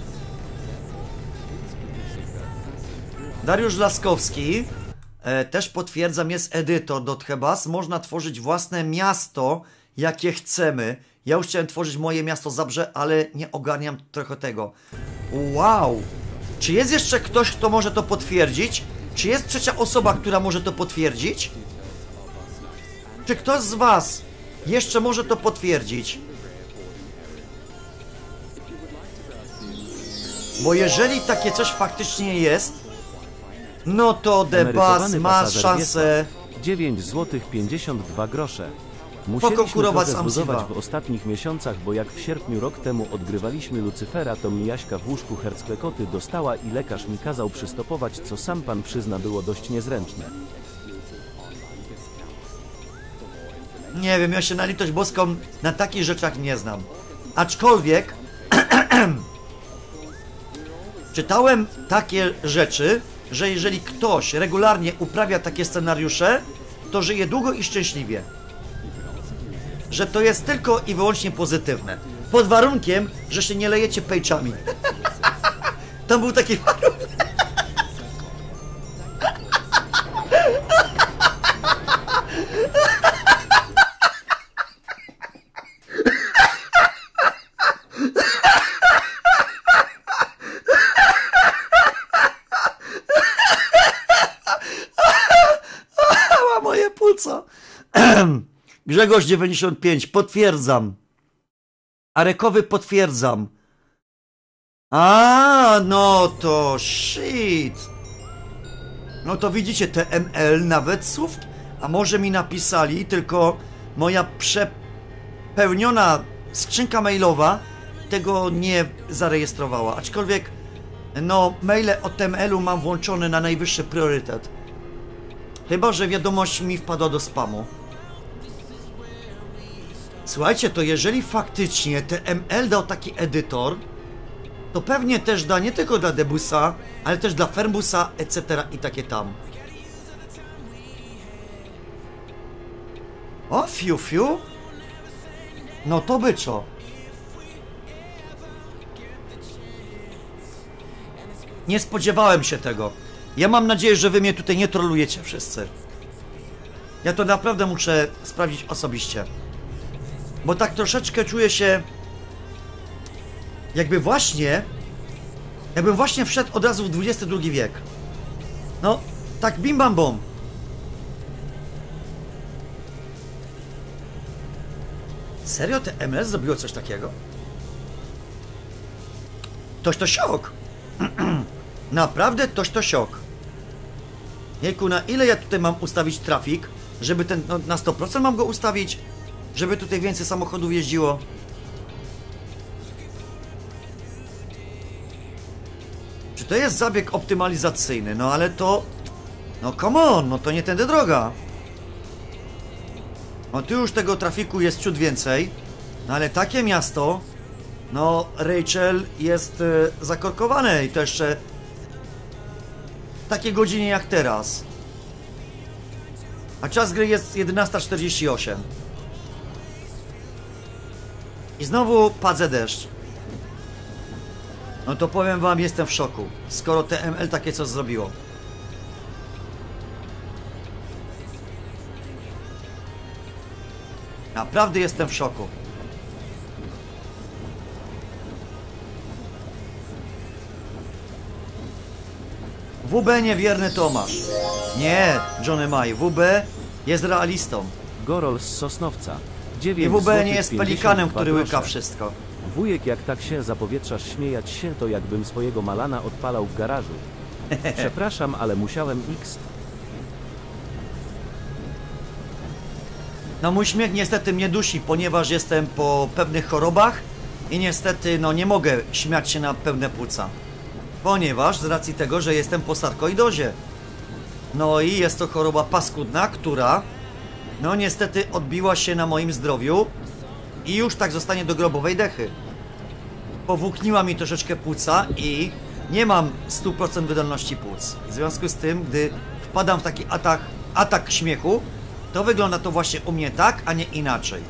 Dariusz Laskowski e, też potwierdzam, jest edytor Dothebas. Można tworzyć własne miasto, jakie chcemy. Ja już chciałem tworzyć moje miasto Zabrze, ale nie ogarniam trochę tego. Wow! Czy jest jeszcze ktoś, kto może to potwierdzić? Czy jest trzecia osoba, która może to potwierdzić? Czy ktoś z was jeszcze może to potwierdzić? Bo jeżeli takie coś faktycznie jest, no to The Bus ma szansę dziewięć złotych pięćdziesiąt dwa grosze. pokonkurować z Musieliśmy Amsiva. w ostatnich miesiącach, bo jak w sierpniu rok temu odgrywaliśmy Lucyfera, to Mijaśka w łóżku hercklekoty dostała i lekarz mi kazał przystopować, co sam pan przyzna było dość niezręczne. Nie wiem, ja się na litość boską na takich rzeczach nie znam. Aczkolwiek czytałem takie rzeczy, że jeżeli ktoś regularnie uprawia takie scenariusze, to żyje długo i szczęśliwie. Że to jest tylko i wyłącznie pozytywne. Pod warunkiem, że się nie lejecie pejczami. Tam był taki warunek. Moje płuco. Grzegorz dziewięćdziesiąt pięć, potwierdzam. Arekowy potwierdzam. A, no to shit. No to widzicie, T M L nawet słów, a może mi napisali, tylko moja przepełniona skrzynka mailowa tego nie zarejestrowała. Aczkolwiek, no, maile o T M L-u mam włączone na najwyższy priorytet. Chyba że wiadomość mi wpadła do spamu. Słuchajcie, to jeżeli faktycznie T M L dał taki edytor, to pewnie też da nie tylko dla Debusa, ale też dla Fernbusa, et cetera i takie tam. O, fiu, fiu. No to byczo. Nie spodziewałem się tego. Ja mam nadzieję, że wy mnie tutaj nie trolujecie wszyscy. Ja to naprawdę muszę sprawdzić osobiście. Bo tak troszeczkę czuję się... Jakby właśnie... Jakbym właśnie wszedł od razu w dwudziesty drugi wiek. No, tak bim bam bom. Serio te M S zrobiło coś takiego? Toś to siok. Naprawdę toś to siok. Jejku, na ile ja tutaj mam ustawić trafik? Żeby ten, no, na sto procent mam go ustawić? Żeby tutaj więcej samochodów jeździło? Czy to jest zabieg optymalizacyjny? No ale to... No come on, no to nie tędy droga. No tu już tego trafiku jest ciut więcej. No ale takie miasto... No Rachel jest y, zakorkowane i to jeszcze... W takiej godzinie jak teraz. A czas gry jest jedenasta czterdzieści osiem. I znowu padze deszcz. No to powiem wam, jestem w szoku. Skoro T M L takie coś zrobiło. Naprawdę jestem w szoku. W B niewierny Tomasz. Nie, Johnny Maj. W B jest realistą. Gorol z Sosnowca. I dziewięć W B nie złotych jest pięćdziesiąt pelikanem, dwa który łyka grosze. wszystko. Wujek, jak tak się zapowietrzasz śmiejać się, to jakbym swojego malana odpalał w garażu. Przepraszam, ale musiałem X. No mój śmiech niestety mnie dusi, ponieważ jestem po pewnych chorobach i niestety no nie mogę śmiać się na pełne płuca. Ponieważ z racji tego, że jestem po sarkoidozie. No i jest to choroba paskudna, która no niestety odbiła się na moim zdrowiu i już tak zostanie do grobowej dechy. Powłókniła mi troszeczkę płuca i nie mam stu procent wydolności płuc. W związku z tym, gdy wpadam w taki atak, atak śmiechu, to wygląda to właśnie u mnie tak, a nie inaczej.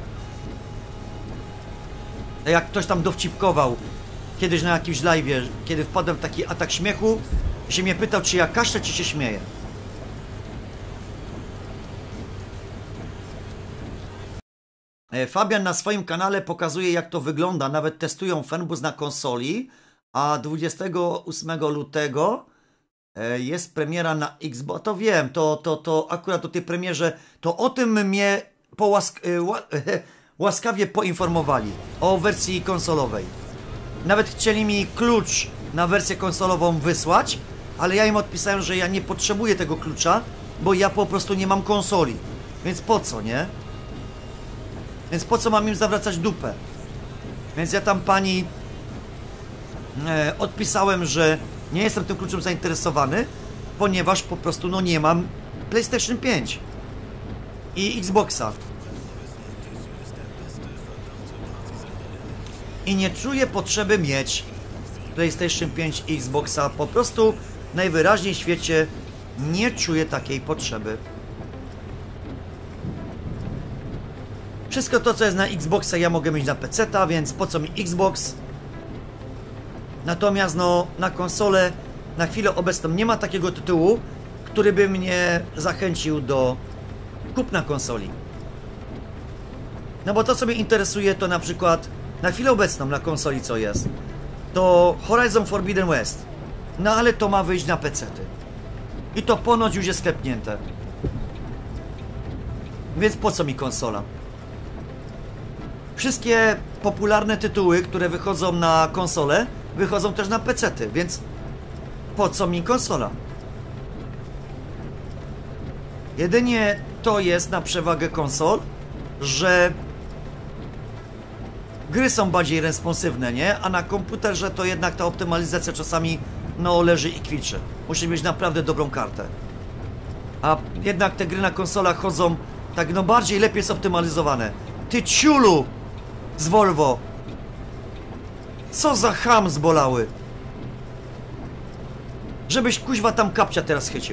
Jak ktoś tam dowcipkował kiedyś na jakimś live'ie, kiedy wpadłem w taki atak śmiechu, się mnie pytał, czy ja kaszczę, czy się śmieję. Fabian na swoim kanale pokazuje, jak to wygląda. Nawet testują Fernbus na konsoli, a dwudziestego ósmego lutego jest premiera na Xbox. To wiem, to, to, to akurat o tej premierze, to o tym mnie połask łaskawie poinformowali. O wersji konsolowej. Nawet chcieli mi klucz na wersję konsolową wysłać, ale ja im odpisałem, że ja nie potrzebuję tego klucza, bo ja po prostu nie mam konsoli. Więc po co, nie? Więc po co mam im zawracać dupę? Więc ja tam pani e, odpisałem, że nie jestem tym kluczem zainteresowany, ponieważ po prostu no nie mam PlayStation pięć i Xboxa. I nie czuję potrzeby mieć PlayStation pięć i Xboxa. Po prostu najwyraźniej w świecie nie czuję takiej potrzeby. Wszystko to, co jest na Xboxa, ja mogę mieć na peceta, więc po co mi Xbox? Natomiast no, na konsolę na chwilę obecną nie ma takiego tytułu, który by mnie zachęcił do kupna konsoli. No bo to, co mnie interesuje, to na przykład na chwilę obecną na konsoli co jest, to Horizon Forbidden West. No ale to ma wyjść na pecety. I to ponoć już jest sklepnięte. Więc po co mi konsola? Wszystkie popularne tytuły, które wychodzą na konsolę, wychodzą też na pecety, więc po co mi konsola? Jedynie to jest na przewagę konsol, że gry są bardziej responsywne, nie? A na komputerze to jednak ta optymalizacja czasami no leży i kwiczy. Musi mieć naprawdę dobrą kartę. A jednak te gry na konsolach chodzą tak no bardziej, lepiej zoptymalizowane. Ty ciulu z Volvo. Co za cham zbolały. Żebyś kuźwa tam kapcia teraz chycił.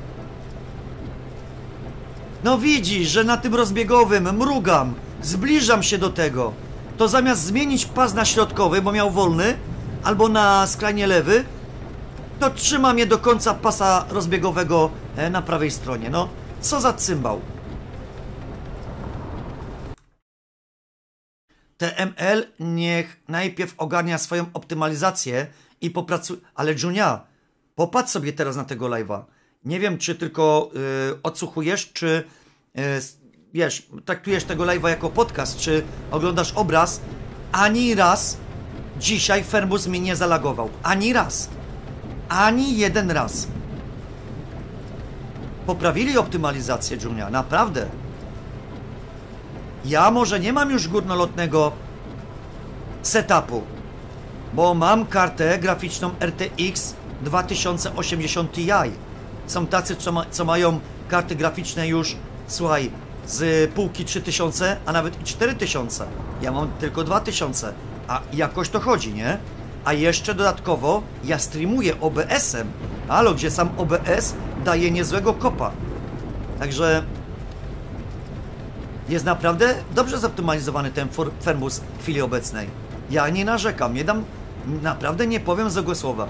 No widzisz, że na tym rozbiegowym mrugam, zbliżam się do tego. To zamiast zmienić pas na środkowy, bo miał wolny, albo na skrajnie lewy, to trzymam je do końca pasa rozbiegowego na prawej stronie. No, co za cymbał. T M L niech najpierw ogarnia swoją optymalizację i popracuje... Ale Junia, popatrz sobie teraz na tego live'a. Nie wiem, czy tylko yy, odsłuchujesz, czy yy, wiesz, traktujesz tego live'a jako podcast, czy oglądasz obraz. Ani raz dzisiaj Fernbus mnie nie zalagował. Ani raz. Ani jeden raz. Poprawili optymalizację, Junia, naprawdę. Ja może nie mam już górnolotnego setupu, bo mam kartę graficzną R T X dwa tysiące osiemdziesiąt Ti. Są tacy, co, ma, co mają karty graficzne już, słuchaj, z półki trzy tysiące, a nawet i cztery tysiące. Ja mam tylko dwa tysiące, a jakoś to chodzi, nie? A jeszcze dodatkowo ja streamuję O B S-em, halo, gdzie sam O B S daje niezłego kopa. Także jest naprawdę dobrze zoptymalizowany ten Fernbus w chwili obecnej. Ja nie narzekam, nie dam, naprawdę nie powiem złego słowa.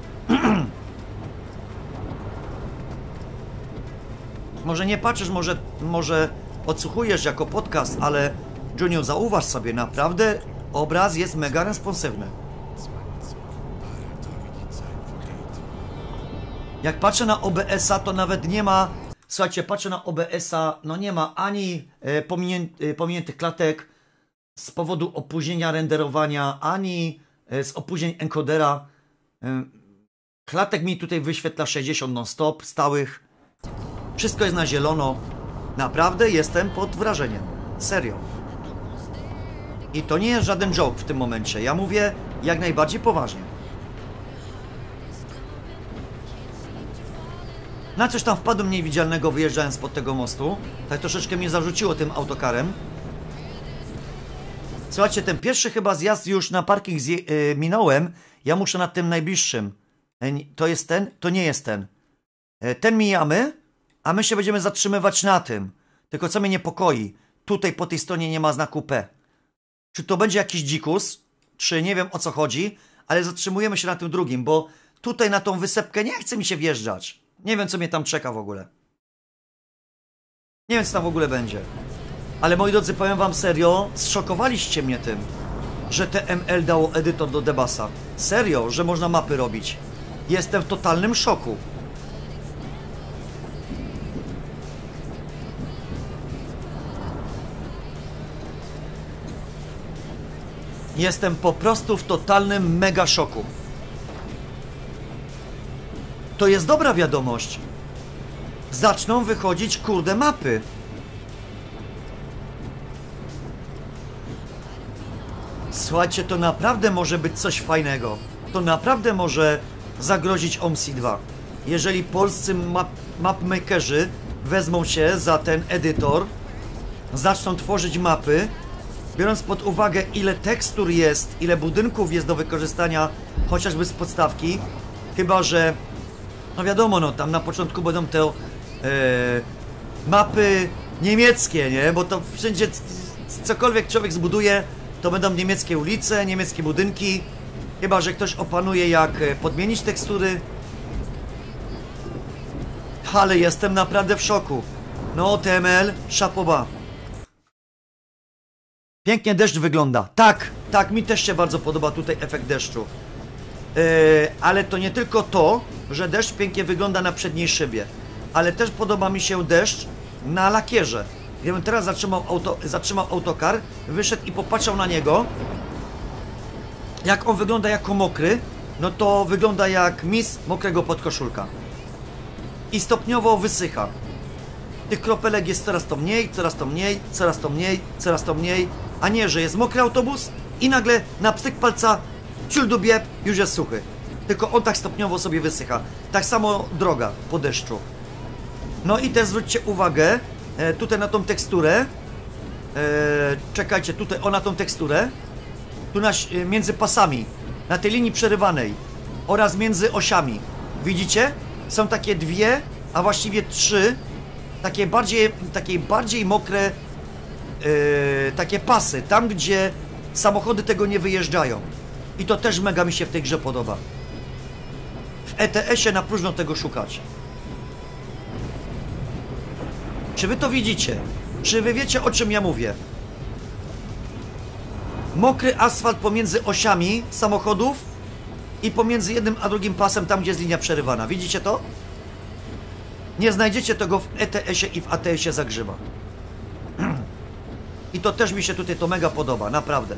Może nie patrzysz, może, może odsłuchujesz jako podcast, ale Junior, zauważ sobie, naprawdę obraz jest mega responsywny. Jak patrzę na O B S-a, to nawet nie ma, słuchajcie, patrzę na O B S-a, no nie ma ani e, pominien, e, pominiętych klatek z powodu opóźnienia renderowania, ani e, z opóźnień encodera. E, klatek mi tutaj wyświetla sześćdziesiąt non-stop, stałych. Wszystko jest na zielono. Naprawdę jestem pod wrażeniem. Serio. I to nie jest żaden joke w tym momencie. Ja mówię jak najbardziej poważnie. Na coś tam wpadłem niewidzialnego, wyjeżdżając pod tego mostu. Tak troszeczkę mnie zarzuciło tym autokarem. Słuchajcie, ten pierwszy chyba zjazd już na parking zje yy, minąłem. Ja muszę na tym najbliższym. To jest ten? To nie jest ten. Yy, ten mijamy, a my się będziemy zatrzymywać na tym. Tylko co mnie niepokoi, tutaj po tej stronie nie ma znaku P. Czy to będzie jakiś dzikus? Czy nie wiem o co chodzi, ale zatrzymujemy się na tym drugim, bo tutaj na tą wysepkę nie chce mi się wjeżdżać. Nie wiem, co mnie tam czeka w ogóle. Nie wiem, co tam w ogóle będzie. Ale moi drodzy, powiem wam serio, zszokowaliście mnie tym, że T M L dało edytor do Debasa. Serio, że można mapy robić. Jestem w totalnym szoku. Jestem po prostu w totalnym mega szoku. To jest dobra wiadomość. Zaczną wychodzić, kurde, mapy. Słuchajcie, to naprawdę może być coś fajnego. To naprawdę może zagrozić O M S I dwa. Jeżeli polscy map, mapmakerzy wezmą się za ten edytor, zaczną tworzyć mapy, biorąc pod uwagę, ile tekstur jest, ile budynków jest do wykorzystania, chociażby z podstawki, chyba że, no wiadomo, no tam na początku będą te e, mapy niemieckie, nie? Bo to wszędzie, cokolwiek człowiek zbuduje, to będą niemieckie ulice, niemieckie budynki, chyba że ktoś opanuje, jak podmienić tekstury. Ale jestem naprawdę w szoku. No, T M L, szapoba. Pięknie deszcz wygląda. Tak, tak, mi też się bardzo podoba tutaj efekt deszczu. Yy, ale to nie tylko to, że deszcz pięknie wygląda na przedniej szybie, ale też podoba mi się deszcz na lakierze. Gdybym teraz zatrzymał, auto, zatrzymał autokar, wyszedł i popatrzał na niego, jak on wygląda jako mokry, no to wygląda jak mis mokrego podkoszulka. I stopniowo wysycha. Tych kropelek jest coraz to mniej, coraz to mniej, coraz to mniej, coraz to mniej, a nie, że jest mokry autobus i nagle na pstyk palca, ciul do bieb, już jest suchy. Tylko on tak stopniowo sobie wysycha. Tak samo droga po deszczu. No i też zwróćcie uwagę e, tutaj na tą teksturę. E, czekajcie, tutaj o na tą teksturę. Tu na, e, między pasami, na tej linii przerywanej oraz między osiami. Widzicie? Są takie dwie, a właściwie trzy takie bardziej, takie bardziej mokre e, takie pasy, tam gdzie samochody tego nie wyjeżdżają. I to też mega mi się w tej grze podoba. W E T S-ie na próżno tego szukać. Czy wy to widzicie? Czy wy wiecie, o czym ja mówię? Mokry asfalt pomiędzy osiami samochodów i pomiędzy jednym a drugim pasem, tam gdzie jest linia przerywana. Widzicie to? Nie znajdziecie tego w E T S-ie i w A T S-ie za grzyba. I to też mi się tutaj to mega podoba, naprawdę.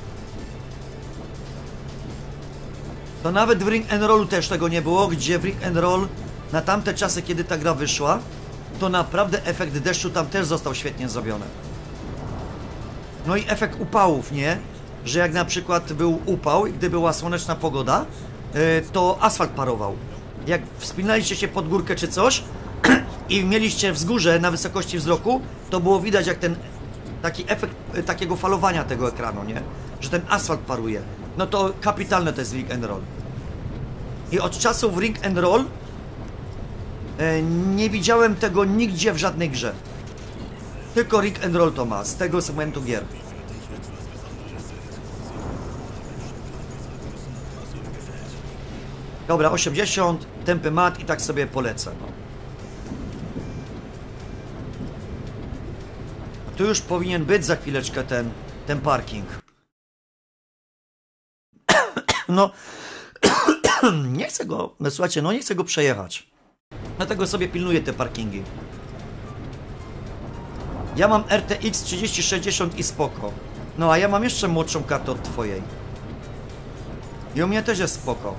To nawet w Ring and Rollu też tego nie było, gdzie w Ring and Roll na tamte czasy, kiedy ta gra wyszła, to naprawdę efekt deszczu tam też został świetnie zrobiony. No i efekt upałów, nie? Że jak na przykład był upał i gdy była słoneczna pogoda, yy, to asfalt parował. Jak wspinaliście się pod górkę czy coś i mieliście wzgórze na wysokości wzroku, to było widać jak ten taki efekt yy, takiego falowania tego ekranu, nie? Że ten asfalt paruje. No to kapitalne to jest Ring and Roll. I od czasów Ring and Roll yy, nie widziałem tego nigdzie w żadnej grze. Tylko Ring and Roll to ma, z tego segmentu gier. Dobra, osiemdziesiąt, tempy mat i tak sobie polecę. No. Tu już powinien być za chwileczkę ten, ten parking. No, nie chcę go, no słuchajcie, no nie chcę go przejechać. Dlatego sobie pilnuję te parkingi. Ja mam R T X trzydzieści sześćdziesiąt i spoko. No a ja mam jeszcze młodszą kartę od twojej. I u mnie też jest spoko.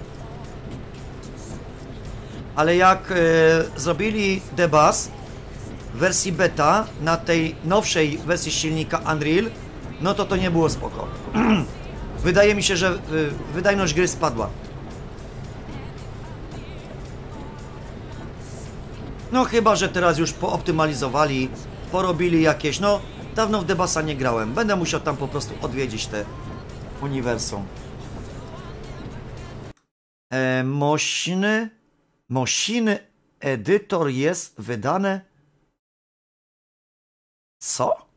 Ale jak e, zrobili debug w wersji beta na tej nowszej wersji silnika Unreal, no to to nie było spoko. Wydaje mi się, że y, wydajność gry spadła. No chyba, że teraz już pooptymalizowali, porobili jakieś, no dawno w Debasa nie grałem. Będę musiał tam po prostu odwiedzić te uniwersum. E, Mosiny, Mosiny edytor jest wydane. Co?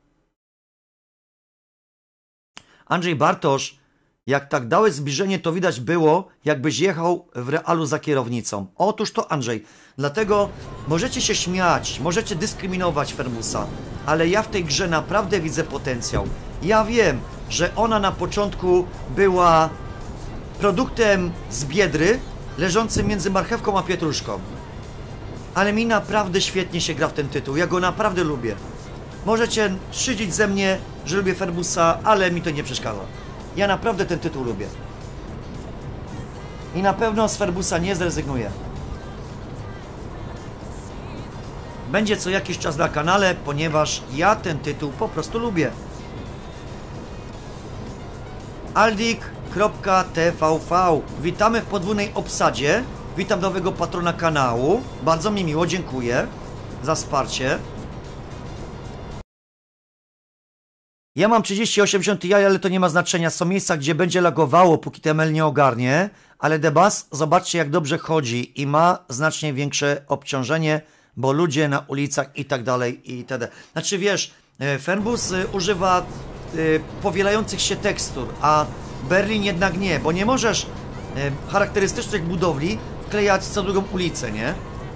Andrzej Bartosz, jak tak dałeś zbliżenie, to widać było, jakbyś jechał w realu za kierownicą. Otóż to, Andrzej. Dlatego możecie się śmiać, możecie dyskryminować Fermusa, ale ja w tej grze naprawdę widzę potencjał. Ja wiem, że ona na początku była produktem z Biedry, leżącym między marchewką a pietruszką. Ale mi naprawdę świetnie się gra w ten tytuł. Ja go naprawdę lubię. Możecie szydzić ze mnie, że lubię Fermusa, ale mi to nie przeszkadza. Ja naprawdę ten tytuł lubię. I na pewno z Fermusa nie zrezygnuję. Będzie co jakiś czas na kanale, ponieważ ja ten tytuł po prostu lubię. aldik kropka t v v. Witamy w podwójnej obsadzie. Witam nowego patrona kanału. Bardzo mi miło, dziękuję za wsparcie. Ja mam trzydzieści osiemdziesiąt Ti, ale to nie ma znaczenia. Są miejsca, gdzie będzie lagowało, póki T M L nie ogarnie. Ale Debas, zobaczcie jak dobrze chodzi i ma znacznie większe obciążenie, bo ludzie na ulicach i tak dalej i itd. Znaczy wiesz, Fernbus używa y, powielających się tekstur, a Berlin jednak nie, bo nie możesz y, charakterystycznych budowli wklejać co drugą ulicę, nie?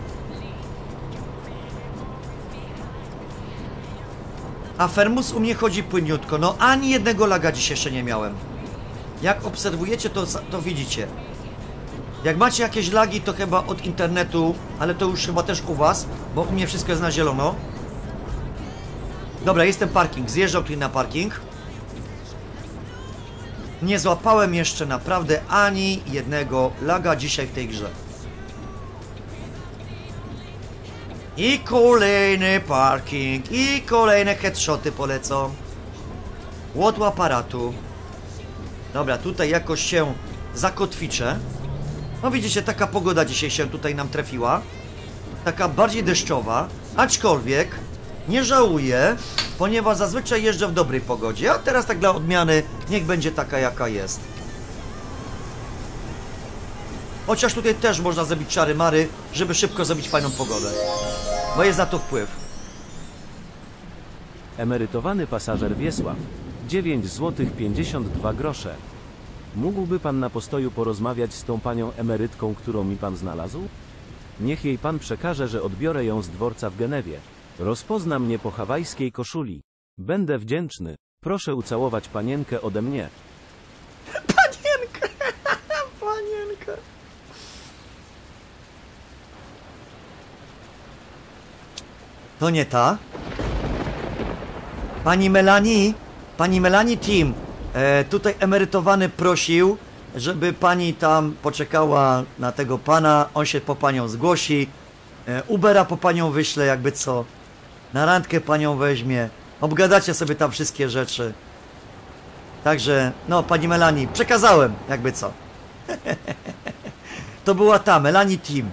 A Fermus u mnie chodzi płynniutko. No ani jednego laga dziś jeszcze nie miałem. Jak obserwujecie, to, to widzicie. Jak macie jakieś lagi, to chyba od internetu, ale to już chyba też u was, bo u mnie wszystko jest na zielono. Dobra, jestem parking. Zjeżdżam tutaj na parking. Nie złapałem jeszcze naprawdę ani jednego laga dzisiaj w tej grze. I kolejny parking, i kolejne headshoty polecą. Łotł aparatu. Dobra, tutaj jakoś się zakotwiczę. No widzicie, taka pogoda dzisiaj się tutaj nam trafiła. taka bardziej deszczowa, aczkolwiek nie żałuję, ponieważ zazwyczaj jeżdżę w dobrej pogodzie, a teraz tak dla odmiany niech będzie taka jaka jest. Chociaż tutaj też można zrobić czary mary, żeby szybko zrobić fajną pogodę, bo jest na to wpływ. Emerytowany pasażer Wiesław. dziewięć złotych pięćdziesiąt dwa grosze. Mógłby pan na postoju porozmawiać z tą panią emerytką, którą mi pan znalazł? Niech jej pan przekaże, że odbiorę ją z dworca w Genewie. Rozpozna mnie po hawajskiej koszuli. Będę wdzięczny. Proszę ucałować panienkę ode mnie. Panienkę! Panienkę! To nie ta? Pani Melanie, pani Melanie Team, e, tutaj emerytowany prosił, żeby pani tam poczekała na tego pana, on się po panią zgłosi, e, Ubera po panią wyśle, jakby co, na randkę panią weźmie, obgadacie sobie tam wszystkie rzeczy. Także, no pani Melanie, przekazałem, jakby co. To była ta, Melanie Team.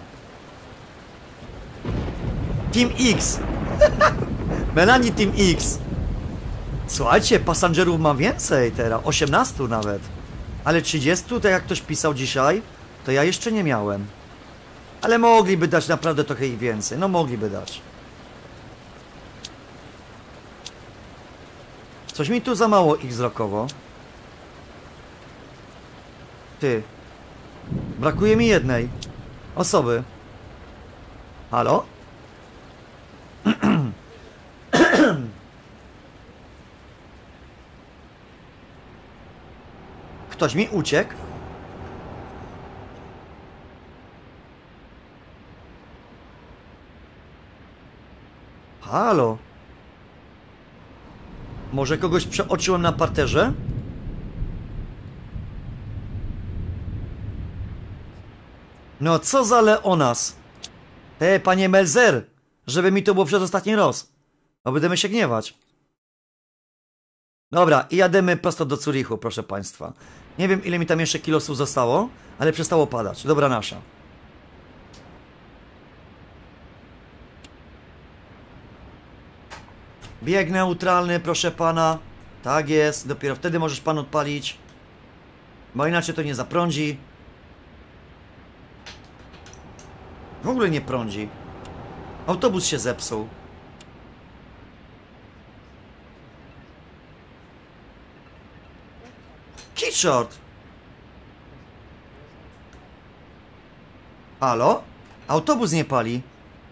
Team X. Melanie Team X. Słuchajcie, pasażerów mam więcej teraz, osiemnastu nawet. Ale trzydziestu, tak jak ktoś pisał dzisiaj, to ja jeszcze nie miałem. Ale mogliby dać naprawdę trochę ich więcej, no mogliby dać. Coś mi tu za mało ich wzrokowo. Ty. Brakuje mi jednej osoby. Halo? Ktoś mi uciekł? Halo? Może kogoś przeoczyłem na parterze? No co za Leonas? Te, panie Melzer, żeby mi to było przez ostatni raz. No będziemy się gniewać. Dobra, i jademy prosto do Zurichu, proszę państwa. Nie wiem, ile mi tam jeszcze kilosów zostało, ale przestało padać. Dobra nasza. Bieg neutralny, proszę pana. Tak jest, dopiero wtedy możesz pan odpalić. Bo inaczej to nie zaprądzi. W ogóle nie prądzi. Autobus się zepsuł. Kitshort! Halo? Autobus nie pali.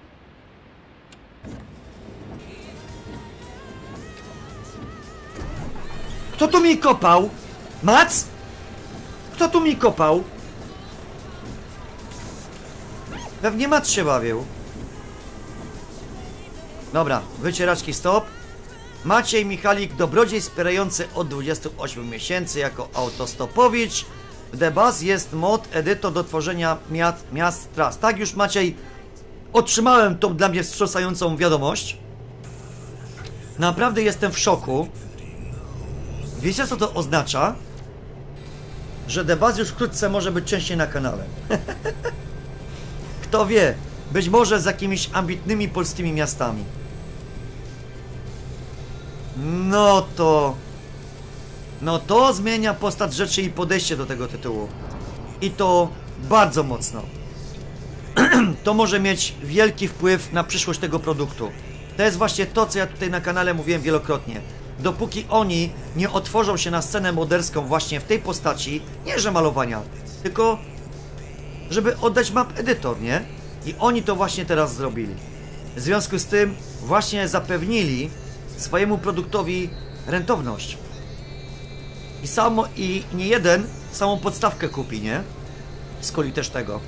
Kto tu mi kopał? Mac? Kto tu mi kopał? Pewnie Mac się bawił. Dobra, wycieraczki stop. Maciej Michalik, dobrodziej wspierający od dwudziestu ośmiu miesięcy jako autostopowicz. W The Bus jest mod, edytor do tworzenia miast, miast tras. Tak już, Maciej, otrzymałem tą dla mnie wstrząsającą wiadomość. Naprawdę jestem w szoku. Wiecie, co to oznacza? Że The Bus już wkrótce może być częściej na kanale. Kto wie, być może z jakimiś ambitnymi polskimi miastami. No to... No to zmienia postać rzeczy i podejście do tego tytułu. I to bardzo mocno. To może mieć wielki wpływ na przyszłość tego produktu. To jest właśnie to, co ja tutaj na kanale mówiłem wielokrotnie. Dopóki oni nie otworzą się na scenę moderską właśnie w tej postaci, nie że malowania, tylko żeby oddać map edytor, nie? I oni to właśnie teraz zrobili. W związku z tym właśnie zapewnili swojemu produktowi rentowność. I samo, i nie jeden samą podstawkę kupi, nie? Z kolei też tego.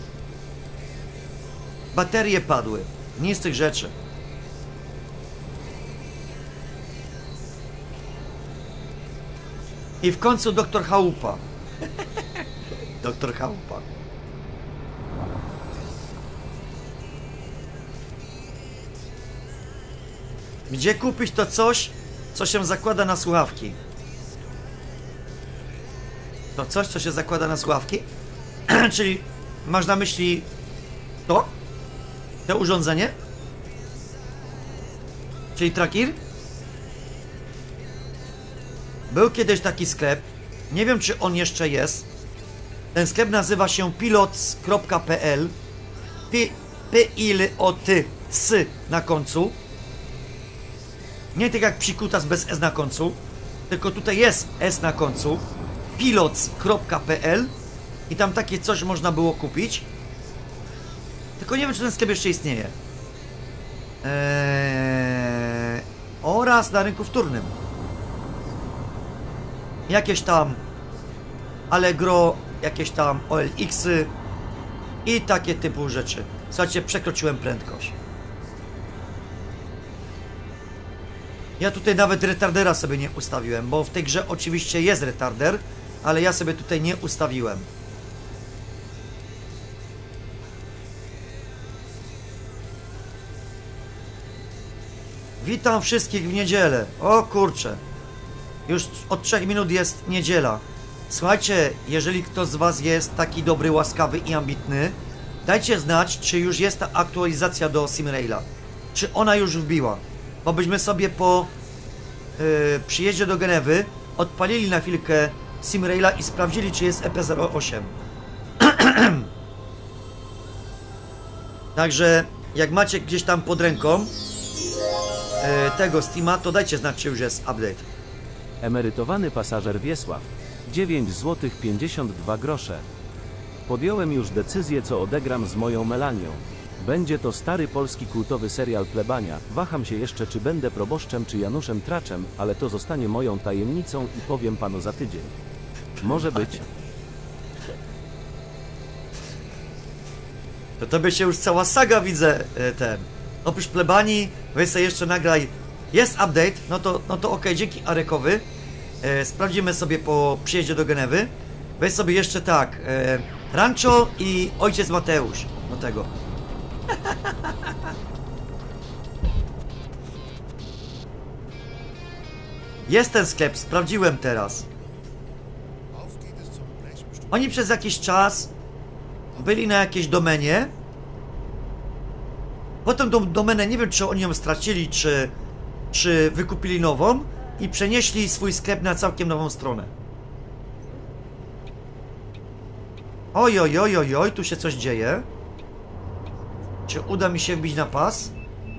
Baterie padły. Nie z tych rzeczy. I w końcu doktor Chałupa. Doktor Chałupa. Gdzie kupić to coś, co się zakłada na słuchawki? To coś, co się zakłada na słuchawki? Czyli masz na myśli to? To urządzenie? Czyli Trakir? Był kiedyś taki sklep. Nie wiem, czy on jeszcze jest. Ten sklep nazywa się pilots kropka p l. P-I-L-O-T S na końcu. Nie tak jak psikutas bez S na końcu. Tylko tutaj jest S na końcu. pilots kropka p l. I tam takie coś można było kupić. Tylko nie wiem, czy ten sklep jeszcze istnieje. Eee, oraz na rynku wtórnym. Jakieś tam Allegro, jakieś tam O L X-y i takie typu rzeczy. Słuchajcie, przekroczyłem prędkość. Ja tutaj nawet retardera sobie nie ustawiłem, bo w tej grze oczywiście jest retarder, ale ja sobie tutaj nie ustawiłem. Witam wszystkich w niedzielę. O kurczę. Już od trzech minut jest niedziela. Słuchajcie, jeżeli ktoś z was jest taki dobry, łaskawy i ambitny, dajcie znać, czy już jest ta aktualizacja do SimRaila. Czy ona już wbiła. Bo byśmy sobie po yy, przyjeździe do Genewy odpalili na chwilkę SimRaila i sprawdzili, czy jest E P zero osiem. Także jak macie gdzieś tam pod ręką yy, tego Steama, to dajcie znać, czy już jest update. Emerytowany pasażer Wiesław. dziewięć złotych pięćdziesiąt dwa grosze. Podjąłem już decyzję, co odegram z moją Melanią. Będzie to stary polski kultowy serial Plebania. Waham się jeszcze, czy będę proboszczem, czy Januszem Traczem, ale to zostanie moją tajemnicą i powiem panu za tydzień. Może być. To tobie się już cała saga widzę, ten. Oprócz Plebanii, weź sobie jeszcze nagraj. Jest update, no to, no to okej, okay, dzięki Arekowy. E, sprawdzimy sobie po przyjeździe do Genewy. Weź sobie jeszcze tak, e, Rancho i Ojciec Mateusz. Do tego. Jest ten sklep, sprawdziłem teraz. Oni przez jakiś czas byli na jakiejś domenie. Potem tą domenę, nie wiem, czy oni ją stracili, czy, czy wykupili nową i przenieśli swój sklep na całkiem nową stronę. Oj, oj, oj, oj, oj, tu się coś dzieje. Czy uda mi się wbić na pas?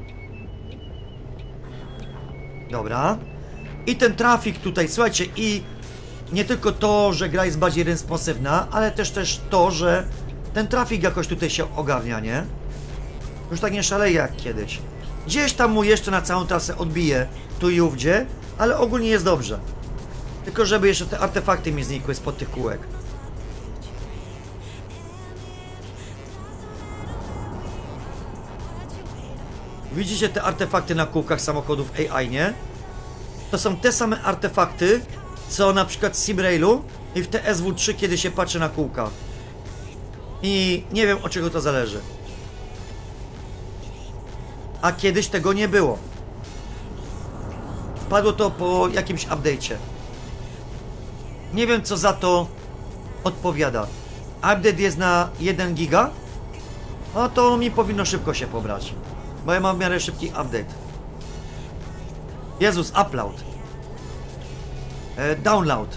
Dobra. I ten trafik tutaj, słuchajcie, i nie tylko to, że gra jest bardziej responsywna, ale też też to, że ten trafik jakoś tutaj się ogarnia, nie? Już tak nie szaleje jak kiedyś. Gdzieś tam mu jeszcze na całą trasę odbije tu i ówdzie, ale ogólnie jest dobrze. Tylko żeby jeszcze te artefakty mi znikły spod tych kółek. Widzicie te artefakty na kółkach samochodów A I, nie? To są te same artefakty, co na przykład w SimRailu i w T S W trzy, kiedy się patrzy na kółka. I nie wiem, od czego to zależy. A kiedyś tego nie było. Wpadło to po jakimś update'cie. Nie wiem, co za to odpowiada. Update jest na jeden giga? No to mi powinno szybko się pobrać. Bo ja mam w miarę szybki update. Jezus, upload. E, download.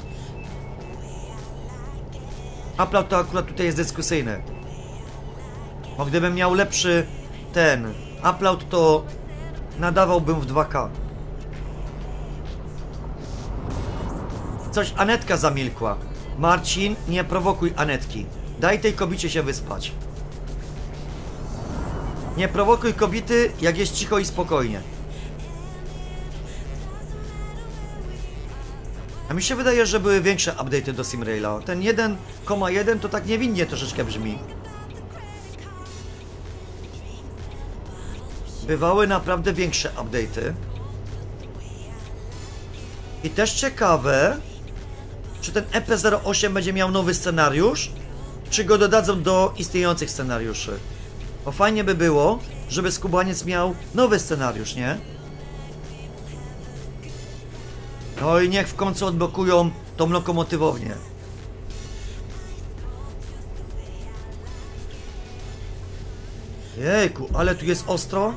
Upload to akurat tutaj jest dyskusyjny. Bo gdybym miał lepszy ten upload, to nadawałbym w dwa K. Coś Anetka zamilkła. Marcin, nie prowokuj Anetki. Daj tej kobiecie się wyspać. Nie prowokuj kobiety, jak jest cicho i spokojnie. A mi się wydaje, że były większe update'y do SimRaila. Ten jeden przecinek jeden to tak niewinnie troszeczkę brzmi. Bywały naprawdę większe update'y. I też ciekawe, czy ten E P zero osiem będzie miał nowy scenariusz, czy go dodadzą do istniejących scenariuszy. Bo fajnie by było, żeby Skubaniec miał nowy scenariusz, nie? No i niech w końcu odblokują tą lokomotywownię. Jejku, ale tu jest ostro.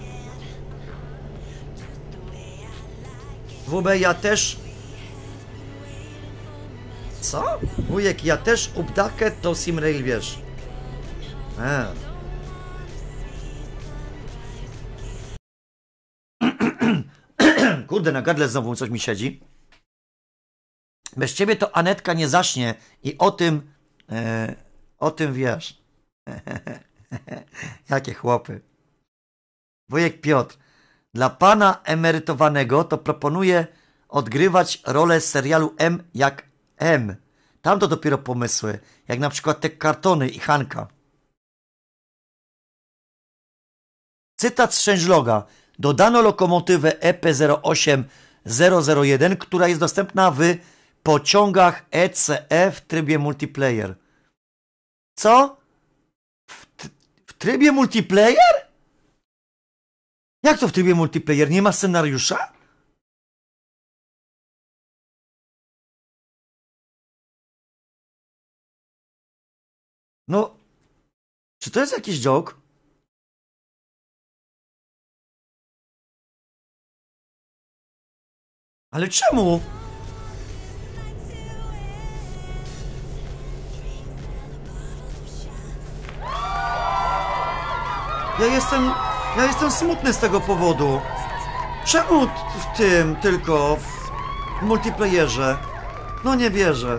W ogóle ja też... Co? Wujek, ja też updakę to Simrail, wiesz. A. Kurde, na gardle znowu coś mi siedzi. Bez ciebie to Anetka nie zaśnie i o tym... E, o tym wiesz. Jakie chłopy. Wujek Piotr. Dla pana emerytowanego to proponuję odgrywać rolę z serialu M jak M. Tam to dopiero pomysły. Jak na przykład te kartony i Hanka. Cytat z changeloga. Dodano lokomotywę E P zero osiem zero zero jeden, która jest dostępna w pociągach E C E w trybie multiplayer. Co? W, w trybie multiplayer? Jak to w trybie multiplayer? Nie ma scenariusza? No, czy to jest jakiś joke? Ale czemu? Ja jestem... Ja jestem smutny z tego powodu. Czemu w tym tylko w multiplayerze? No nie wierzę.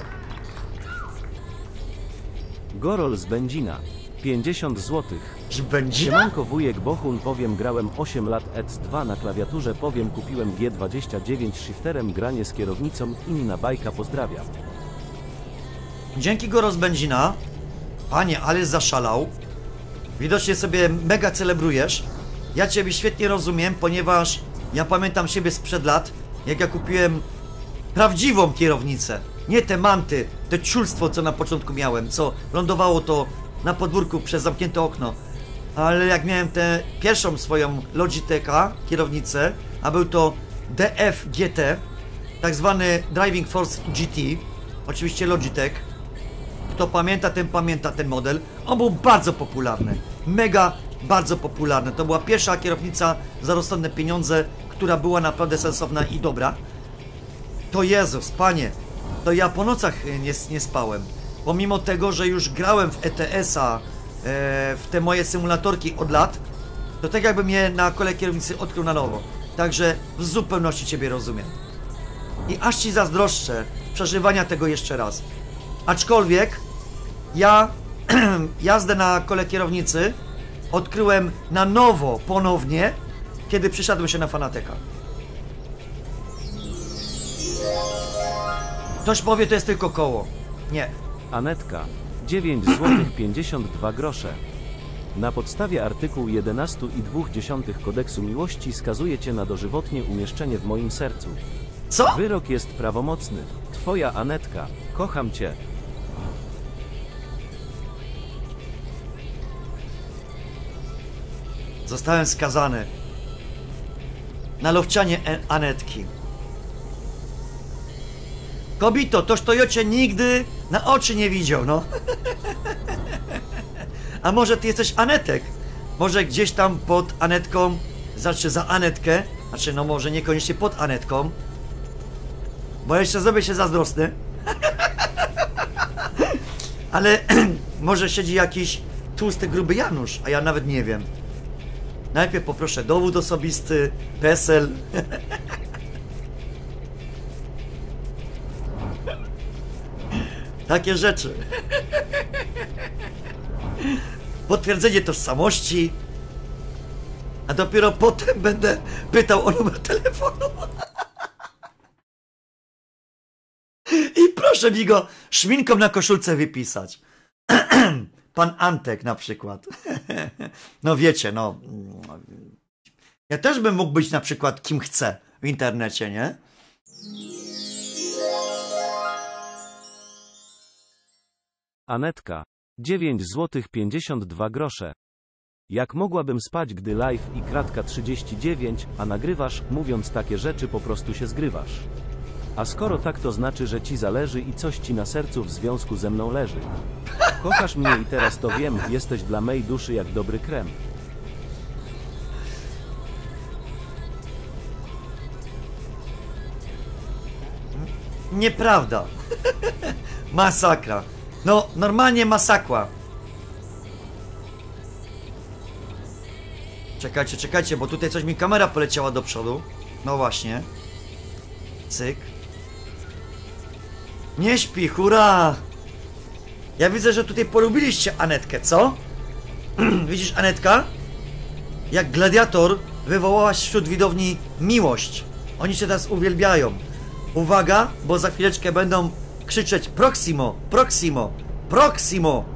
Gorol z Będzina. pięćdziesiąt złotych. Że będzie? Siemanko wujek Bohun, powiem grałem osiem lat E C dwa na klawiaturze, powiem kupiłem G dwadzieścia dziewięć shifterem, granie z kierownicą, inna bajka, pozdrawiam. Dzięki Goro z Będzina. Panie, ale zaszalał. Widocznie sobie mega celebrujesz. Ja ciebie świetnie rozumiem, ponieważ ja pamiętam siebie sprzed lat, jak ja kupiłem prawdziwą kierownicę. Nie te manty, te ciulstwo, co na początku miałem, co lądowało to na podwórku przez zamknięte okno. Ale jak miałem tę pierwszą swoją Logitecha kierownicę, a był to D F G T, tak zwany Driving Force G T, oczywiście Logitech. Kto pamięta, ten pamięta ten model. On był bardzo popularny. Mega, bardzo popularny. To była pierwsza kierownica za rozsądne pieniądze, która była naprawdę sensowna i dobra. To Jezus, panie, to ja po nocach nie, nie spałem. Pomimo tego, że już grałem w E T S-a, e, w te moje symulatorki od lat, to tak jakby mnie na kole kierownicy odkrył na nowo. Także w zupełności ciebie rozumiem. I aż ci zazdroszczę przeżywania tego jeszcze raz. Aczkolwiek ja jazdę na kole kierownicy odkryłem na nowo, ponownie, kiedy przysiadłem się na Fanateka. Ktoś powie, to jest tylko koło. Nie. Anetka. dziewięć złotych pięćdziesiąt dwa grosze. Na podstawie artykułu jedenaście i dwie dziesiątych Kodeksu Miłości skazuje cię na dożywotnie umieszczenie w moim sercu. Co? Wyrok jest prawomocny. Twoja Anetka. Kocham cię. Zostałem skazany na lowcianie Anetki. Kobito, toż to ja cię nigdy na oczy nie widział, no. A może ty jesteś Anetek? Może gdzieś tam pod Anetką, znaczy za Anetkę, znaczy no może niekoniecznie pod Anetką, bo jeszcze zrobię się zazdrosny. Ale może siedzi jakiś tłusty, gruby Janusz, a ja nawet nie wiem. Najpierw poproszę dowód osobisty, PESEL. Takie rzeczy. Potwierdzenie tożsamości. A dopiero potem będę pytał o numer telefonu. I proszę mi go szminką na koszulce wypisać. Pan Antek na przykład. No wiecie, no. Ja też bym mógł być na przykład kim chcę w internecie, nie? Anetka. dziewięć złotych pięćdziesiąt dwa grosze. Jak mogłabym spać, gdy live i kratka trzydzieści dziewięć, a nagrywasz, mówiąc takie rzeczy po prostu się zgrywasz. A skoro tak, to znaczy, że ci zależy i coś ci na sercu w związku ze mną leży. Kochasz mnie i teraz to wiem, jesteś dla mej duszy jak dobry krem. Nieprawda. Masakra. No, normalnie masakra. Czekajcie, czekajcie, bo tutaj coś mi kamera poleciała do przodu. No właśnie. Cyk. Nie śpi, hurra! Ja widzę, że tutaj polubiliście Anetkę, co? Widzisz, Anetka? Jak gladiator wywołałaś wśród widowni miłość. Oni cię teraz uwielbiają. Uwaga, bo za chwileczkę będą krzyczeć Proximo, Proximo, Proximo!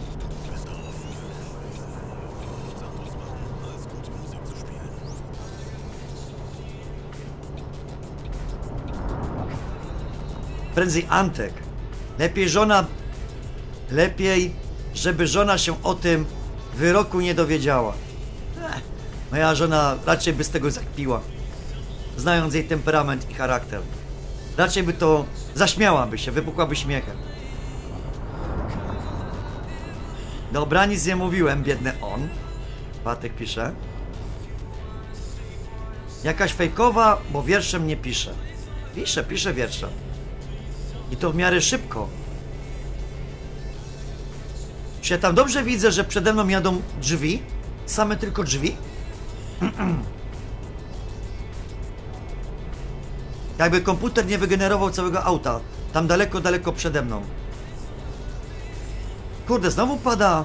Prędzej Antek. Lepiej żona... Lepiej, żeby żona się o tym wyroku nie dowiedziała. Ech, moja żona raczej by z tego zakpiła. Znając jej temperament i charakter. Raczej by to... Zaśmiałaby się, wybuchłaby śmiechem. Dobra, nic nie mówiłem, biedny on. Patek pisze. Jakaś fejkowa, bo wierszem nie pisze. Pisze, pisze wierszem. I to w miarę szybko. Czy ja tam dobrze widzę, że przede mną jadą drzwi? Same tylko drzwi? Jakby komputer nie wygenerował całego auta. Tam daleko, daleko przede mną. Kurde, znowu pada.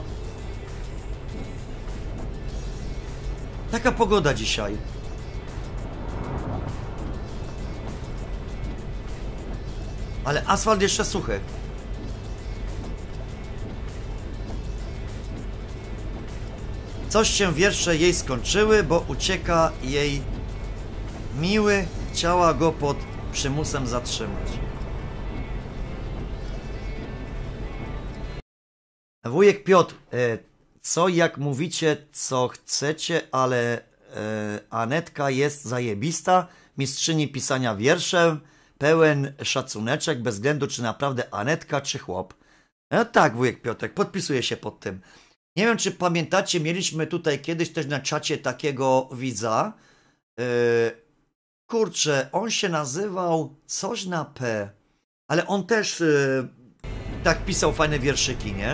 Taka pogoda dzisiaj. Ale asfalt jeszcze suchy. Coś się wiersze jej skończyły, bo ucieka jej miły. Chciała go pod przymusem zatrzymać. Wujek Piotr, e, co jak mówicie, co chcecie, ale e, Anetka jest zajebista, mistrzyni pisania wierszem, pełen szacuneczek, bez względu czy naprawdę Anetka, czy chłop. No tak, wujek Piotrek, podpisuję się pod tym. Nie wiem, czy pamiętacie, mieliśmy tutaj kiedyś też na czacie takiego widza. Yy, kurczę, on się nazywał coś na P, ale on też yy, tak pisał fajne wierszyki, nie?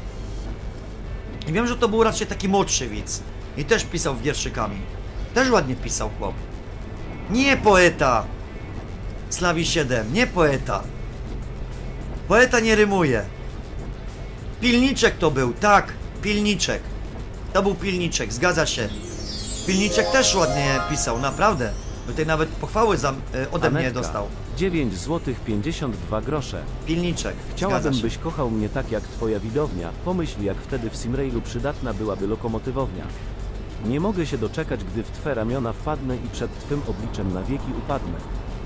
I wiem, że to był raczej taki młodszy widz. I też pisał wierszykami. Też ładnie pisał chłop. Nie poeta! Slawi siedem, nie poeta. Poeta nie rymuje. Pilniczek to był, tak, pilniczek. To był pilniczek, zgadza się. Pilniczek też ładnie pisał, naprawdę. Tutaj nawet pochwały za, e, ode Anetka, mnie dostał. dziewięć złotych pięćdziesiąt dwa grosze. Pilniczek, Chciałabym, zgadza się. byś kochał mnie tak jak twoja widownia. Pomyśl, jak wtedy w Simrailu przydatna byłaby lokomotywownia. Nie mogę się doczekać, gdy w twe ramiona wpadnę i przed twym obliczem na wieki upadnę.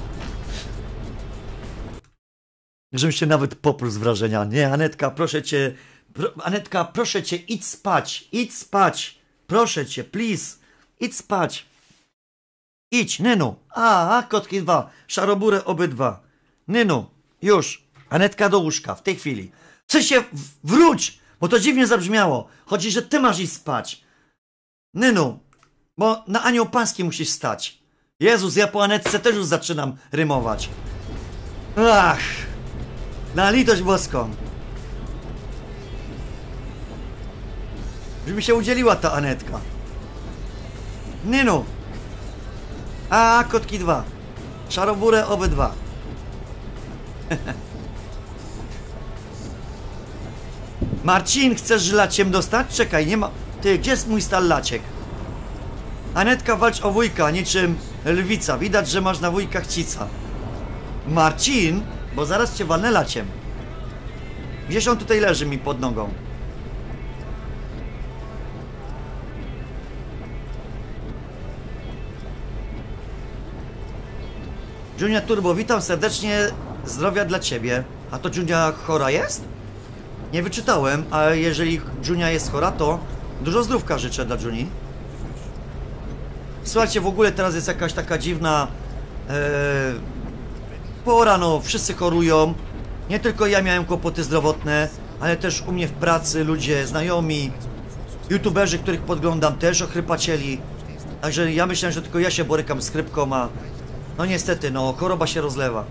Żebym się nawet poprósł z wrażenia. Nie, Anetka, proszę cię, pro, Anetka, proszę cię, idź spać, idź spać. Proszę cię, please, idź spać. Idź, Nynu. A, a, kotki dwa, szaroburę obydwa. Nynu, już. Anetka do łóżka, w tej chwili. Chcę się wróć, bo to dziwnie zabrzmiało. Chodzi, że ty masz iść spać. Nynu, bo na anioł pański musisz stać. Jezus, ja po Anetce też już zaczynam rymować. Ach. Na litość boską. Żeby mi się udzieliła ta Anetka. Nynu. A, kotki dwa. Szaroburę obydwa. Marcin, chcesz żylaciem dostać? Czekaj, nie ma... Ty, gdzie jest mój stallaciek? Anetka, walcz o wujka, niczym lwica. Widać, że masz na wujka chcica. Marcin? Bo zaraz cię walnę laciem. Gdzieś on tutaj leży mi pod nogą. Junia Turbo, witam serdecznie. Zdrowia dla ciebie. A to Junia chora jest? Nie wyczytałem, a jeżeli Junia jest chora, to dużo zdrówka życzę dla Juni. Słuchajcie, w ogóle teraz jest jakaś taka dziwna... Ee, Pora, no, wszyscy chorują. Nie tylko ja miałem kłopoty zdrowotne, ale też u mnie w pracy ludzie, znajomi, youtuberzy, których podglądam, też ochrypacieli. Także ja myślałem, że tylko ja się borykam z chrypką, a no niestety, no, choroba się rozlewa.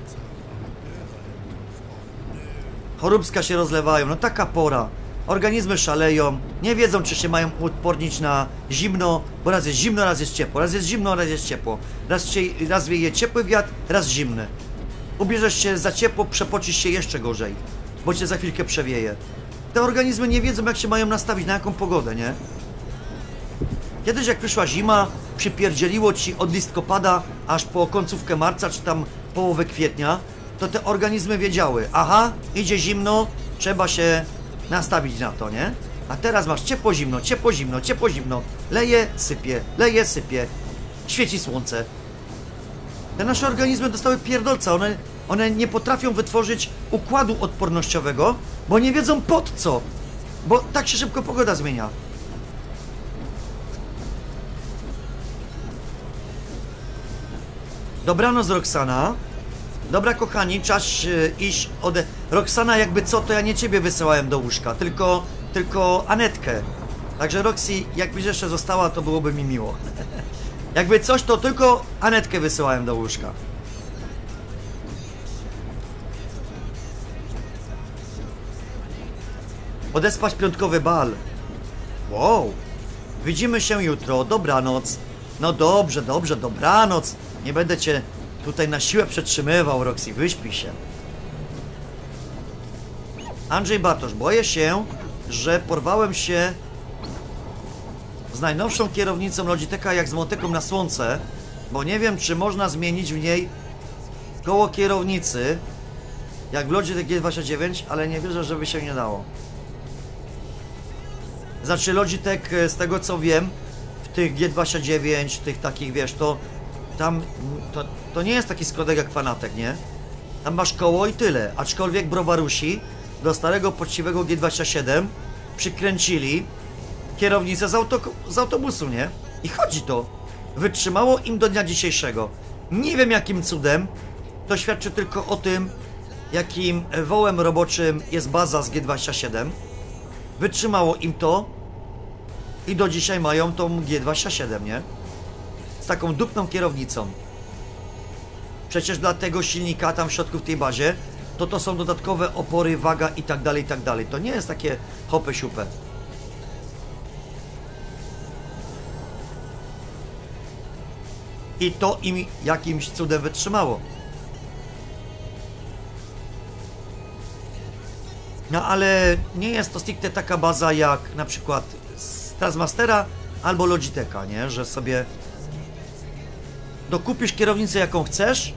Choróbska się rozlewają, no taka pora. Organizmy szaleją, nie wiedzą, czy się mają uodpornić na zimno, bo raz jest zimno, raz jest ciepło, raz jest zimno, raz jest ciepło. Raz, się, raz wieje ciepły wiatr, raz zimny. Ubierzesz się za ciepło, przepocisz się jeszcze gorzej, bo cię za chwilkę przewieje. Te organizmy nie wiedzą, jak się mają nastawić, na jaką pogodę, nie? Kiedyś jak przyszła zima, przypierdzieliło ci od listopada aż po końcówkę marca, czy tam połowę kwietnia, to te organizmy wiedziały, aha, idzie zimno, trzeba się nastawić na to, nie? A teraz masz ciepło, zimno, ciepło, zimno, ciepło, zimno, leje, sypie, leje, sypie, świeci słońce. Te nasze organizmy dostały pierdolca, one, one nie potrafią wytworzyć układu odpornościowego, bo nie wiedzą pod co, bo tak się szybko pogoda zmienia. Dobranoc, Roxana. Dobra, kochani, czas yy, iść ode... Roxana, jakby co, to ja nie ciebie wysyłałem do łóżka, tylko, tylko Anetkę. Także Roxy, jakbyś jeszcze została, to byłoby mi miło. Jakby coś, to tylko Anetkę wysyłałem do łóżka. Odespać piątkowy bal. Wow. Widzimy się jutro, dobranoc. No dobrze, dobrze, dobranoc. Nie będę cię tutaj na siłę przetrzymywał, Roxy, wyśpij się. Andrzej Bartosz, boję się, że porwałem się z najnowszą kierownicą Logitecha jak z motyką na słońce, bo nie wiem, czy można zmienić w niej koło kierownicy jak w Logitech G dwadzieścia dziewięć, ale nie wierzę, żeby się nie dało. Znaczy Logitech, z tego co wiem, w tych G dwadzieścia dziewięć, tych takich, wiesz, to tam, to, to nie jest taki skodek jak Fanatec, nie? Tam masz koło i tyle, aczkolwiek browarusi do starego, poczciwego G dwadzieścia siedem przykręcili kierownicę z, auto, z autobusu, nie? I chodzi to. Wytrzymało im do dnia dzisiejszego. Nie wiem jakim cudem, to świadczy tylko o tym, jakim wołem roboczym jest baza z G dwadzieścia siedem. Wytrzymało im to i do dzisiaj mają tą G dwadzieścia siedem, nie? Z taką dupną kierownicą. Przecież dla tego silnika tam w środku w tej bazie to to są dodatkowe opory, waga i tak dalej, i tak dalej. To nie jest takie hopę siupę. I to im jakimś cudem wytrzymało. No ale nie jest to stricte taka baza jak na przykład z Taskmastera albo Logitecha, nie? Że sobie dokupisz kierownicę jaką chcesz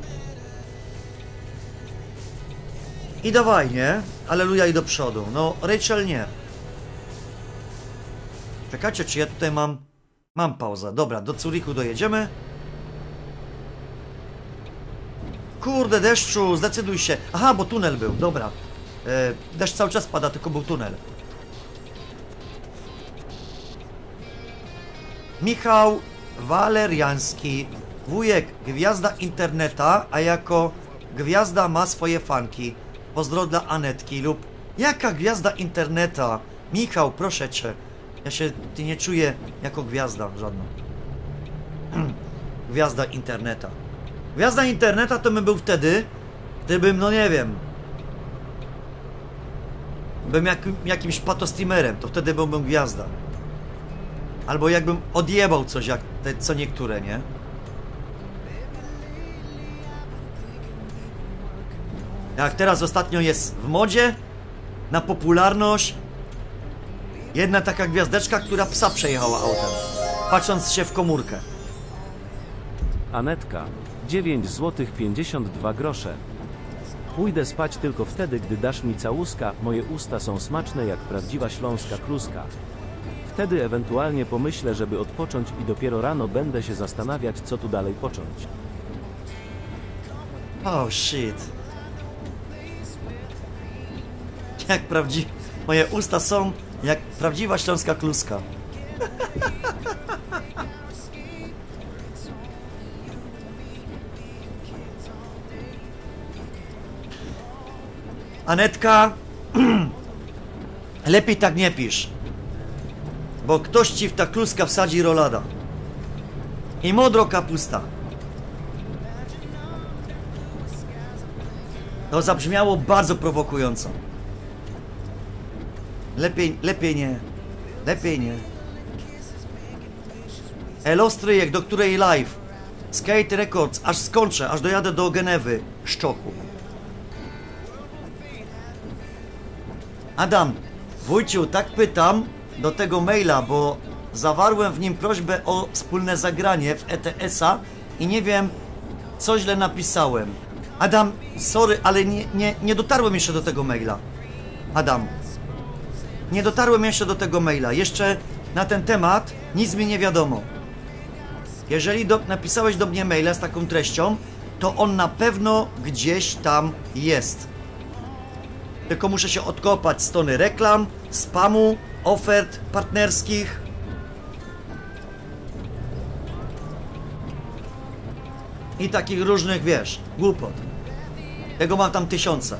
i dawaj, nie? Alleluja i do przodu. No Rachel nie. Czekajcie, czy ja tutaj mam... Mam pauzę. Dobra, do Zurichu dojedziemy. Kurde, deszczu, zdecyduj się. Aha, bo tunel był, dobra. E, deszcz cały czas pada, tylko był tunel. Michał Waleriański. Wujek, gwiazda interneta, a jako gwiazda ma swoje fanki. Pozdro dla Anetki lub... Jaka gwiazda interneta? Michał, proszę cię. Ja się ty nie czuję jako gwiazda żadna. Gwiazda interneta. Gwiazda interneta to bym był wtedy, gdybym, no nie wiem, bym jak, jakimś patostreamerem, to wtedy byłbym gwiazda. Albo jakbym odjebał coś, jak te, co niektóre, nie? Jak teraz ostatnio jest w modzie, na popularność, jedna taka gwiazdeczka, która psa przejechała autem, patrząc się w komórkę. Anetka, dziewięć złotych pięćdziesiąt dwa grosze. Pójdę spać tylko wtedy, gdy dasz mi całuska, moje usta są smaczne jak prawdziwa śląska kluska. Wtedy ewentualnie pomyślę, żeby odpocząć i dopiero rano będę się zastanawiać, co tu dalej począć. Oh shit. Jak prawdziwe... Moje usta są jak prawdziwa śląska kluska. Anetka, lepiej tak nie pisz, bo ktoś ci w ta kluska wsadzi rolada. I modro kapusta. To zabrzmiało bardzo prowokująco. Lepiej, lepiej nie. Lepiej nie. Elo stryjek, do której live? Skate Records, aż skończę, aż dojadę do Genewy, Szczochu. Adam, wujciu, tak pytam do tego maila, bo zawarłem w nim prośbę o wspólne zagranie w E T S-a i nie wiem, co źle napisałem. Adam, sorry, ale nie, nie, nie dotarłem jeszcze do tego maila. Adam, nie dotarłem jeszcze do tego maila. Jeszcze na ten temat nic mi nie wiadomo. Jeżeli do, napisałeś do mnie maila z taką treścią, to on na pewno gdzieś tam jest. Tylko muszę się odkopać z strony reklam, spamu, ofert partnerskich. I takich różnych, wiesz, głupot. Tego mam tam tysiące.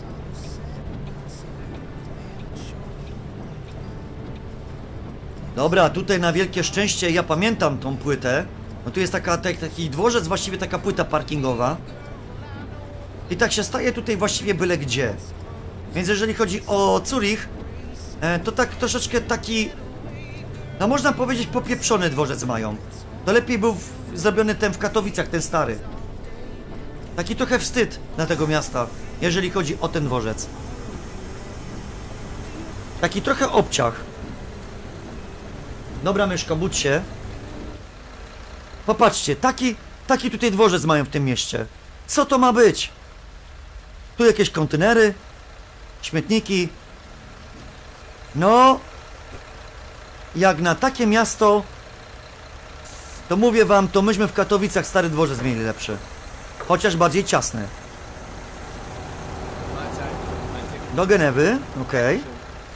Dobra, tutaj na wielkie szczęście ja pamiętam tą płytę. No tu jest taka, tak, taki dworzec, właściwie taka płyta parkingowa. I tak się staje tutaj właściwie byle gdzie. Więc jeżeli chodzi o Zurich, e, to tak troszeczkę taki, no można powiedzieć, popieprzony dworzec mają. To lepiej był w, zrobiony ten w Katowicach, ten stary. Taki trochę wstyd dla tego miasta, jeżeli chodzi o ten dworzec. Taki trochę obciach. Dobra, myszko, budź się. Popatrzcie, taki, taki tutaj dworzec mają w tym mieście. Co to ma być? Tu jakieś kontenery, śmietniki. No, jak na takie miasto, to mówię wam, to myśmy w Katowicach stary dworzec mieli lepszy. Chociaż bardziej ciasny. Do Genewy, okej. Okay.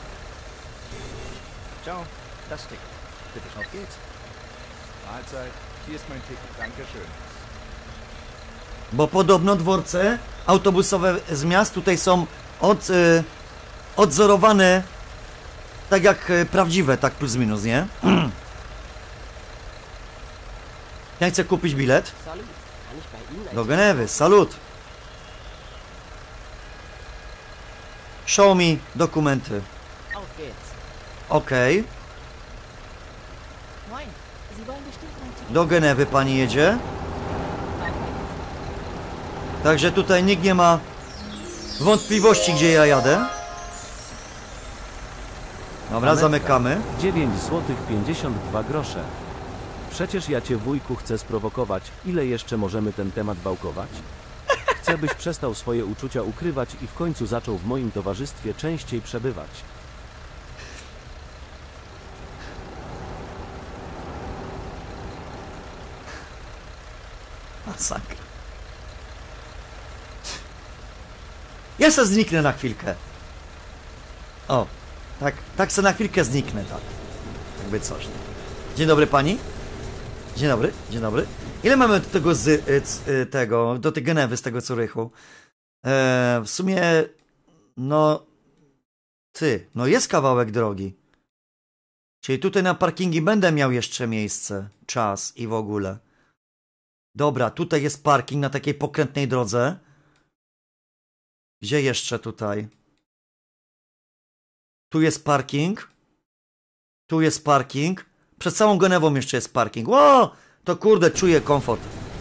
Ciao, das Ticket. Bitte, auf geht's. Mahlzeit, hier ist mein Ticket, danke schön. Bo podobno dworce autobusowe z miast tutaj są od, y, odzorowane tak jak y, prawdziwe, tak plus minus, nie? Ja chcę kupić bilet do Genewy, salut. Show me dokumenty. Okej. Okay. Do Genewy pani jedzie. Także tutaj nikt nie ma wątpliwości, gdzie ja jadę. Dobra, Anetka, zamykamy. dziewięć złotych pięćdziesiąt dwa grosze. Przecież ja cię, wujku, chcę sprowokować. Ile jeszcze możemy ten temat wałkować? Chcę, byś przestał swoje uczucia ukrywać i w końcu zaczął w moim towarzystwie częściej przebywać. Masakra. Ja se zniknę na chwilkę. O, tak, tak se na chwilkę zniknę, tak. Jakby coś. Dzień dobry pani. Dzień dobry, dzień dobry. Ile mamy do tego z, z tego, do tej Genewy z tego Zurychu? E, w sumie, no, ty, no jest kawałek drogi. Czyli tutaj na parkingi będę miał jeszcze miejsce, czas i w ogóle. Dobra, tutaj jest parking na takiej pokrętnej drodze. Gdzie jeszcze tutaj? Tu jest parking. Tu jest parking. Przed całą Genewą jeszcze jest parking. Ło! To kurde, czuję komfort.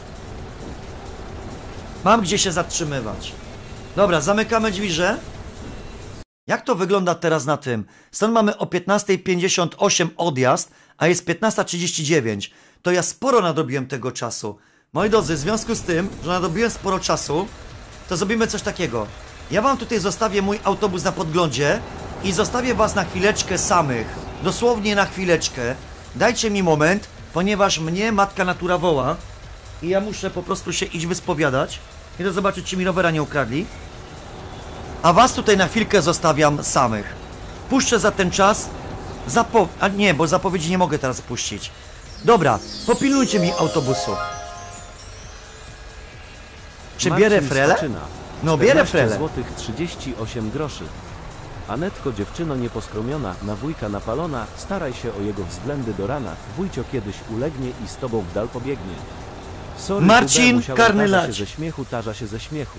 Mam gdzie się zatrzymywać. Dobra, zamykamy drzwiże. Jak to wygląda teraz na tym? Stąd mamy o piętnasta pięćdziesiąt osiem odjazd, a jest piętnasta trzydzieści dziewięć. To ja sporo nadrobiłem tego czasu. Moi drodzy, w związku z tym, że nadrobiłem sporo czasu, to zrobimy coś takiego. Ja wam tutaj zostawię mój autobus na podglądzie i zostawię was na chwileczkę samych. Dosłownie na chwileczkę. Dajcie mi moment, ponieważ mnie matka natura woła i ja muszę po prostu się iść wyspowiadać i to zobaczyć, czy mi rowera nie ukradli. A was tutaj na chwilkę zostawiam samych. Puszczę za ten czas zapo... A nie, bo zapowiedzi nie mogę teraz puścić. Dobra, popilnujcie mi autobusu. Czy Marcin bierę frele? Staczyna. No bierę frele. złotych trzydzieści osiem groszy. Anetko, dziewczyno nieposkromiona, na wujka napalona, staraj się o jego względy do rana, wujcio kiedyś ulegnie i z tobą w dal pobiegnie. Sorry, Marcin, Bube, musiałem, karny tarza lać. się ze śmiechu, tarza się ze śmiechu.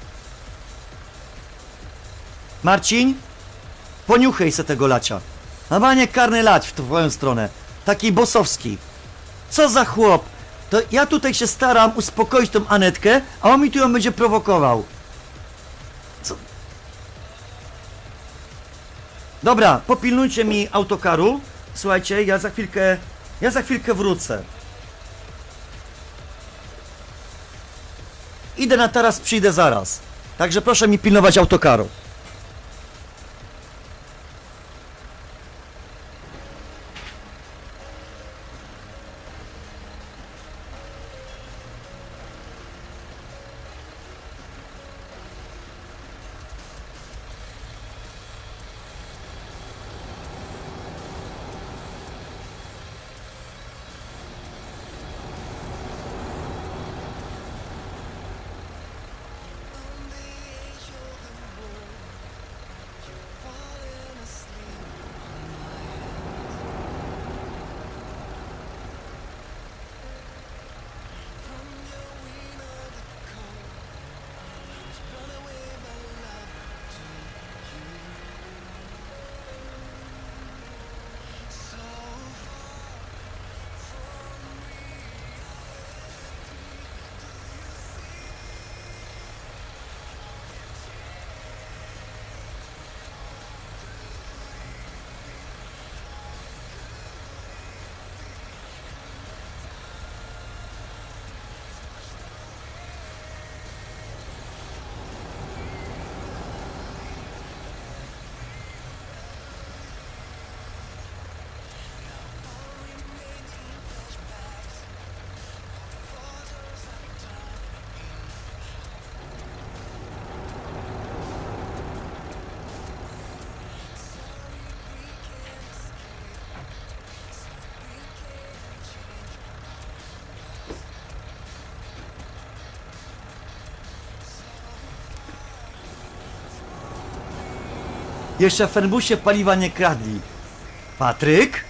Marcin, poniuchaj se tego lacia. Normalnie karny lać w twoją stronę. Taki bosowski. Co za chłop? To ja tutaj się staram uspokoić tą Anetkę, a on mi tu ją będzie prowokował. Co? Dobra, popilnujcie mi autokaru. Słuchajcie, ja za chwilkę, ja za chwilkę wrócę. Idę na taras, przyjdę zaraz. Także proszę mi pilnować autokaru. Jeszcze w Fernbusie paliwa nie kradli. Patryk?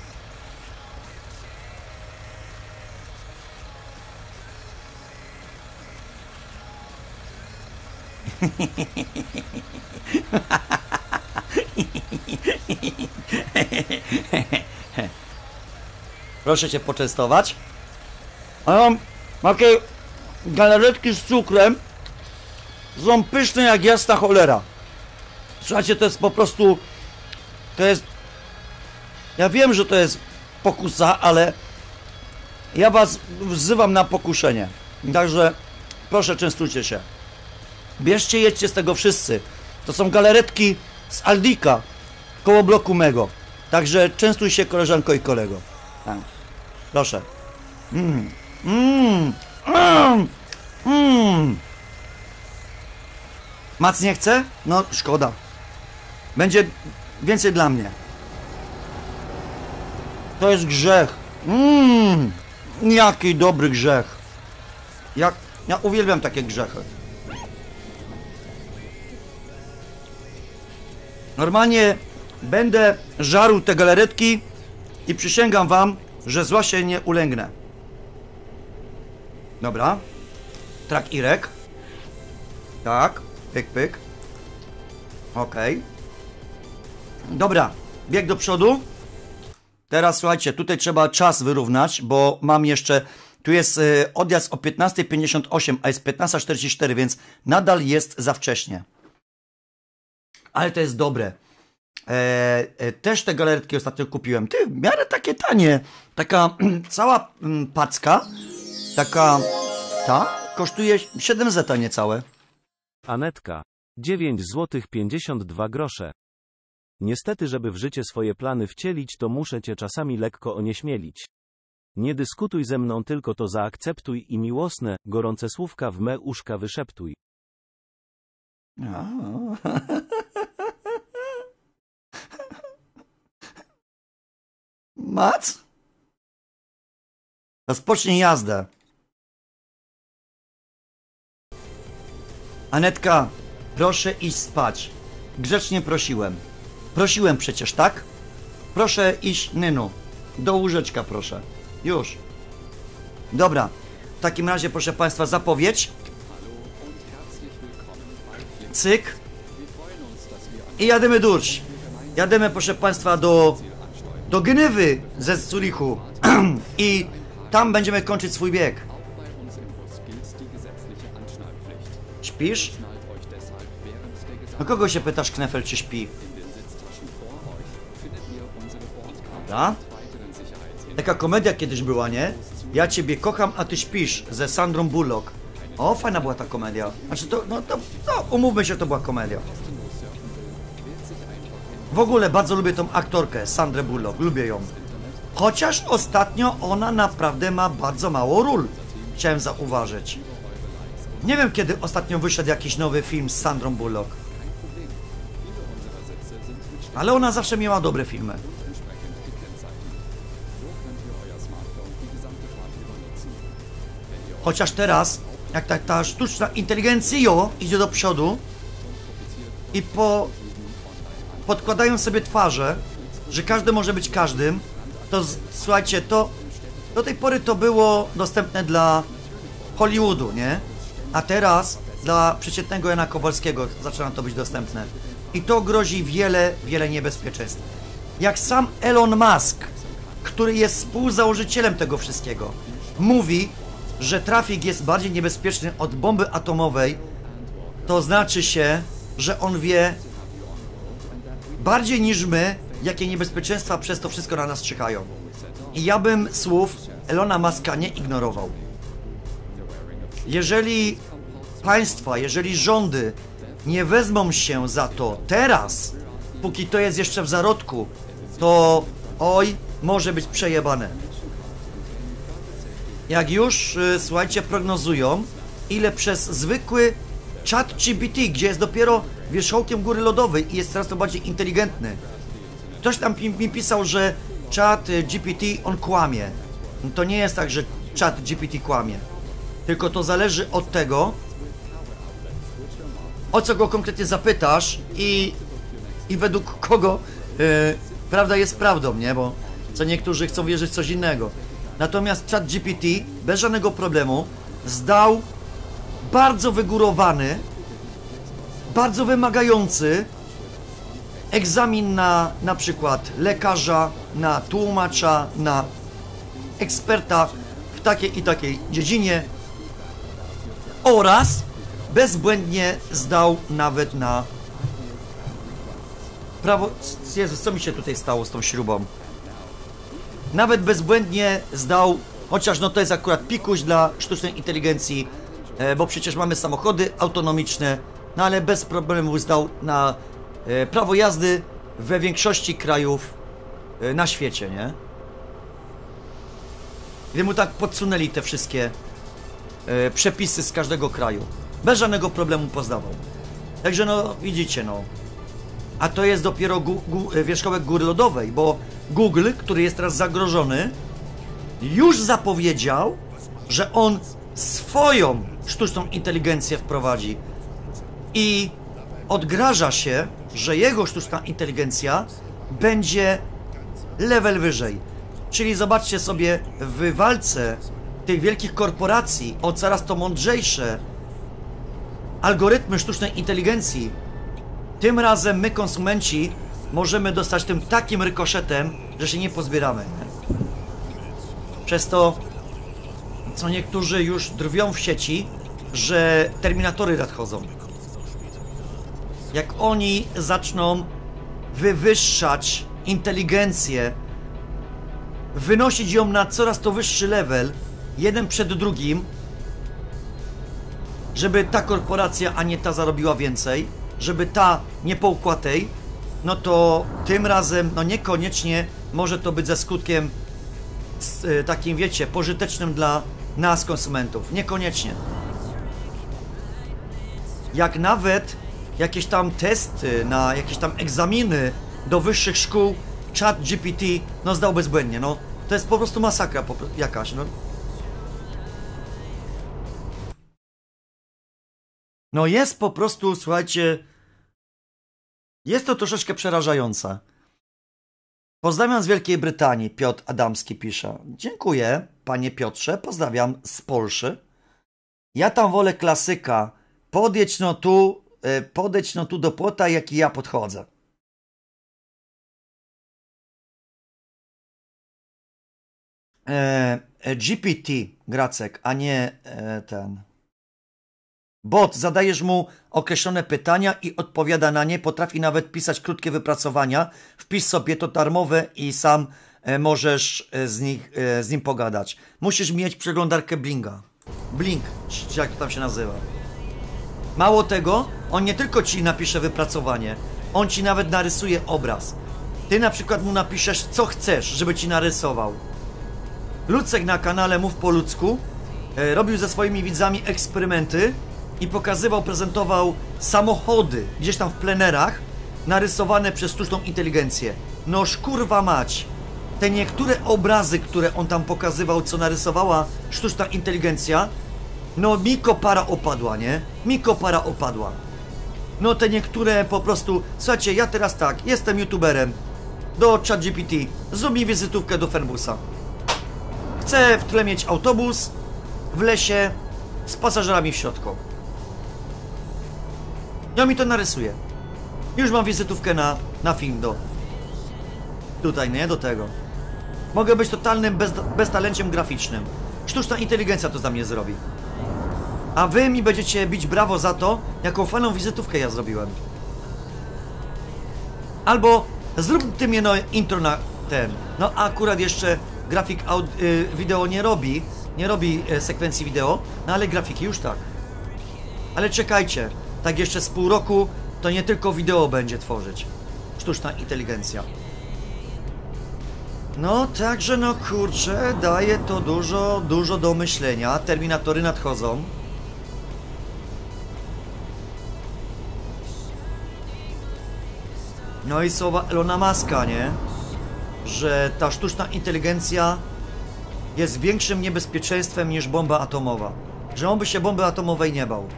Proszę cię poczęstować. A ja mam takie galaretki z cukrem. Są pyszne jak jasna cholera. Słuchajcie, to jest po prostu... To jest... Ja wiem, że to jest pokusa, ale... Ja was wzywam na pokuszenie. Także proszę, częstujcie się. Bierzcie, jedźcie z tego wszyscy. To są galaretki z Aldika koło bloku mego. Także częstuj się, koleżanko i kolego. Tak. Proszę. Mmm. Mmm. Mmm. Mmm. Mac nie chce? No szkoda. Będzie więcej dla mnie. To jest grzech. Mmm. Jaki dobry grzech. Jak... Ja uwielbiam takie grzechy. Normalnie będę żarł te galaretki i przysięgam wam, że zła się nie ulęgnę. Dobra. Trak Irek. Tak. Pyk, pyk. Okej. Dobra. Bieg do przodu. Teraz słuchajcie, tutaj trzeba czas wyrównać, bo mam jeszcze... Tu jest y, odjazd o piętnasta pięćdziesiąt osiem, a jest piętnasta czterdzieści cztery, więc nadal jest za wcześnie. Ale to jest dobre. E, e, też te galaretki ostatnio kupiłem. Ty, w miarę takie tanie. Taka cała m, packa. Taka... Ta? Kosztuje siedem zeta niecałe. Anetka. dziewięć złotych pięćdziesiąt dwa grosze. Niestety, żeby w życie swoje plany wcielić, to muszę cię czasami lekko onieśmielić. Nie dyskutuj ze mną, tylko to zaakceptuj i miłosne, gorące słówka w me uszka wyszeptuj. Mac? Rozpocznij jazdę. Anetka, proszę iść spać. Grzecznie prosiłem. Prosiłem przecież, tak? Proszę iść, Nynu. Do łóżeczka, proszę. Już. Dobra. W takim razie, proszę Państwa, zapowiedź. Cyk. I jadymy durć. Jadymy, proszę Państwa, do... do Gnywy ze Zurichu. I tam będziemy kończyć swój bieg. Śpisz? No kogo się pytasz, Knefel, czy śpi? Dobra? Taka komedia kiedyś była, nie? Ja ciebie kocham, a ty śpisz, ze Sandrą Bullock. O, fajna była ta komedia. Znaczy to, no to, no, umówmy się, to była komedia. W ogóle bardzo lubię tą aktorkę, Sandrę Bullock, lubię ją. Chociaż ostatnio ona naprawdę ma bardzo mało ról. Chciałem zauważyć. Nie wiem, kiedy ostatnio wyszedł jakiś nowy film z Sandrą Bullock. Ale ona zawsze miała dobre filmy. Chociaż teraz, jak ta, ta sztuczna inteligencja idzie do przodu i po, podkładają sobie twarze, że każdy może być każdym, to z, słuchajcie, to do tej pory to było dostępne dla Hollywoodu, nie? A teraz dla przeciętnego Jana Kowalskiego zaczyna to być dostępne. I to grozi wiele, wiele niebezpieczeństw. Jak sam Elon Musk, który jest współzałożycielem tego wszystkiego, mówi, że trafik jest bardziej niebezpieczny od bomby atomowej, to znaczy się, że on wie bardziej niż my, jakie niebezpieczeństwa przez to wszystko na nas czekają. I ja bym słów Elona Muska nie ignorował. Jeżeli państwa, jeżeli rządy nie wezmą się za to teraz, póki to jest jeszcze w zarodku, to oj, może być przejebane. Jak już, yy, słuchajcie, prognozują, ile przez zwykły Chat G P T, gdzie jest dopiero wierzchołkiem góry lodowej i jest coraz to bardziej inteligentny. Ktoś tam mi pisał, że Chat G P T, on kłamie. No to nie jest tak, że Chat G P T kłamie. Tylko to zależy od tego, o co go konkretnie zapytasz i, i według kogo yy, prawda jest prawdą, nie? Bo co niektórzy chcą wierzyć w coś innego. Natomiast Chat G P T bez żadnego problemu zdał bardzo wygórowany, bardzo wymagający egzamin na na przykład lekarza, na tłumacza, na eksperta w takiej i takiej dziedzinie oraz bezbłędnie zdał nawet na prawo... Jezus, co mi się tutaj stało z tą śrubą? Nawet bezbłędnie zdał, chociaż no to jest akurat pikuś dla sztucznej inteligencji, e, bo przecież mamy samochody autonomiczne, no ale bez problemu zdał na e, prawo jazdy we większości krajów e, na świecie, nie? Gdy mu tak podsunęli te wszystkie e, przepisy z każdego kraju. Bez żadnego problemu pozdawał. Także no, widzicie, no. A to jest dopiero gu, gu, wierzchołek góry lodowej, bo Google, który jest teraz zagrożony, już zapowiedział, że on swoją sztuczną inteligencję wprowadzi. I odgraża się, że jego sztuczna inteligencja będzie level wyżej. Czyli zobaczcie sobie, w walce tych wielkich korporacji o coraz to mądrzejsze algorytmy sztucznej inteligencji, tym razem my, konsumenci, możemy dostać tym takim rykoszetem, że się nie pozbieramy. Nie? Przez to, co niektórzy już drwią w sieci, że terminatory nadchodzą. Jak oni zaczną wywyższać inteligencję, wynosić ją na coraz to wyższy level, jeden przed drugim, żeby ta korporacja, a nie ta zarobiła więcej, żeby ta nie połkła tej, no to tym razem, no niekoniecznie może to być ze skutkiem z, y, takim, wiecie, pożytecznym dla nas, konsumentów. Niekoniecznie. Jak nawet jakieś tam testy na jakieś tam egzaminy do wyższych szkół Chat G P T, no zdał bezbłędnie, no. To jest po prostu masakra po, jakaś, no. No jest po prostu, słuchajcie, jest to troszeczkę przerażające. Pozdrawiam z Wielkiej Brytanii, Piotr Adamski pisze. Dziękuję, panie Piotrze, pozdrawiam z Polszy. Ja tam wolę klasyka. Podejdź no tu, podejdź no tu do płota, jak i ja podchodzę. E, G P T, Gracek, a nie e, ten. Bot, zadajesz mu określone pytania i odpowiada na nie, potrafi nawet pisać krótkie wypracowania. Wpisz sobie to darmowe i sam e, możesz e, z, nich, e, z nim pogadać. Musisz mieć przeglądarkę Blinga. Blink, czy jak to tam się nazywa. Mało tego, on nie tylko ci napisze wypracowanie, on ci nawet narysuje obraz. Ty na przykład mu napiszesz, co chcesz, żeby ci narysował. Lucek na kanale Mów po ludzku e, robił ze swoimi widzami eksperymenty i pokazywał, prezentował samochody gdzieś tam w plenerach narysowane przez sztuczną inteligencję. Noż kurwa mać, te niektóre obrazy, które on tam pokazywał, co narysowała sztuczna inteligencja, no mi kopara opadła, nie? Mi kopara opadła. No te niektóre po prostu, słuchajcie, ja teraz tak, jestem youtuberem, do ChatGPT, zrób mi wizytówkę do Fernbusa. Chcę w tle mieć autobus w lesie z pasażerami w środku. Ja mi to narysuje. Już mam wizytówkę na, na film do... Tutaj, nie? Do tego. Mogę być totalnym bez, beztalenciem graficznym. Sztuczna inteligencja to za mnie zrobi. A wy mi będziecie bić brawo za to, jaką fajną wizytówkę ja zrobiłem. Albo zrób ty mnie no intro na ten. No akurat jeszcze grafik y, wideo nie robi, nie robi y, sekwencji wideo, no ale grafiki już tak. Ale czekajcie, tak jeszcze z pół roku to nie tylko wideo będzie tworzyć sztuczna inteligencja. No także no kurczę, daje to dużo, dużo do myślenia. Terminatory nadchodzą. No i słowa Elona Muska, nie? Że ta sztuczna inteligencja jest większym niebezpieczeństwem niż bomba atomowa. Że on by się bomby atomowej nie bał.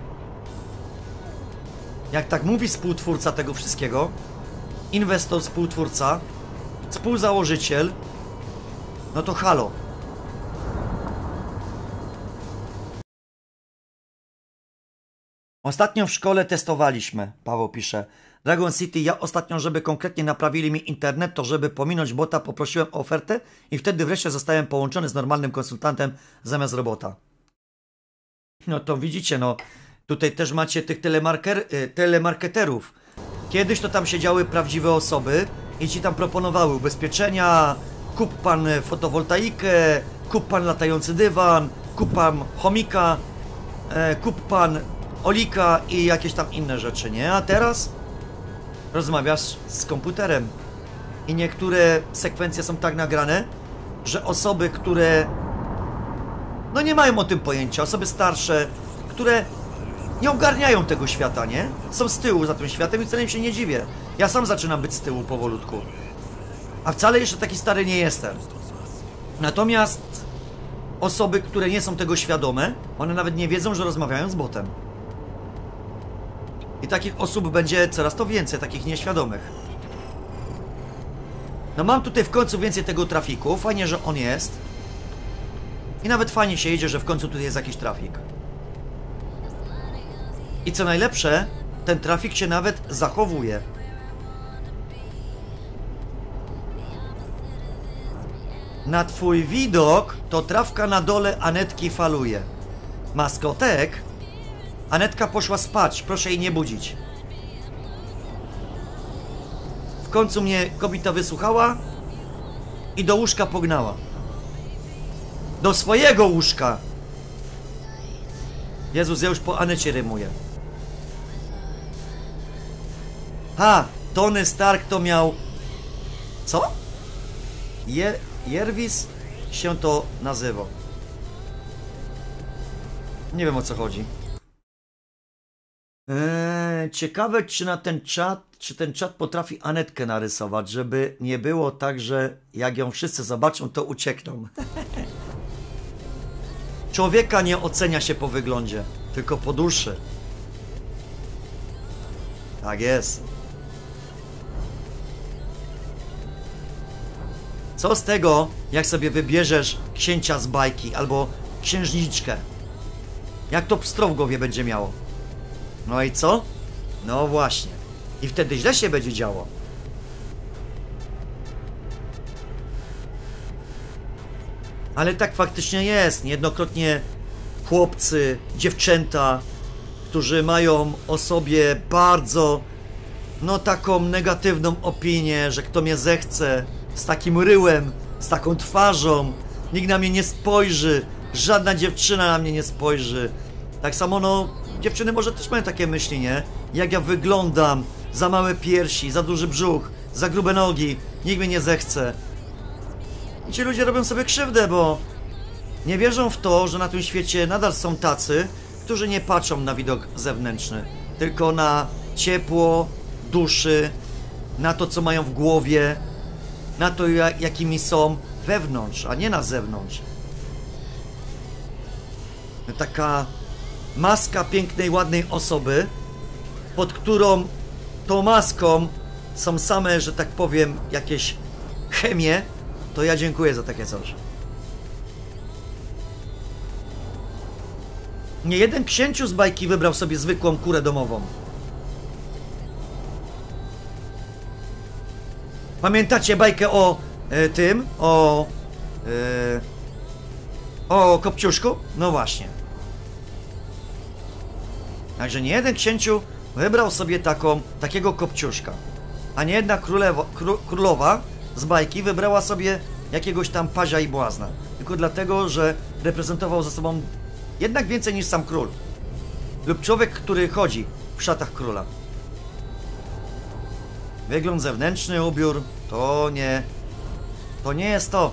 Jak tak mówi współtwórca tego wszystkiego, inwestor, współtwórca, współzałożyciel, no to halo. Ostatnio w szkole testowaliśmy, Paweł pisze. Dragon City, ja ostatnio, żeby konkretnie naprawili mi internet, to żeby pominąć bota, poprosiłem o ofertę i wtedy wreszcie zostałem połączony z normalnym konsultantem zamiast robota. No to widzicie, no tutaj też macie tych telemarker, telemarketerów. Kiedyś to tam siedziały prawdziwe osoby i ci tam proponowały ubezpieczenia, kup pan fotowoltaikę, kup pan latający dywan, kup pan chomika, e, kup pan olika i jakieś tam inne rzeczy, nie? A teraz rozmawiasz z komputerem i niektóre sekwencje są tak nagrane, że osoby, które no nie mają o tym pojęcia, osoby starsze, które nie ogarniają tego świata, nie? Są z tyłu za tym światem i wcale im się nie dziwię. Ja sam zaczynam być z tyłu powolutku. A wcale jeszcze taki stary nie jestem. Natomiast osoby, które nie są tego świadome, one nawet nie wiedzą, że rozmawiają z botem. I takich osób będzie coraz to więcej, takich nieświadomych. No mam tutaj w końcu więcej tego trafiku. Fajnie, że on jest. I nawet fajnie się jedzie, że w końcu tutaj jest jakiś trafik. I co najlepsze, ten trafik się nawet zachowuje. Na twój widok to trawka na dole Anetki faluje. Maskotek? Anetka poszła spać, proszę jej nie budzić. W końcu mnie kobieta wysłuchała i do łóżka pognała. Do swojego łóżka. Jezus, ja już po Anecie rymuję. Ha, Tony Stark to miał... Co? Je... Jerwis się to nazywa. Nie wiem, o co chodzi. Eee, ciekawe, czy na ten czat, czy ten czat potrafi Anetkę narysować, żeby nie było tak, że jak ją wszyscy zobaczą, to uciekną. Człowieka nie ocenia się po wyglądzie, tylko po duszy. Tak jest. Co z tego, jak sobie wybierzesz księcia z bajki albo księżniczkę? Jak to pstro w głowie będzie miało? No i co? No właśnie. I wtedy źle się będzie działo. Ale tak faktycznie jest. Niejednokrotnie chłopcy, dziewczęta, którzy mają o sobie bardzo, no taką negatywną opinię, że kto mnie zechce, z takim ryłem, z taką twarzą, nikt na mnie nie spojrzy, żadna dziewczyna na mnie nie spojrzy. Tak samo, no, dziewczyny może też mają takie myśli, nie? Jak ja wyglądam, za małe piersi, za duży brzuch, za grube nogi, nikt mnie nie zechce. I ci ludzie robią sobie krzywdę, bo nie wierzą w to, że na tym świecie nadal są tacy, którzy nie patrzą na widok zewnętrzny, tylko na ciepło duszy, na to, co mają w głowie, na to, jakimi są wewnątrz, a nie na zewnątrz. Taka maska pięknej, ładnej osoby, pod którą tą maską są same, że tak powiem, jakieś chemie, to ja dziękuję za takie coś. Nie jeden księciu z bajki wybrał sobie zwykłą kurę domową. Pamiętacie bajkę o e, tym? O... E, o Kopciuszku? No właśnie. Także nie jeden księciu wybrał sobie taką, takiego Kopciuszka. A nie jedna królewo, kró, królowa z bajki wybrała sobie jakiegoś tam pazia i błazna. Tylko dlatego, że reprezentował za sobą jednak więcej niż sam król. Lub człowiek, który chodzi w szatach króla. Wygląd zewnętrzny, ubiór, to nie... To nie jest to.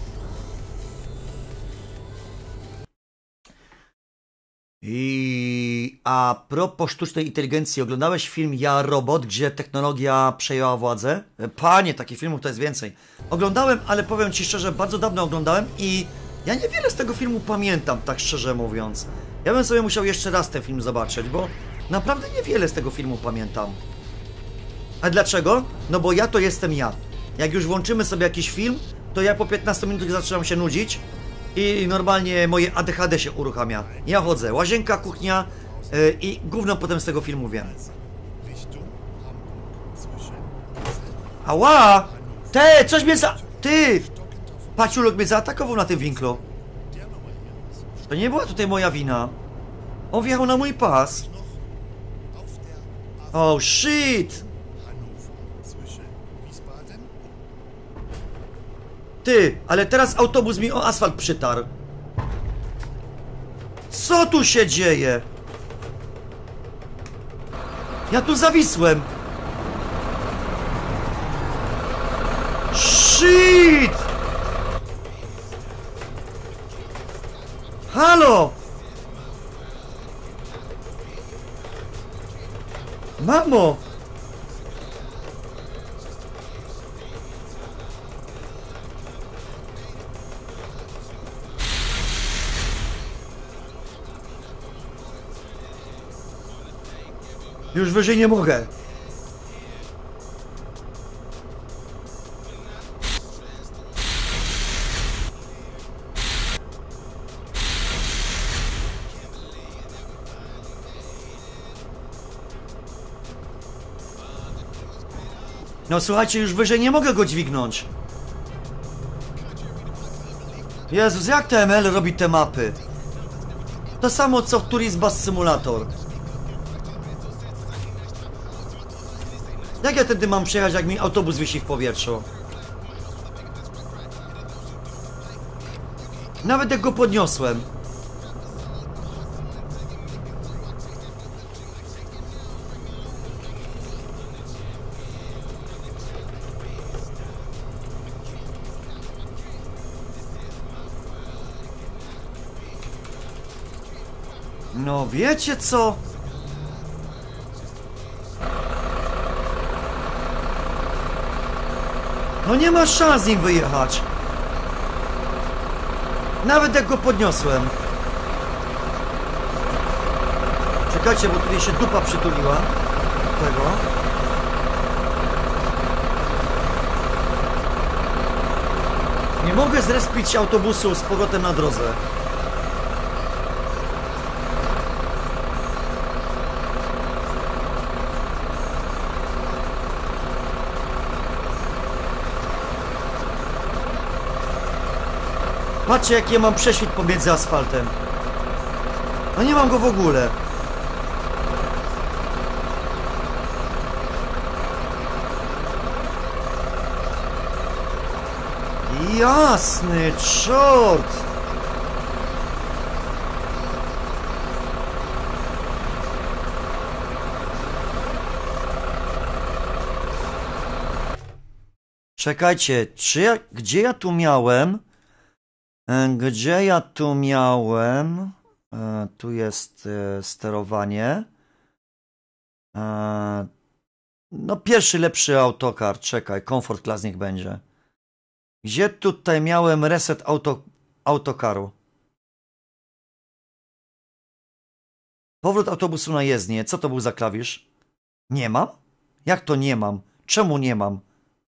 I a propos sztucznej inteligencji, oglądałeś film Ja, Robot, gdzie technologia przejęła władzę? Panie, takich filmów to jest więcej. Oglądałem, ale powiem ci szczerze, bardzo dawno oglądałem i ja niewiele z tego filmu pamiętam, tak szczerze mówiąc. Ja bym sobie musiał jeszcze raz ten film zobaczyć, bo naprawdę niewiele z tego filmu pamiętam. A dlaczego? No bo ja to jestem ja. Jak już włączymy sobie jakiś film, to ja po piętnastu minutach zaczynam się nudzić i normalnie moje A D H D się uruchamia. Ja chodzę, łazienka, kuchnia yy, i gówno potem z tego filmu wiem. Ała! Te, coś mnie za... Ty! Paciulok mnie zaatakował na tym winklu. To nie była tutaj moja wina. On wjechał na mój pas. Oh shit! Ty, ale teraz autobus mi o asfalt przytarł. Co tu się dzieje? Ja tu zawisłem. Shit! Halo! Mamo! Już wyżej nie mogę. No słuchajcie, już wyżej nie mogę go dźwignąć. Jezus, jak T M L robi te mapy? To samo co w Tourist Bus Simulator. Jak ja wtedy mam przejechać, jak mi autobus wisi w powietrzu? Nawet jak go podniosłem. No wiecie co? No nie ma szans z nim wyjechać. Nawet jak go podniosłem. Czekajcie, bo tutaj się dupa przytuliła. tego. Nie mogę zrespić autobusu z powrotem na drodze. Patrzcie, jaki ja mam prześwit pomiędzy asfaltem. No nie mam go w ogóle. Jasny czort! Czekajcie, czy ja, gdzie ja tu miałem? E, Gdzie ja tu miałem? E, Tu jest e, sterowanie. E, No pierwszy lepszy autokar, czekaj, Comfort Class niech będzie. Gdzie tutaj miałem reset auto, autokaru? Powrót autobusu na jezdnię. Co to był za klawisz? Nie mam? Jak to nie mam? Czemu nie mam?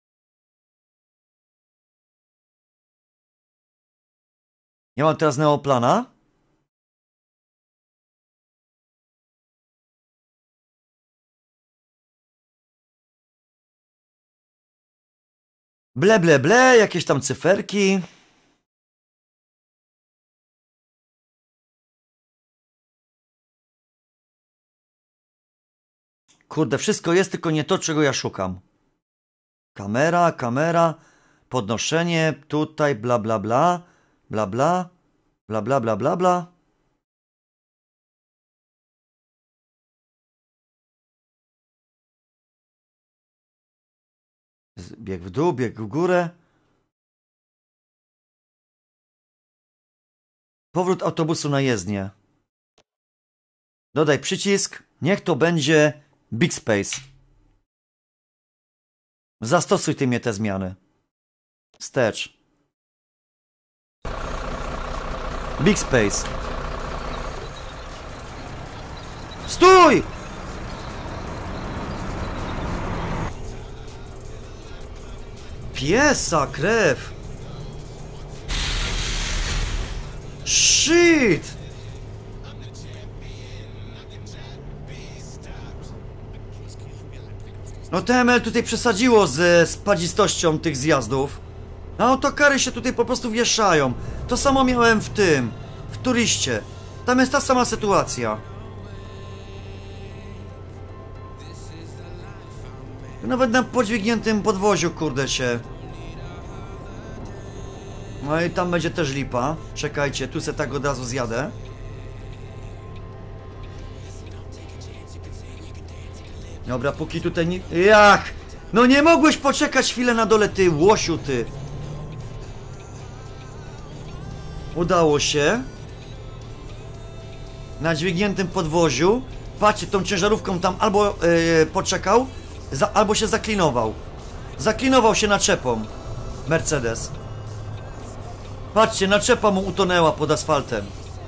Ja mam teraz Neoplana? Ble, ble, ble, jakieś tam cyferki. Kurde, wszystko jest, tylko nie to, czego ja szukam. Kamera, kamera, podnoszenie, tutaj, bla, bla, bla, bla, bla, bla, bla, bla, bla, bla. Bieg w dół, bieg w górę. Powrót autobusu na jezdnię. Dodaj przycisk. Niech to będzie Big Space. Zastosuj ty mnie te zmiany. Wstecz. Big Space. Stój! Piesa, krew. Shit! No T M L tutaj przesadziło ze spadzistością tych zjazdów. Autokary się tutaj po prostu wieszają. To samo miałem w tym, w turyście. Tam jest ta sama sytuacja. Nawet na podźwigniętym podwoziu, kurde się. No i tam będzie też lipa. Czekajcie, tu se tak od razu zjadę. Dobra, póki tutaj nie... Jak? No nie mogłeś poczekać chwilę na dole, ty łosiu, ty. Udało się. Na dźwigniętym podwoziu. Patrzcie, tą ciężarówką tam albo yy, poczekał, za, albo się zaklinował. Zaklinował się naczepą. Mercedes. Patrzcie, naczepa mu utonęła pod asfaltem.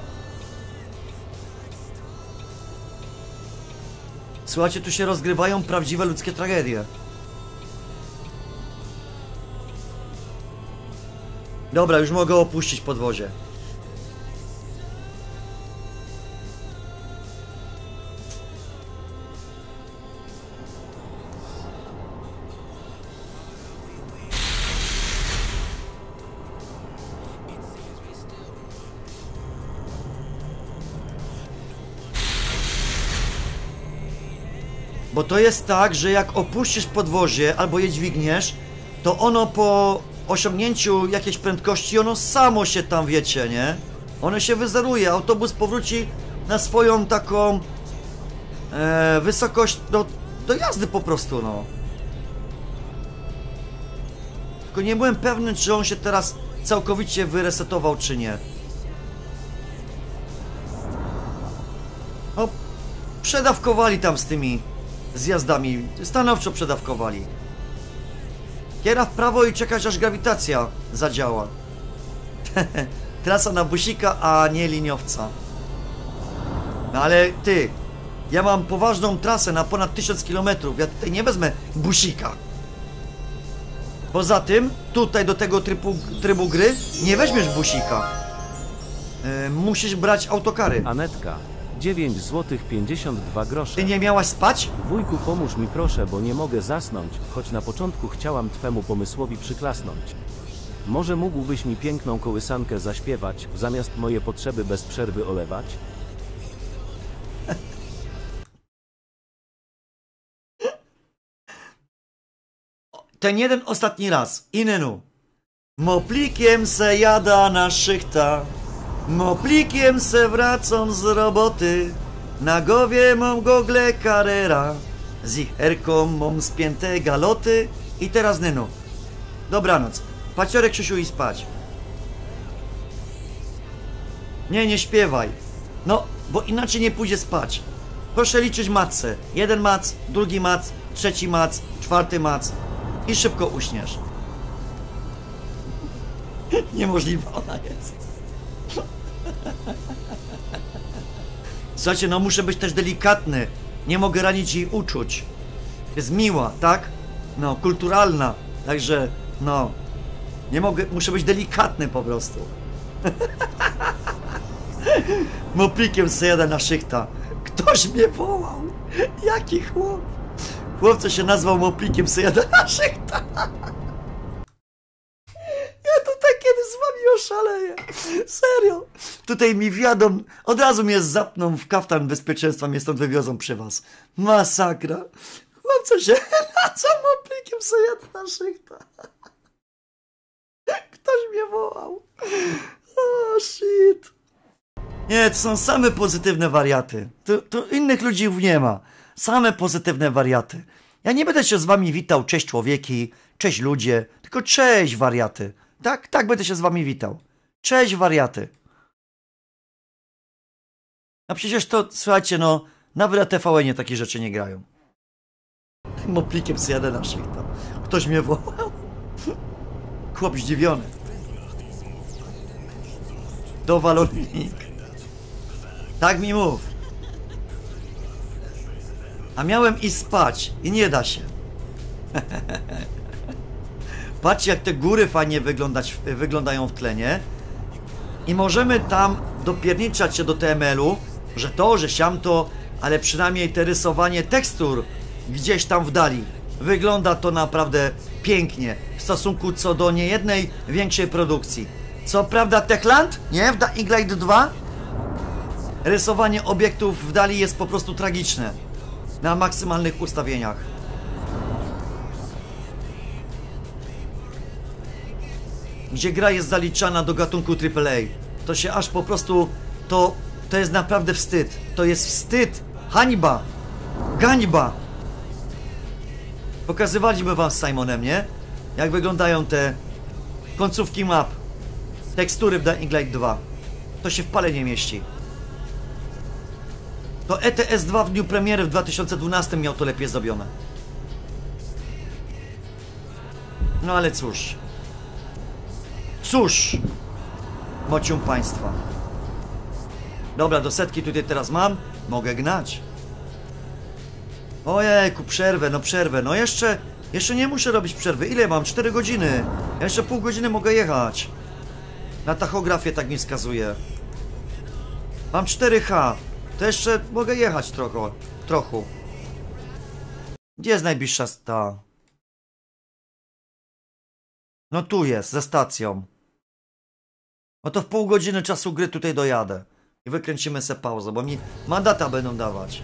Słuchajcie, tu się rozgrywają prawdziwe ludzkie tragedie. Dobra, już mogę opuścić podwozie. Bo to jest tak, że jak opuścisz podwozie albo je dźwigniesz, to ono po osiągnięciu jakiejś prędkości, ono samo się tam, wiecie, nie? Ono się wyzeruje, autobus powróci na swoją taką e, wysokość do, do jazdy po prostu, no. Tylko nie byłem pewny, czy on się teraz całkowicie wyresetował, czy nie. No, przedawkowali tam z tymi zjazdami, stanowczo przedawkowali. Kiera w prawo i czekać, aż grawitacja zadziała. Trasa na busika, a nie liniowca. No ale ty, Ja mam poważną trasę na ponad tysiąc kilometrów. Ja tutaj nie wezmę busika. Poza tym, tutaj do tego trybu, trybu gry nie weźmiesz busika. Yy, musisz brać autokary. Anetka. dziewięć złotych pięćdziesiąt dwa grosze. Ty nie miałaś spać? Wujku, pomóż mi proszę, bo nie mogę zasnąć, choć na początku chciałam twemu pomysłowi przyklasnąć. Może mógłbyś mi piękną kołysankę zaśpiewać, zamiast moje potrzeby bez przerwy olewać? Ten jeden ostatni raz. Inenu. Moplikiem se jada na szychta. Moplikiem se wracam z roboty. Na głowie mam gogle Carrera. Z icherką mam spięte galoty. I teraz Nenu. Dobranoc. Paciorek, Krzysiu, i spać. Nie, nie śpiewaj. No, bo inaczej nie pójdzie spać. Proszę liczyć matce. Jeden mac, drugi mac, trzeci mac, czwarty mac. I szybko uśniesz. Niemożliwa ona jest. Słuchajcie, no muszę być też delikatny. Nie mogę ranić jej uczuć. Jest miła, tak? No, kulturalna. Także, no. Nie mogę, muszę być delikatny po prostu. Moplikiem se jadę na szychta. Ktoś mnie wołał. Jaki chłop. Chłopco się nazwał Moplikiem se jadę na szychta. Ja tutaj kiedy z wami oszaleję. Serio. Tutaj mi wiadomo, od razu mnie zapną w kaftan bezpieczeństwa, mnie stąd wywiozą przy was. Masakra. Chłopco się nazwał Moplikiem se jadę na szychta. Ktoś mnie wołał. O, shit. Nie, to są same pozytywne wariaty. Tu, tu innych ludzi nie ma. Same pozytywne wariaty. Ja nie będę się z wami witał, cześć człowieki, cześć ludzie, tylko cześć wariaty. Tak, tak będę się z wami witał. Cześć wariaty. A przecież to, słuchajcie, no, nawet na T V N-ie takie rzeczy nie grają. Moplikiem zjadę na szychta. Ktoś mnie wołał. Chłop zdziwiony. Dowalownik. Tak mi mów. A miałem iść spać i nie da się. Patrzcie, jak te góry fajnie wyglądać, wyglądają w tle, nie? I możemy tam dopierniczać się do T M L-u, że to, że siamto, ale przynajmniej te rysowanie tekstur gdzieś tam w dali. Wygląda to naprawdę pięknie w stosunku co do niejednej większej produkcji. Co prawda Techland, nie? W Dying Light dwa rysowanie obiektów w dali jest po prostu tragiczne. Na maksymalnych ustawieniach. Gdzie gra jest zaliczana do gatunku triple A. To się aż po prostu... To, to jest naprawdę wstyd. To jest wstyd. Hańba. Gańba. Pokazywaliśmy wam z Simonem, nie? Jak wyglądają te końcówki map. Tekstury w Dying Light dwa. To się w pale nie mieści. To E T S dwa w dniu premiery w dwa tysiące dwunastym miał to lepiej zrobione. No ale cóż. Cóż. Mocium państwa. Dobra, do setki tutaj teraz mam. Mogę gnać. Ojejku, przerwę, no przerwę. No jeszcze, jeszcze nie muszę robić przerwy. Ile mam? cztery godziny. Ja jeszcze pół godziny mogę jechać. Na tachografię tak mi wskazuje. Mam cztery H. To jeszcze mogę jechać trochę. Trochę. Gdzie jest najbliższa sta? No tu jest, ze stacją. No to w pół godziny czasu gry tutaj dojadę. I wykręcimy se pauzę, bo mi mandata będą dawać.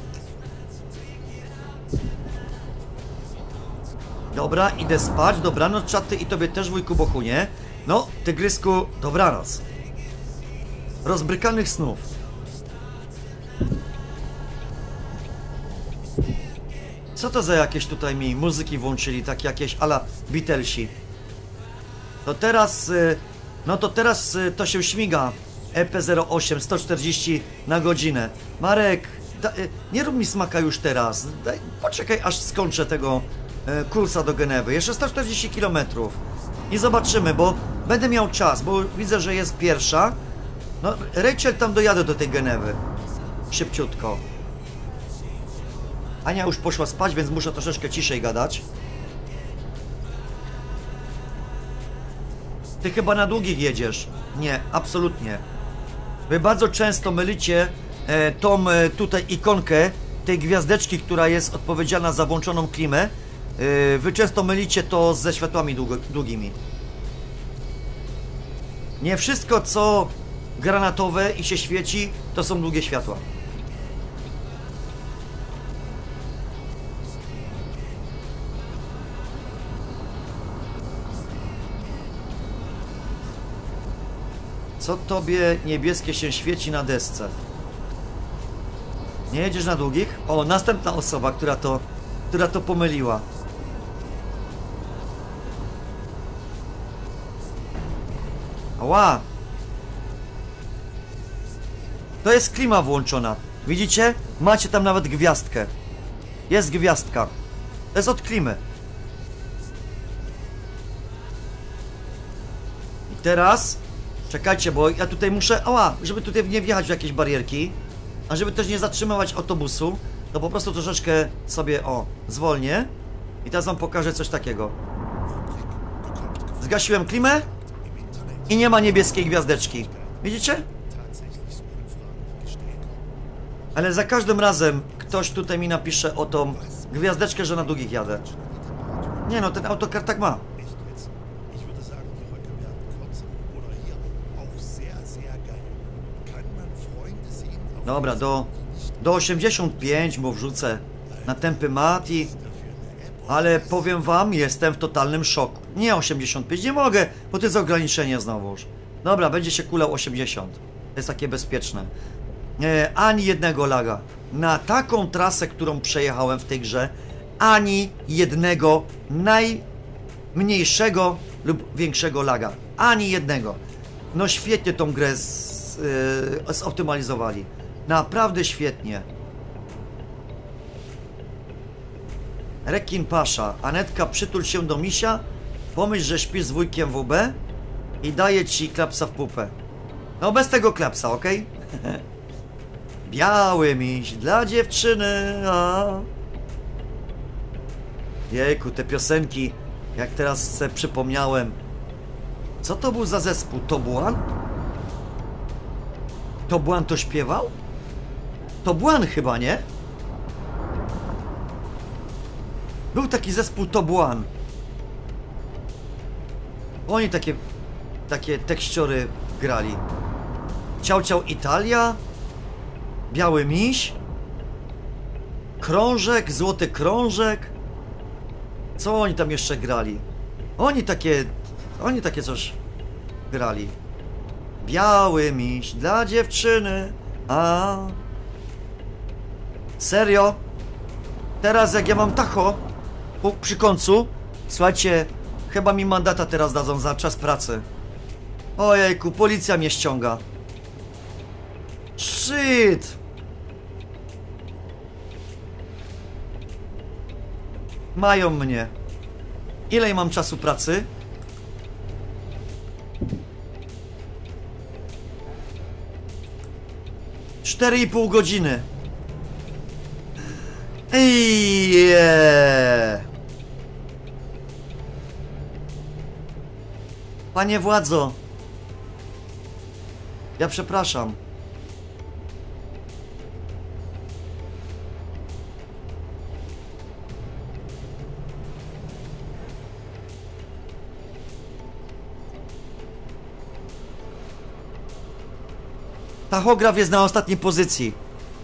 Dobra, idę spać. Dobranoc, czaty, i tobie też, wujku Bochunie. No, tygrysku, dobranoc. Rozbrykanych snów. Co to za jakieś tutaj mi muzyki włączyli, tak jakieś ala Beatlesi. To teraz, no to teraz to się śmiga. E P zero osiem, sto czterdzieści na godzinę. Marek, da, nie rób mi smaka już teraz. Daj, poczekaj, aż skończę tego e, kursa do Genewy. Jeszcze sto czterdzieści kilometrów. I zobaczymy, bo będę miał czas, bo widzę, że jest pierwsza. No, Rachel, tam dojadę do tej Genewy. Szybciutko. Ania już poszła spać, więc muszę troszeczkę ciszej gadać. Ty chyba na długich jedziesz. Nie, absolutnie. Wy bardzo często mylicie e, tą e, tutaj ikonkę tej gwiazdeczki, która jest odpowiedzialna za włączoną klimę. E, wy często mylicie to ze światłami długo, długimi. Nie wszystko, co granatowe i się świeci, to są długie światła. Co tobie niebieskie się świeci na desce? Nie jedziesz na długich? O, następna osoba, która to, która to pomyliła. Ała! To jest klima włączona. Widzicie? Macie tam nawet gwiazdkę. Jest gwiazdka. To jest od klimy. I teraz... Czekajcie, bo ja tutaj muszę... Ała! Żeby tutaj nie wjechać w jakieś barierki, a żeby też nie zatrzymywać autobusu, to po prostu troszeczkę sobie, o, zwolnię. I teraz wam pokażę coś takiego. Zgasiłem klimę i nie ma niebieskiej gwiazdeczki. Widzicie? Ale za każdym razem ktoś tutaj mi napisze o tą gwiazdeczkę, że na długich jadę. Nie no, ten autokar tak ma. Dobra, do, do osiemdziesiąt pięć mu wrzucę na tempy Mati. Ale powiem wam, jestem w totalnym szoku. Nie osiemdziesiąt pięć, nie mogę, bo to jest ograniczenie znowuż. Dobra, będzie się kulał osiemdziesiąt. To jest takie bezpieczne. E, ani jednego laga. Na taką trasę, którą przejechałem w tej grze, ani jednego najmniejszego lub większego laga. Ani jednego. No świetnie tą grę z, yy, zoptymalizowali. Naprawdę świetnie. Rekin Pasza. Anetka, przytul się do misia, pomyśl, że śpisz z wujkiem W B i daje ci klapsa w pupę. No bez tego klapsa, ok? Biały miś dla dziewczyny. A. Jejku, te piosenki, jak teraz sobie przypomniałem. Co to był za zespół? Tobłan? Tobłan to śpiewał? Tobłan chyba, nie? Był taki zespół Tobłan. Oni takie takie tekściory grali. Ciao Ciao Italia, Biały Miś, Krążek, Złoty Krążek. Co oni tam jeszcze grali? Oni takie Oni takie coś grali. Biały miś dla dziewczyny. A serio? Teraz jak ja mam tacho przy końcu, słuchajcie, chyba mi mandata teraz dadzą za czas pracy. Ojejku, policja mnie ściąga. Shit. Mają mnie. Ile ja mam czasu pracy? Cztery i pół godziny. Eee. Panie władzo, ja przepraszam. Tachograf jest na ostatniej pozycji.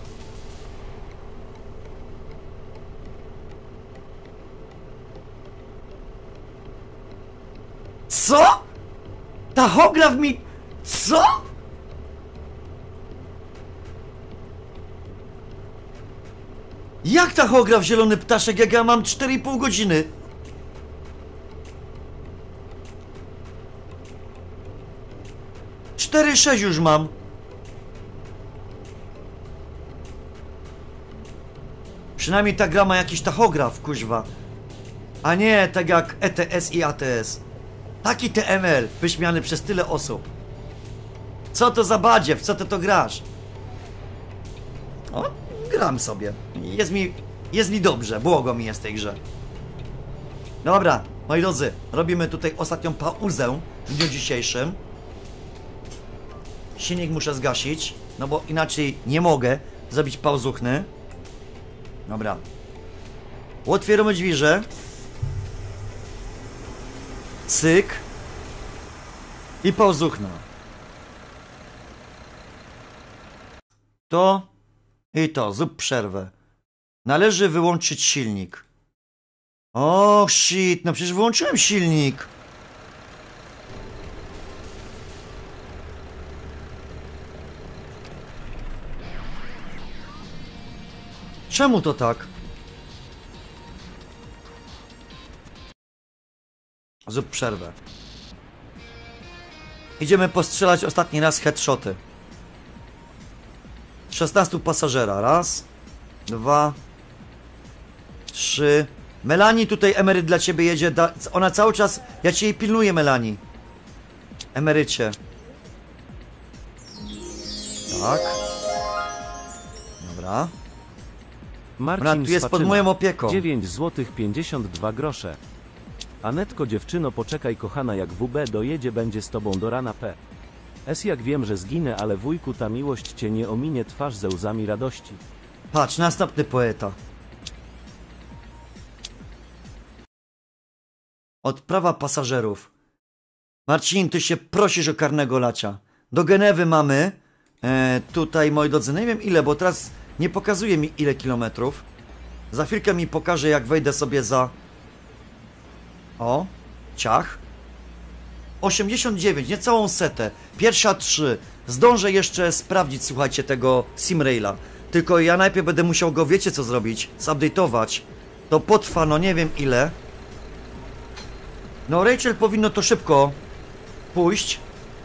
Co? Tachograf mi... Co? Jak tachograf, zielony ptaszek, jak ja mam cztery i pół godziny? cztery sześć już mam. Przynajmniej ta gra ma jakiś tachograf, kuźwa. A nie tak jak E T S i A T S. Taki T M L wyśmiany przez tyle osób. Co to za badziew? Co ty to grasz? O, gram sobie. Jest mi Jest mi dobrze, błogo mi jest w tej grze. Dobra, moi drodzy, robimy tutaj ostatnią pauzę w dniu dzisiejszym. Silnik muszę zgasić, no bo inaczej nie mogę zrobić pauzuchny. Dobra. Otwieramy drzwiże. Cyk. I pauzuchna. To i to, zrób przerwę. Należy wyłączyć silnik. O, shit, no przecież wyłączyłem silnik. Czemu to tak? Zrób przerwę. Idziemy postrzelać ostatni raz headshoty. szesnastu pasażera. Raz, dwa, trzy. Melanie, tutaj emeryt dla ciebie jedzie. Da, ona cały czas... Ja cię jej pilnuję, Melanie. Emerycie. Tak. Dobra. Marcin Ona tu jest pod Spaczyna, moją opieką. dziewięć złotych pięćdziesiąt dwa grosze. Anetko, dziewczyno, poczekaj kochana, jak W B dojedzie, będzie z tobą do rana P. S jak wiem, że zginę, ale wujku, ta miłość cię nie ominie, twarz ze łzami radości. Patrz, następny poeta. Odprawa pasażerów. Marcin, ty się prosisz o karnego lacia. Do Genewy mamy. E, tutaj, moi drodzy, nie wiem ile, bo teraz nie pokazuje mi ile kilometrów. Za chwilkę mi pokaże, jak wejdę sobie za... O, ciach. osiemdziesiąt dziewięć, niecałą setę. Pierwsza trzy. Zdążę jeszcze sprawdzić, słuchajcie, tego Simraila. Tylko ja najpierw będę musiał go, wiecie co zrobić? Zupdate'ować. To potrwa, no nie wiem ile. No Rachel powinno to szybko pójść.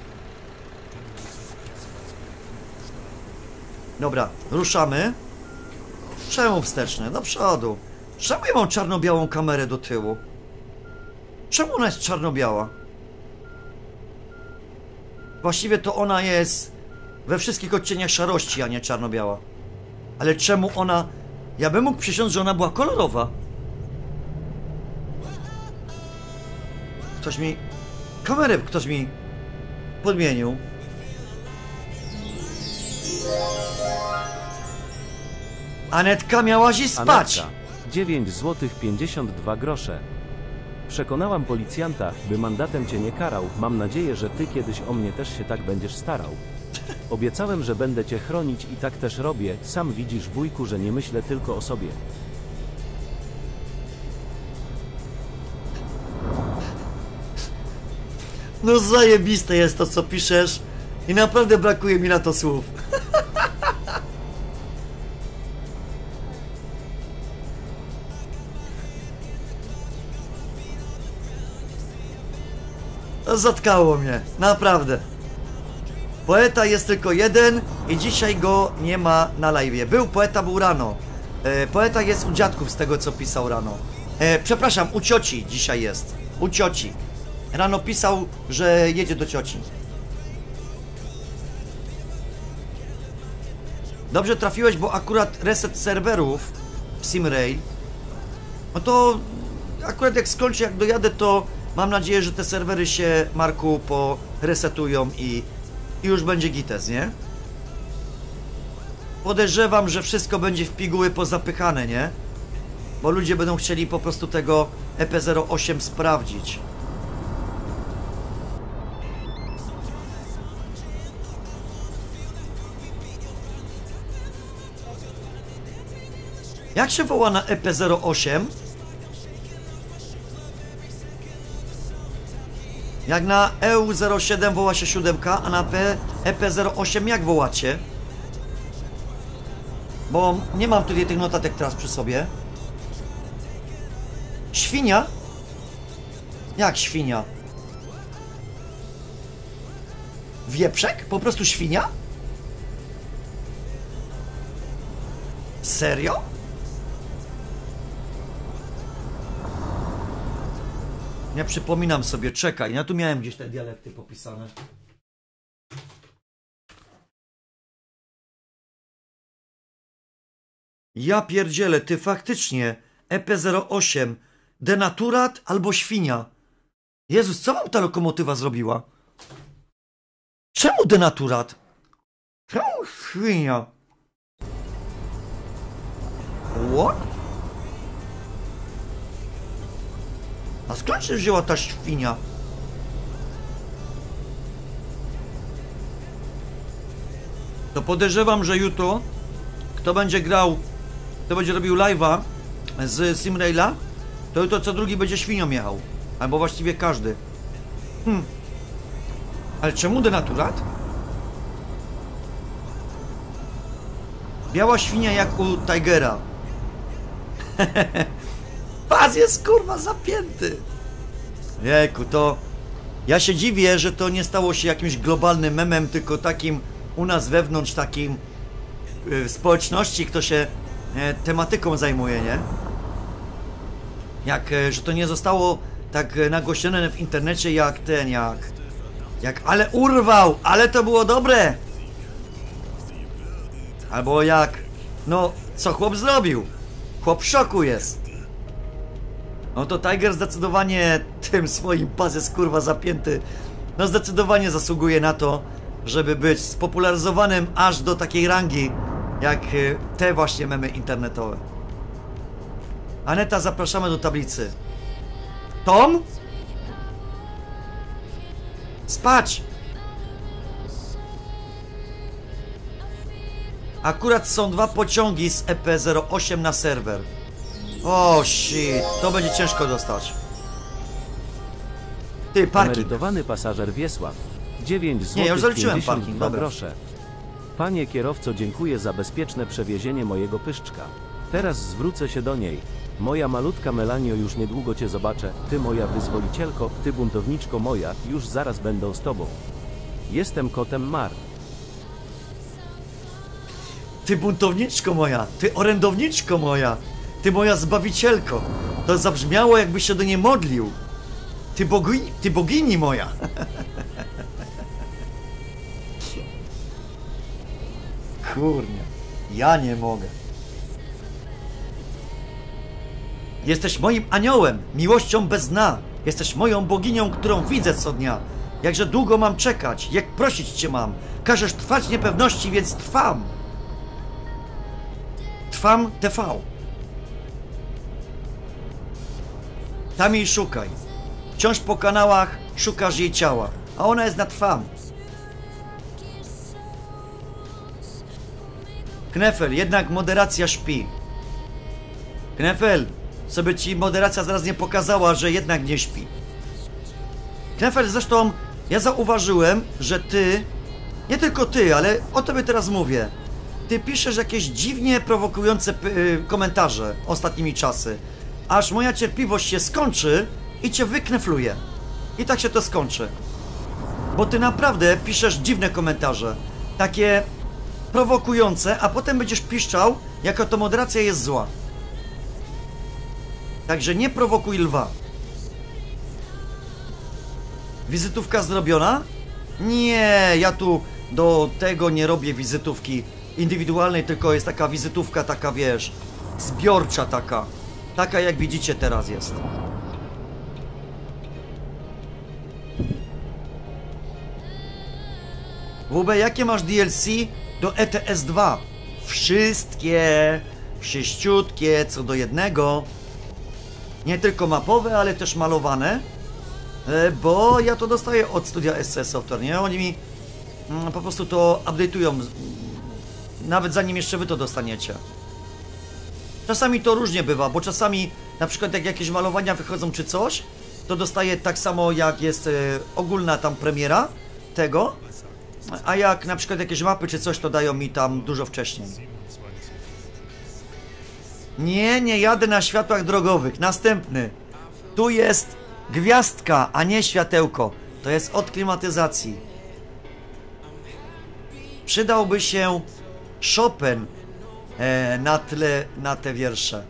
Dobra, ruszamy. Czemu wsteczny? Do przodu. Czemu ja mam czarno-białą kamerę do tyłu? Czemu ona jest czarno-biała? Właściwie to ona jest we wszystkich odcieniach szarości, a nie czarno-biała. Ale czemu ona... Ja bym mógł przysiąc, że ona była kolorowa. Ktoś mi... Kamerę ktoś mi podmienił. Anetka, miałaś i spać. Anetka, dziewięć złotych pięćdziesiąt dwa grosze. Przekonałam policjanta, by mandatem cię nie karał. Mam nadzieję, że ty kiedyś o mnie też się tak będziesz starał. Obiecałem, że będę cię chronić i tak też robię. Sam widzisz, wujku, że nie myślę tylko o sobie. No zajebiste jest to, co piszesz. I naprawdę brakuje mi na to słów. Zatkało mnie, naprawdę. Poeta jest tylko jeden i dzisiaj go nie ma na live'ie. Był poeta, był rano. E, poeta jest u dziadków z tego, co pisał rano. E, przepraszam, u cioci dzisiaj jest. U cioci. Rano pisał, że jedzie do cioci. Dobrze trafiłeś, bo akurat reset serwerów w Simrail. No to akurat jak skończę, jak dojadę, to mam nadzieję, że te serwery się, Marku, poresetują i, i już będzie gites, nie? Podejrzewam, że wszystko będzie w piguły pozapychane, nie? Bo ludzie będą chcieli po prostu tego E P zero osiem sprawdzić. Jak się woła na E P zero osiem? Jak na E U zero siedem woła się siódemka, a na E P zero osiem jak wołacie? Bo nie mam tutaj tych notatek teraz przy sobie. Świnia? Jak świnia? Wieprzek? Po prostu świnia? Serio? Ja przypominam sobie, czekaj, ja tu miałem gdzieś te dialekty popisane. Ja pierdzielę, ty faktycznie. E P zero osiem. Denaturat albo świnia. Jezus, co wam ta lokomotywa zrobiła? Czemu denaturat? Czemu świnia? What? A skąd się wzięła ta świnia? To podejrzewam, że jutro kto będzie grał, kto będzie robił live'a z Simraila, to jutro co drugi będzie świnią jechał. Albo właściwie każdy. Hmm. Ale czemu denaturat? Biała świnia jak u Tigera. Pas jest kurwa zapięty. Jejku, to... Ja się dziwię, że to nie stało się jakimś globalnym memem, tylko takim u nas wewnątrz, takim w społeczności, kto się e, tematyką zajmuje, nie? Jak, e, że to nie zostało tak e, nagłośnione w internecie jak ten, jak... Jak, ale urwał, ale to było dobre! Albo jak... No, co chłop zrobił? Chłop w szoku jest. No to Tiger zdecydowanie tym swoim pas jest kurwa zapięty. No zdecydowanie zasługuje na to, żeby być spopularyzowanym aż do takiej rangi, jak te właśnie memy internetowe. Aneta, zapraszamy do tablicy. Tom? Spać! Akurat są dwa pociągi z E P zero osiem na serwer. O oh, shit, to będzie ciężko dostać. Ty, parking. Emerytowany pasażer Wiesław. dziewięć złotych Nie, ja już zaliczyłem pięćdziesiąt parking, dwa dobra. grosze. Panie kierowco, dziękuję za bezpieczne przewiezienie mojego pyszczka. Teraz zwrócę się do niej. Moja malutka Melanio, już niedługo cię zobaczę. Ty moja wyzwolicielko, ty buntowniczko moja, już zaraz będę z tobą. Jestem kotem Mar. Ty buntowniczko moja, ty orędowniczko moja, ty moja zbawicielko. To zabrzmiało, jakbyś się do niej modlił. Ty bogini, ty bogini moja. Kurnie, ja nie mogę. Jesteś moim aniołem, miłością bez dna. Jesteś moją boginią, którą widzę co dnia. Jakże długo mam czekać, jak prosić cię mam. Każesz trwać niepewności, więc trwam. Trwam T V. Tam jej szukaj. Wciąż po kanałach szukasz jej ciała, a ona jest na Trwam. Knefel, jednak moderacja śpi. Knefel, sobie ci moderacja zaraz nie pokazała, że jednak nie śpi. Knefel, zresztą ja zauważyłem, że ty, nie tylko ty, ale o tobie teraz mówię, ty piszesz jakieś dziwnie prowokujące komentarze ostatnimi czasy, aż moja cierpliwość się skończy i cię wyknefluję. I tak się to skończy. Bo ty naprawdę piszesz dziwne komentarze, takie prowokujące, a potem będziesz piszczał, jaka to moderacja jest zła. Także nie prowokuj lwa. Wizytówka zrobiona? Nie, ja tu do tego nie robię wizytówki indywidualnej, tylko jest taka wizytówka, taka wiesz, zbiorcza taka. Taka jak widzicie teraz jest. W B, jakie masz D L C do E T S dwa? Wszystkie, wszyściutkie, co do jednego. Nie tylko mapowe, ale też malowane. Bo ja to dostaję od studia S C Software, nie? Oni mi mm, po prostu to update'ują, nawet zanim jeszcze wy to dostaniecie. Czasami to różnie bywa, bo czasami na przykład jak jakieś malowania wychodzą czy coś, to dostaję tak samo jak jest e, ogólna tam premiera tego, a jak na przykład jakieś mapy czy coś, to dają mi tam dużo wcześniej. Nie, nie jadę na światłach drogowych. Następny. Tu jest gwiazdka, a nie światełko. To jest od klimatyzacji. Przydałby się Chopin e, na tle, na te wiersze.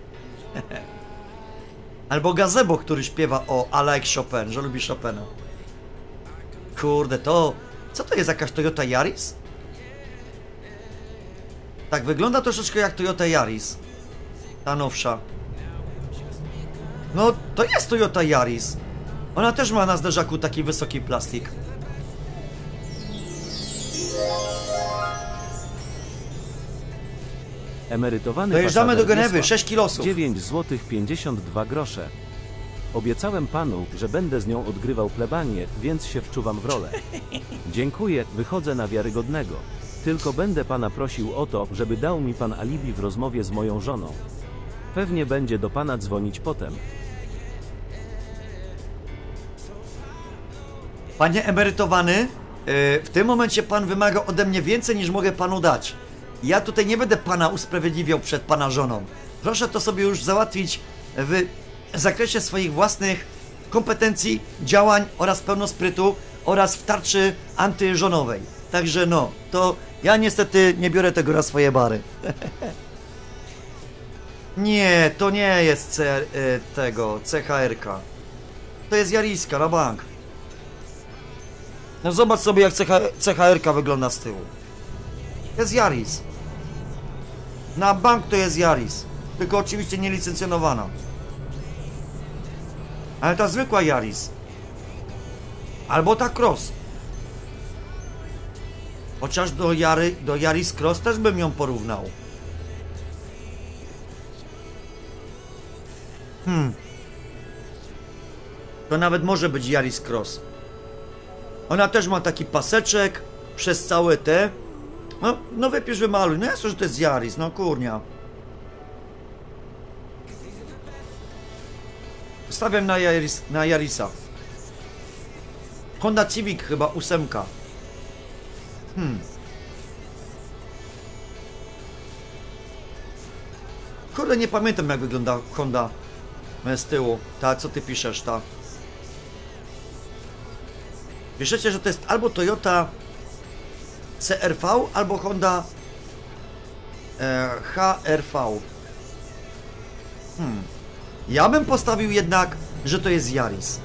Albo Gazebo, który śpiewa o I like Chopin, że lubi Chopina. Kurde, to... Co to jest, jakaś Toyota Yaris? Tak, wygląda troszeczkę jak Toyota Yaris. Ta nowsza. No, to jest Toyota Yaris. Ona też ma na zderzaku taki wysoki plastik. Emerytowany Dojeżdżamy pasażer do Genewy, Wiesław. sześć kilosów. dziewięć złotych pięćdziesiąt dwa grosze. Obiecałem panu, że będę z nią odgrywał plebanię, więc się wczuwam w rolę. Dziękuję, wychodzę na wiarygodnego. Tylko będę pana prosił o to, żeby dał mi pan alibi w rozmowie z moją żoną. Pewnie będzie do pana dzwonić potem. Panie emerytowany, yy, w tym momencie pan wymaga ode mnie więcej, niż mogę panu dać. Ja tutaj nie będę pana usprawiedliwiał przed pana żoną. Proszę to sobie już załatwić w zakresie swoich własnych kompetencji, działań oraz pełnosprytu oraz w tarczy antyżonowej. Także no, to ja niestety nie biorę tego na swoje bary. Nie, to nie jest C, y, tego, C H R K. To jest Jariska na bank. No zobacz sobie, jak C H R K wygląda z tyłu. To jest Yaris. Na bank to jest Yaris. Tylko oczywiście nielicencjonowana. Ale ta zwykła Yaris. Albo ta Cross. Chociaż do, Jary, do Yaris Cross też bym ją porównał. Hmm. To nawet może być Yaris Cross. Ona też ma taki paseczek przez całe te. No, no wypisz, wymaluj. No jasne, że to jest Yaris, no kurnia. Stawiam na, Yaris, na Yarisa. Honda Civic chyba ósemka. Hmm. Kurde, nie pamiętam, jak wygląda Honda z tyłu. Ta, co ty piszesz, ta. Piszecie, że to jest albo Toyota C R V, albo Honda e, H R V. Hmm. Ja bym postawił jednak, że to jest Yaris.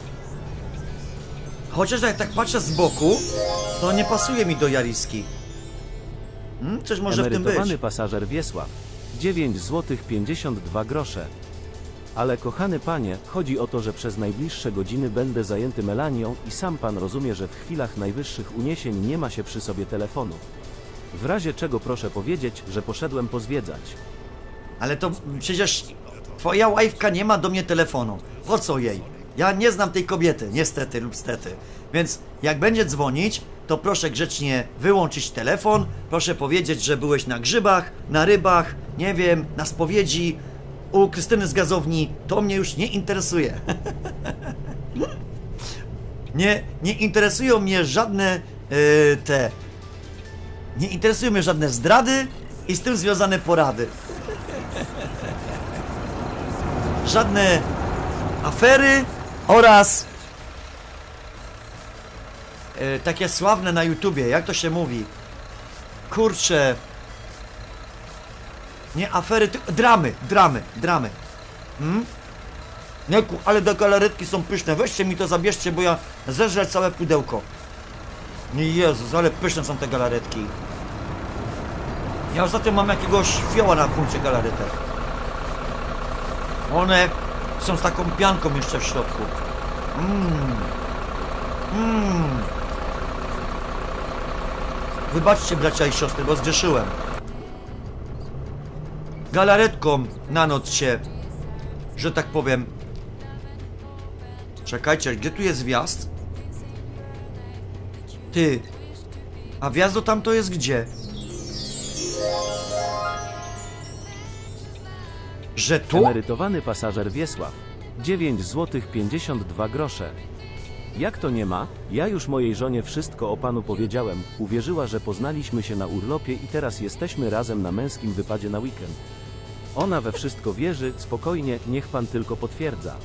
Chociaż jak tak patrzę z boku, to nie pasuje mi do Yariski. Hmm? Coś może w tym być. Emerytowany pasażer Wiesław. dziewięć złotych pięćdziesiąt dwa grosze. Ale kochany panie, chodzi o to, że przez najbliższe godziny będę zajęty Melanią i sam pan rozumie, że w chwilach najwyższych uniesień nie ma się przy sobie telefonu. W razie czego proszę powiedzieć, że poszedłem pozwiedzać. Ale to przecież twoja łajfka nie ma do mnie telefonu. Po co jej? Ja nie znam tej kobiety, niestety lub stety. Więc jak będzie dzwonić, to proszę grzecznie wyłączyć telefon. Proszę powiedzieć, że byłeś na grzybach, na rybach, nie wiem, na spowiedzi, u Krystyny z gazowni. To mnie już nie interesuje. nie, nie interesują mnie żadne yy, te... Nie interesują mnie żadne zdrady i z tym związane porady. Żadne afery oraz yy, takie sławne na YouTubie, jak to się mówi? Kurczę. Nie afery, tylko dramy, dramy, dramy. Hmm? Nie, ale te galaretki są pyszne. Weźcie mi to, zabierzcie, bo ja zeżrę całe pudełko. Nie, Jezus, ale pyszne są te galaretki. Ja ostatnio mam jakiegoś fioła na punkcie galaretek. One są z taką pianką jeszcze w środku. Mmm. Mmm. Wybaczcie, bracia i siostry, bo zgrzeszyłem. Galaretką na noc się, że tak powiem. Czekajcie, gdzie tu jest wjazd? Ty. A wjazd do tamto jest gdzie? Że tu? Emerytowany pasażer Wiesław. dziewięć złotych pięćdziesiąt dwa grosze. Jak to nie ma? Ja już mojej żonie wszystko o panu powiedziałem. Uwierzyła, że poznaliśmy się na urlopie i teraz jesteśmy razem na męskim wypadzie na weekend. Ona we wszystko wierzy, spokojnie, niech pan tylko potwierdza.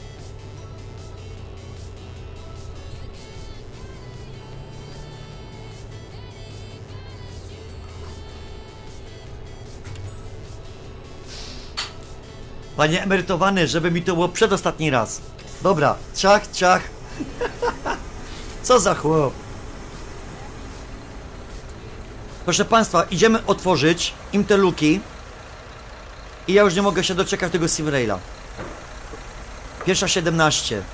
Panie emerytowany, żeby mi to było przedostatni raz. Dobra, ciach, ciach. Co za chłop. Proszę państwa, idziemy otworzyć im te luki. I ja już nie mogę się doczekać tego Simraila. Pierwsza siedemnaście.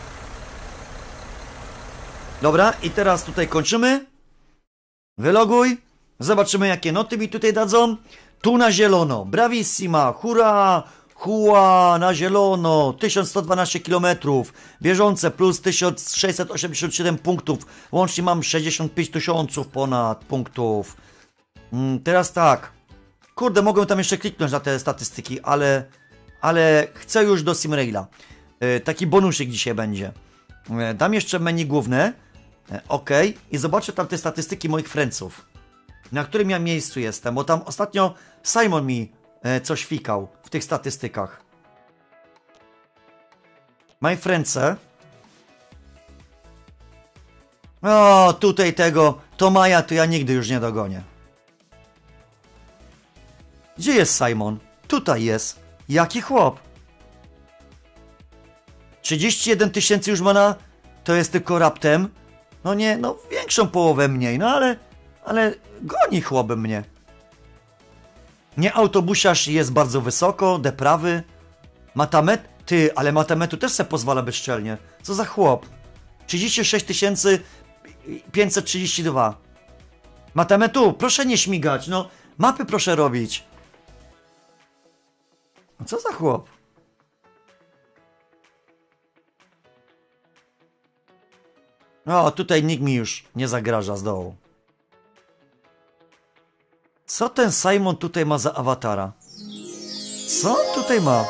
Dobra, i teraz tutaj kończymy. Wyloguj. Zobaczymy, jakie noty mi tutaj dadzą. Tu na zielono. Bravissima. Hurra. Hua na zielono. tysiąc sto dwanaście kilometrów. Bieżące plus tysiąc sześćset osiemdziesiąt siedem punktów. Łącznie mam sześćdziesiąt pięć tysięcy ponad punktów. Mm, teraz tak. Kurde, mogę tam jeszcze kliknąć na te statystyki, ale... Ale chcę już do Simraila. Yy, taki bonusik dzisiaj będzie. Yy, dam jeszcze menu główne. Yy, ok. I zobaczę tam te statystyki moich friendsów. Na którym ja miejscu jestem, bo tam ostatnio Simon mi yy, coś fikał w tych statystykach. My friendse. O, tutaj tego Tomaja to ja nigdy już nie dogonię. Gdzie jest Simon? Tutaj jest. Jaki chłop? trzydzieści jeden tysięcy już ma na... To jest tylko raptem. No nie, no większą połowę mniej, no ale... Ale goni chłop mnie. Nie, autobusiarz jest bardzo wysoko, deprawy. Matamet... Ty, ale Matametu też se pozwala bezczelnie. Co za chłop? trzydzieści sześć tysięcy pięćset trzydzieści dwa. Matametu, proszę nie śmigać, no. Mapy proszę robić. No co za chłop? O, tutaj nikt mi już nie zagraża z dołu. Co ten Simon tutaj ma za awatara? Co on tutaj ma?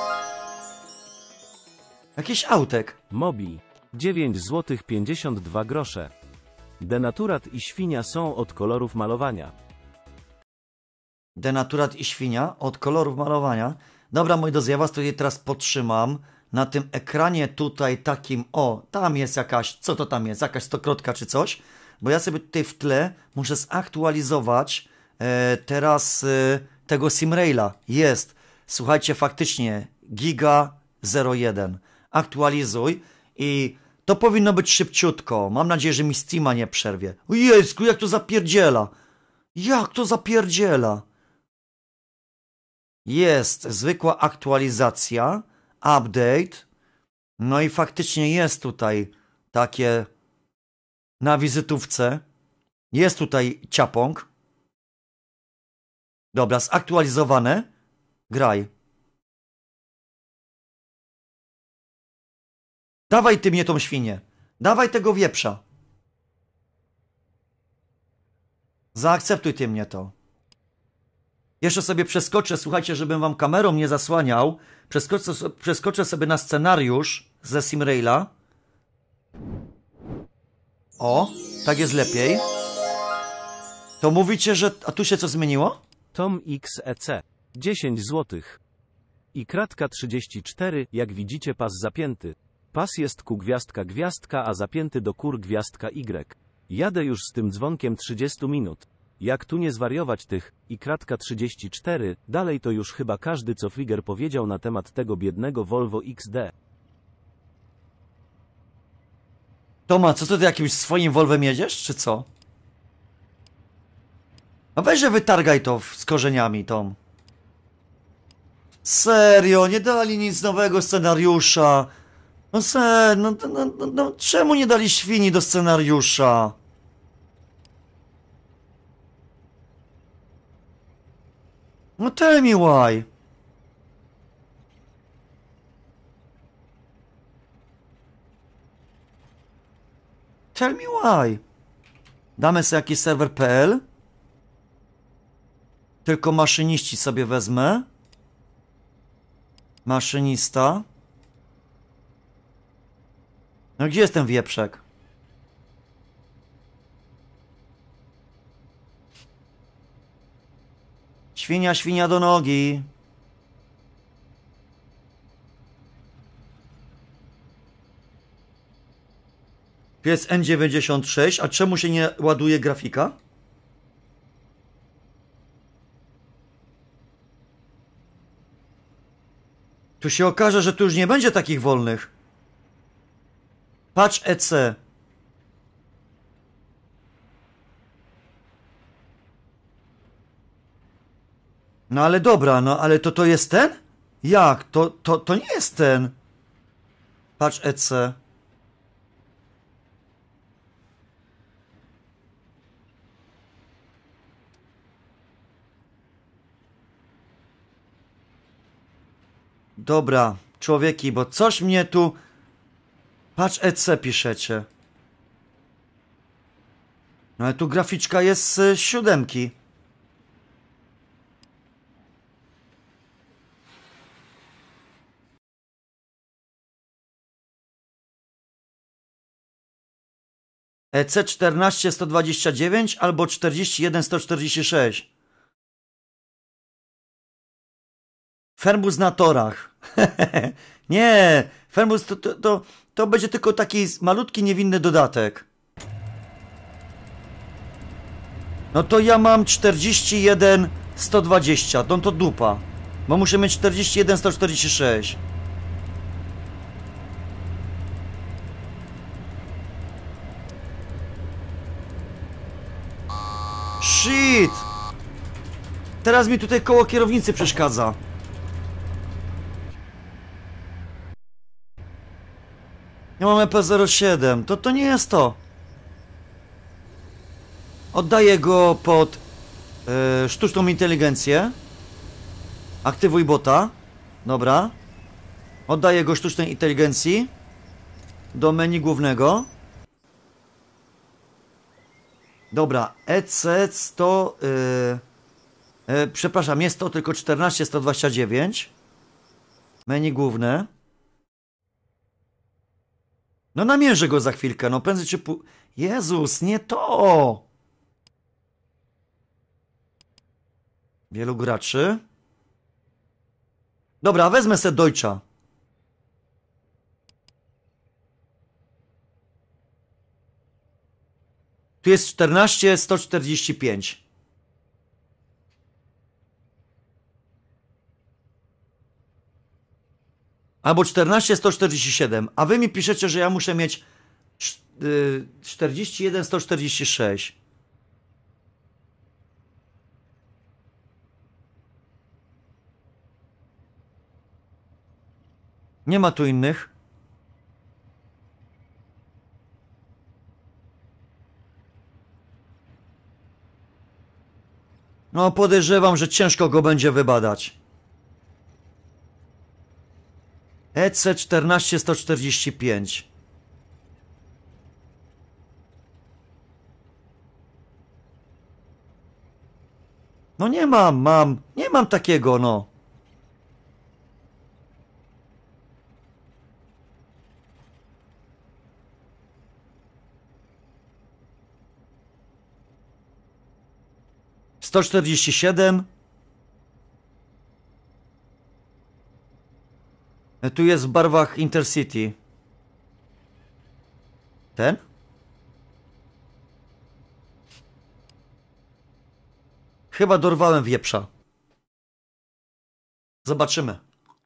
Jakiś autek. Mobi. dziewięć złotych pięćdziesiąt dwa grosze. Denaturat i świnia są od kolorów malowania. Denaturat i świnia od kolorów malowania. Dobra, moi drodzy, ja was tutaj teraz potrzymam. Na tym ekranie tutaj takim, o, tam jest jakaś, co to tam jest, jakaś stokrotka czy coś. Bo ja sobie tutaj w tle muszę zaktualizować e, teraz e, tego Simraila. Jest, słuchajcie, faktycznie, Giga zero jeden. Aktualizuj i to powinno być szybciutko. Mam nadzieję, że mi Steama nie przerwie. O Jezu, jak to zapierdziela. Jak to zapierdziela. Jest zwykła aktualizacja, update, no i faktycznie jest tutaj takie na wizytówce, jest tutaj ciapąg. Dobra, zaktualizowane, graj. Dawaj ty mnie tą świnię, dawaj tego wieprza. Zaakceptuj ty mnie to. Jeszcze sobie przeskoczę, słuchajcie, żebym wam kamerą nie zasłaniał. Przeskoczę, przeskoczę sobie na scenariusz ze Simraila. O, tak jest lepiej. To mówicie, że... A tu się co zmieniło? Tom X E C. dziesięć złotych. I kratka trzydzieści cztery, jak widzicie pas zapięty. Pas jest ku gwiazdka gwiazdka, a zapięty do kur gwiazdka Y. Jadę już z tym dzwonkiem trzydzieści minut. Jak tu nie zwariować tych, i kratka trzydzieści cztery, dalej to już chyba każdy co Flieger powiedział na temat tego biednego Volvo X D. Toma, co ty jakimś swoim Volvem jedziesz, czy co? No weź, że wytargaj to z korzeniami, Tom. Serio, nie dali nic nowego scenariusza. No serio, no, no, no, no czemu nie dali świni do scenariusza? No tell me why. Tell me why. Damy sobie jakiś serwer kropka p l. Tylko maszyniści sobie wezmę. Maszynista. No gdzie jest ten wieprzek? Świnia, świnia do nogi. Tu jest N dziewięćdziesiąt sześć, a czemu się nie ładuje grafika? Tu się okaże, że tu już nie będzie takich wolnych. Patch E C. No ale dobra, no ale to to jest ten? Jak? To, to, to nie jest ten. Patrz E C. Dobra, człowieki, bo coś mnie tu... Patrz E C piszecie. No ale tu graficzka jest z siódemki. E C czternaście sto dwadzieścia dziewięć albo czterdzieści jeden sto czterdzieści sześć. Fernbus na torach. Nie, Fernbus to, to, to, to będzie tylko taki malutki, niewinny dodatek. No to ja mam czterdzieści jeden sto dwadzieścia, no to dupa. Bo muszę mieć czterdzieści jeden sto czterdzieści sześć. Shit! Teraz mi tutaj koło kierownicy przeszkadza. Ja mam E P zero siedem, to to nie jest to. Oddaję go pod yy, sztuczną inteligencję. Aktywuj bota. Dobra. Oddaję go sztucznej inteligencji. Do menu głównego. Dobra, E C sto... Yy, yy, przepraszam, jest to tylko czternaście sto dwadzieścia dziewięć. Menu główne. No namierzę go za chwilkę, no prędzej czy pół... Jezus, nie to! Wielu graczy. Dobra, wezmę se Deutscha. Tu jest czternaście sto czterdzieści pięć. Albo czternaście sto czterdzieści siedem. A wy mi piszecie, że ja muszę mieć czterdzieści jeden sto czterdzieści sześć. Nie ma tu innych. No podejrzewam, że ciężko go będzie wybadać. E C czternaście sto czterdzieści pięć. No nie mam, mam. Nie mam takiego, no. sto czterdzieści siedem. Tu jest w barwach Intercity. Ten? Chyba dorwałem wieprza. Zobaczymy.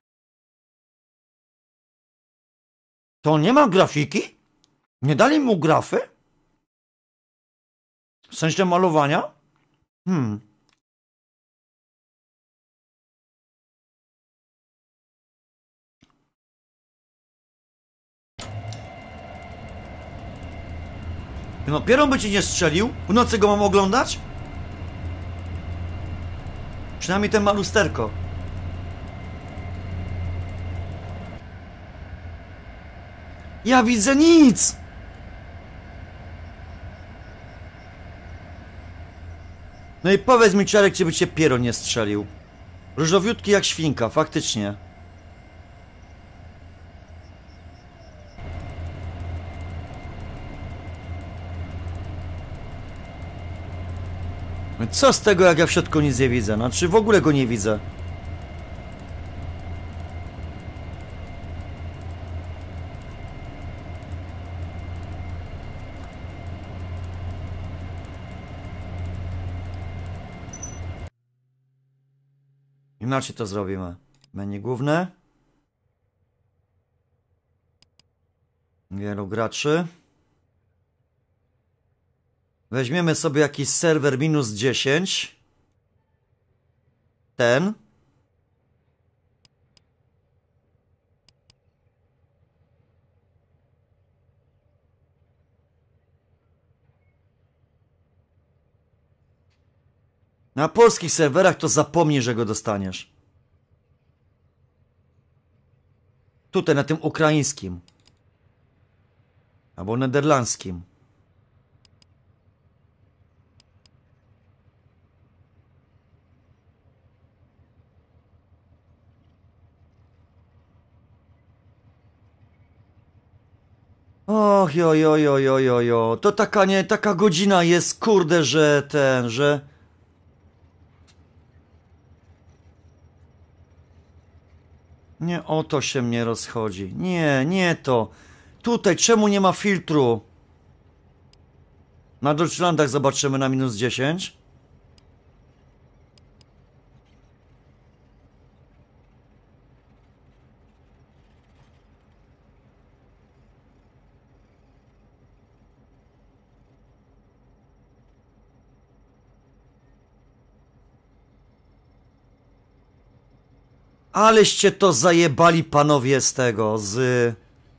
To nie ma grafiki? Nie dali mu grafy? W sensie malowania? Hmm. No pieron by ci nie strzelił? W nocy go mam oglądać? Przynajmniej ten ma lusterko. Ja widzę nic! No i powiedz mi, Czarek, czy by cię pieron nie strzelił. Różowiutki jak świnka, faktycznie. Co z tego, jak ja w środku nic nie widzę? Znaczy w ogóle go nie widzę. Inaczej to zrobimy. Menu główne. Wielu graczy. Weźmiemy sobie jakiś serwer minus dziesięć. Ten. Na polskich serwerach to zapomnij, że go dostaniesz. Tutaj, na tym ukraińskim. Albo nederlandzkim. Och, jo, jo, jo, jo, jo, jo. To taka, nie, taka godzina jest, kurde, że ten, że... Nie o to się mnie rozchodzi. Nie, nie to. Tutaj, czemu nie ma filtru? Na Deutschlandach zobaczymy na minus dziesięć. Aleście to zajebali, panowie, z tego, z...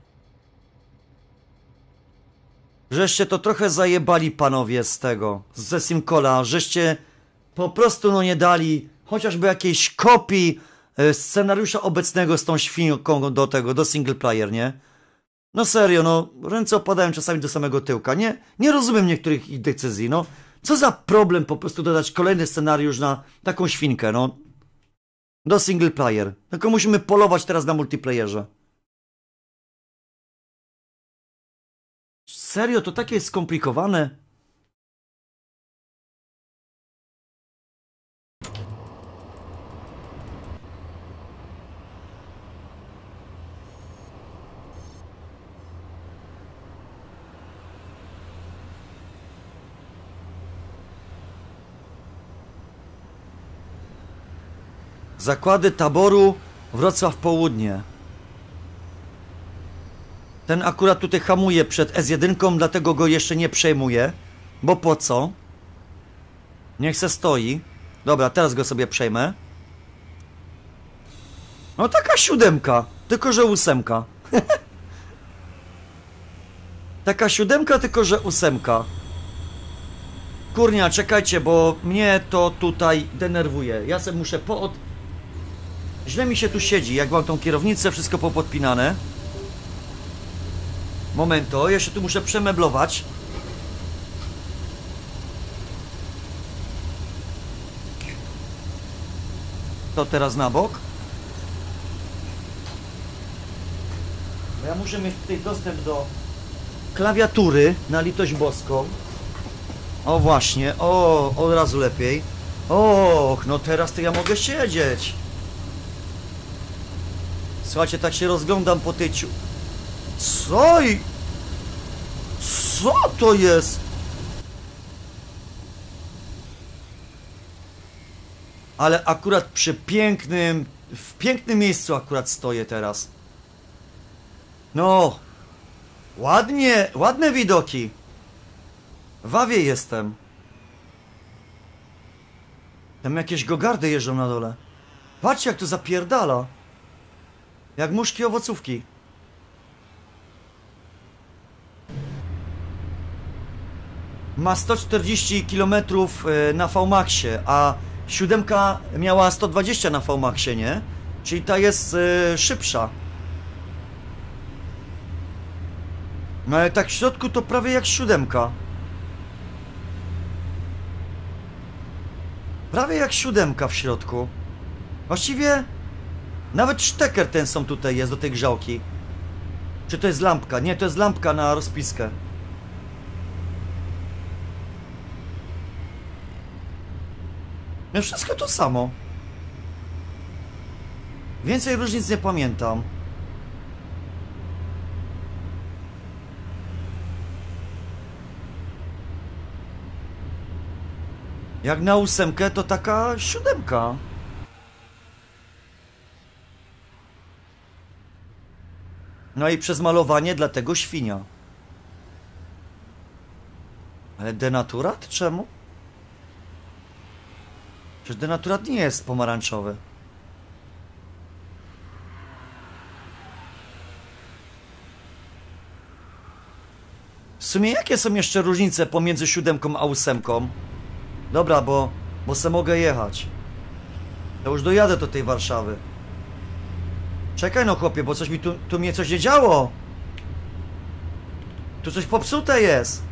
Żeście to trochę zajebali, panowie, z tego, ze Simcola, żeście po prostu, no, nie dali chociażby jakiejś kopii e, scenariusza obecnego z tą świnką do tego, do single player, nie? No serio, no, ręce opadają czasami do samego tyłka, nie? Nie rozumiem niektórych ich decyzji, no. Co za problem po prostu dodać kolejny scenariusz na taką świnkę, no. Do single player. Tylko musimy polować teraz na multiplayerze. Serio, to takie jest skomplikowane? Zakłady taboru Wrocław Południe. Ten akurat tutaj hamuje przed S jeden, dlatego go jeszcze nie przejmuję. Bo po co? Niech se stoi. Dobra, teraz go sobie przejmę. No taka siódemka, tylko że ósemka. Taka siódemka, tylko że ósemka. Kurnia, czekajcie, bo mnie to tutaj denerwuje. Ja sobie muszę pood... Źle mi się tu siedzi, jak mam tą kierownicę, wszystko popodpinane. Momento, ja się tu muszę przemeblować. To teraz na bok. Bo ja muszę mieć tutaj dostęp do klawiatury, na litość boską. O właśnie, o, od razu lepiej. Och, no teraz to ja mogę siedzieć. Słuchajcie, tak się rozglądam po tej ciu... Co i... Co to jest? Ale akurat przy pięknym... W pięknym miejscu akurat stoję teraz. No. Ładnie, ładne widoki. W Awie jestem. Tam jakieś gogardy jeżdżą na dole. Patrzcie, jak to zapierdala. Jak muszki owocówki. Ma sto czterdzieści kilometrów na V maxie, a siódemka miała sto dwadzieścia na V maxie, nie? Czyli ta jest y, szybsza. No ale tak w środku to prawie jak siódemka. Prawie jak siódemka w środku. Właściwie nawet szteker ten są tutaj jest do tej grzałki. Czy to jest lampka? Nie, to jest lampka na rozpiskę. No wszystko to samo. Więcej różnic nie pamiętam. Jak na ósemkę to taka siódemka. No i przez malowanie dlatego świnia. Ale denaturat? Czemu? Przecież denaturat nie jest pomarańczowy. W sumie jakie są jeszcze różnice pomiędzy siódemką a ósemką? Dobra, bo bo se mogę jechać. Ja już dojadę do tej Warszawy. Czekaj no chłopie, bo coś mi tu, tu mnie coś nie działo. Tu coś popsute jest.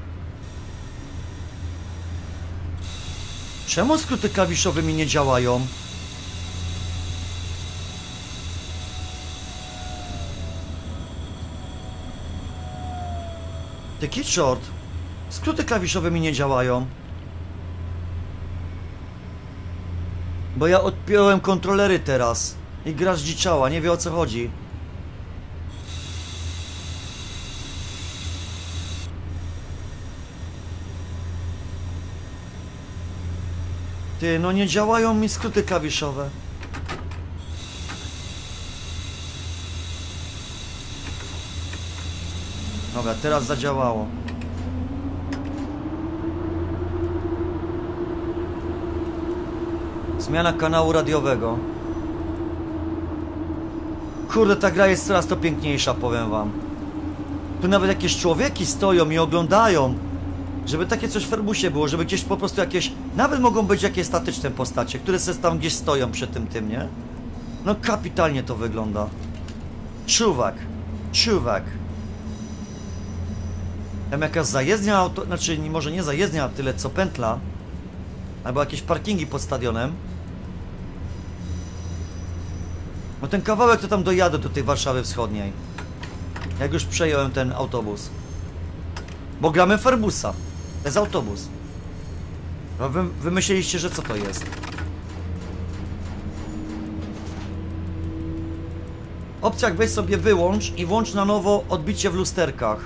Czemu skróty klawiszowe mi nie działają? Taki short. Skróty klawiszowe mi nie działają. Bo ja odpiąłem kontrolery teraz. I gra zdziczała, nie wie o co chodzi. Ty, no nie działają mi skróty klawiszowe. Dobra, teraz zadziałało. Zmiana kanału radiowego. Kurde, ta gra jest coraz to piękniejsza, powiem wam. Tu nawet jakieś człowieki stoją i oglądają. Żeby takie coś w Ferbusie było, żeby gdzieś po prostu jakieś... Nawet mogą być jakieś statyczne postacie, które se tam gdzieś stoją przy tym tym, nie? No kapitalnie to wygląda. Czuwak. Czuwak. Tam jakaś zajezdnia auto... Znaczy, może nie zajezdnia tyle co pętla. Albo jakieś parkingi pod stadionem. No ten kawałek to tam dojadę do tej Warszawy Wschodniej. Jak już przejąłem ten autobus. Bo gramy Ferbusa. To jest autobus. No wy, wy myśleliście, że co to jest? W opcjach weź sobie wyłącz i włącz na nowo odbicie w lusterkach.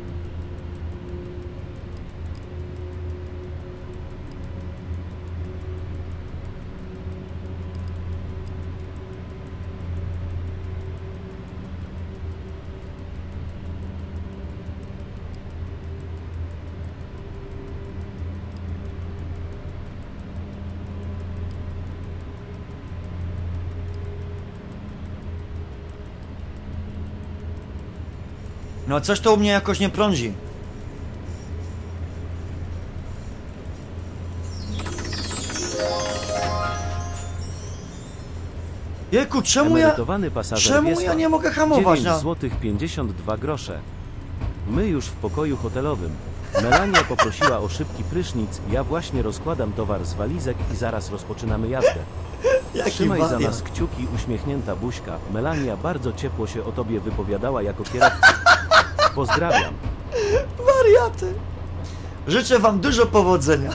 No coś to u mnie jakoś nie prądzi. Jejku, czemu ja... Emerytowany pasażer Czemu Wiesław. ja nie mogę hamować dziewięć na... złotych pięćdziesiąt dwa grosze. My już w pokoju hotelowym. Melania poprosiła o szybki prysznic, ja właśnie rozkładam towar z walizek i zaraz rozpoczynamy jazdę. Jaki Trzymaj za wariat. nas kciuki, uśmiechnięta buźka. Melania bardzo ciepło się o tobie wypowiadała jako kierowca. Pozdrawiam. Wariaty. Życzę wam dużo powodzenia.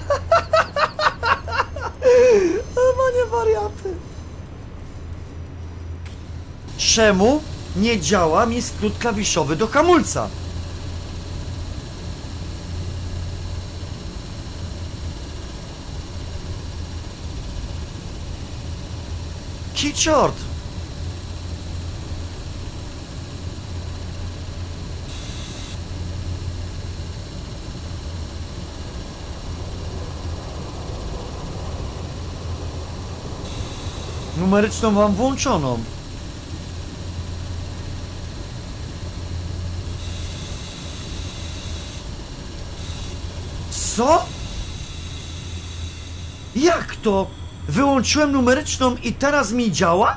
Panie wariaty. Czemu nie działa mi skrót klawiszowy do hamulca? Kiciort. Numeryczną mam włączoną. Co? Jak to? Wyłączyłem numeryczną i teraz mi działa?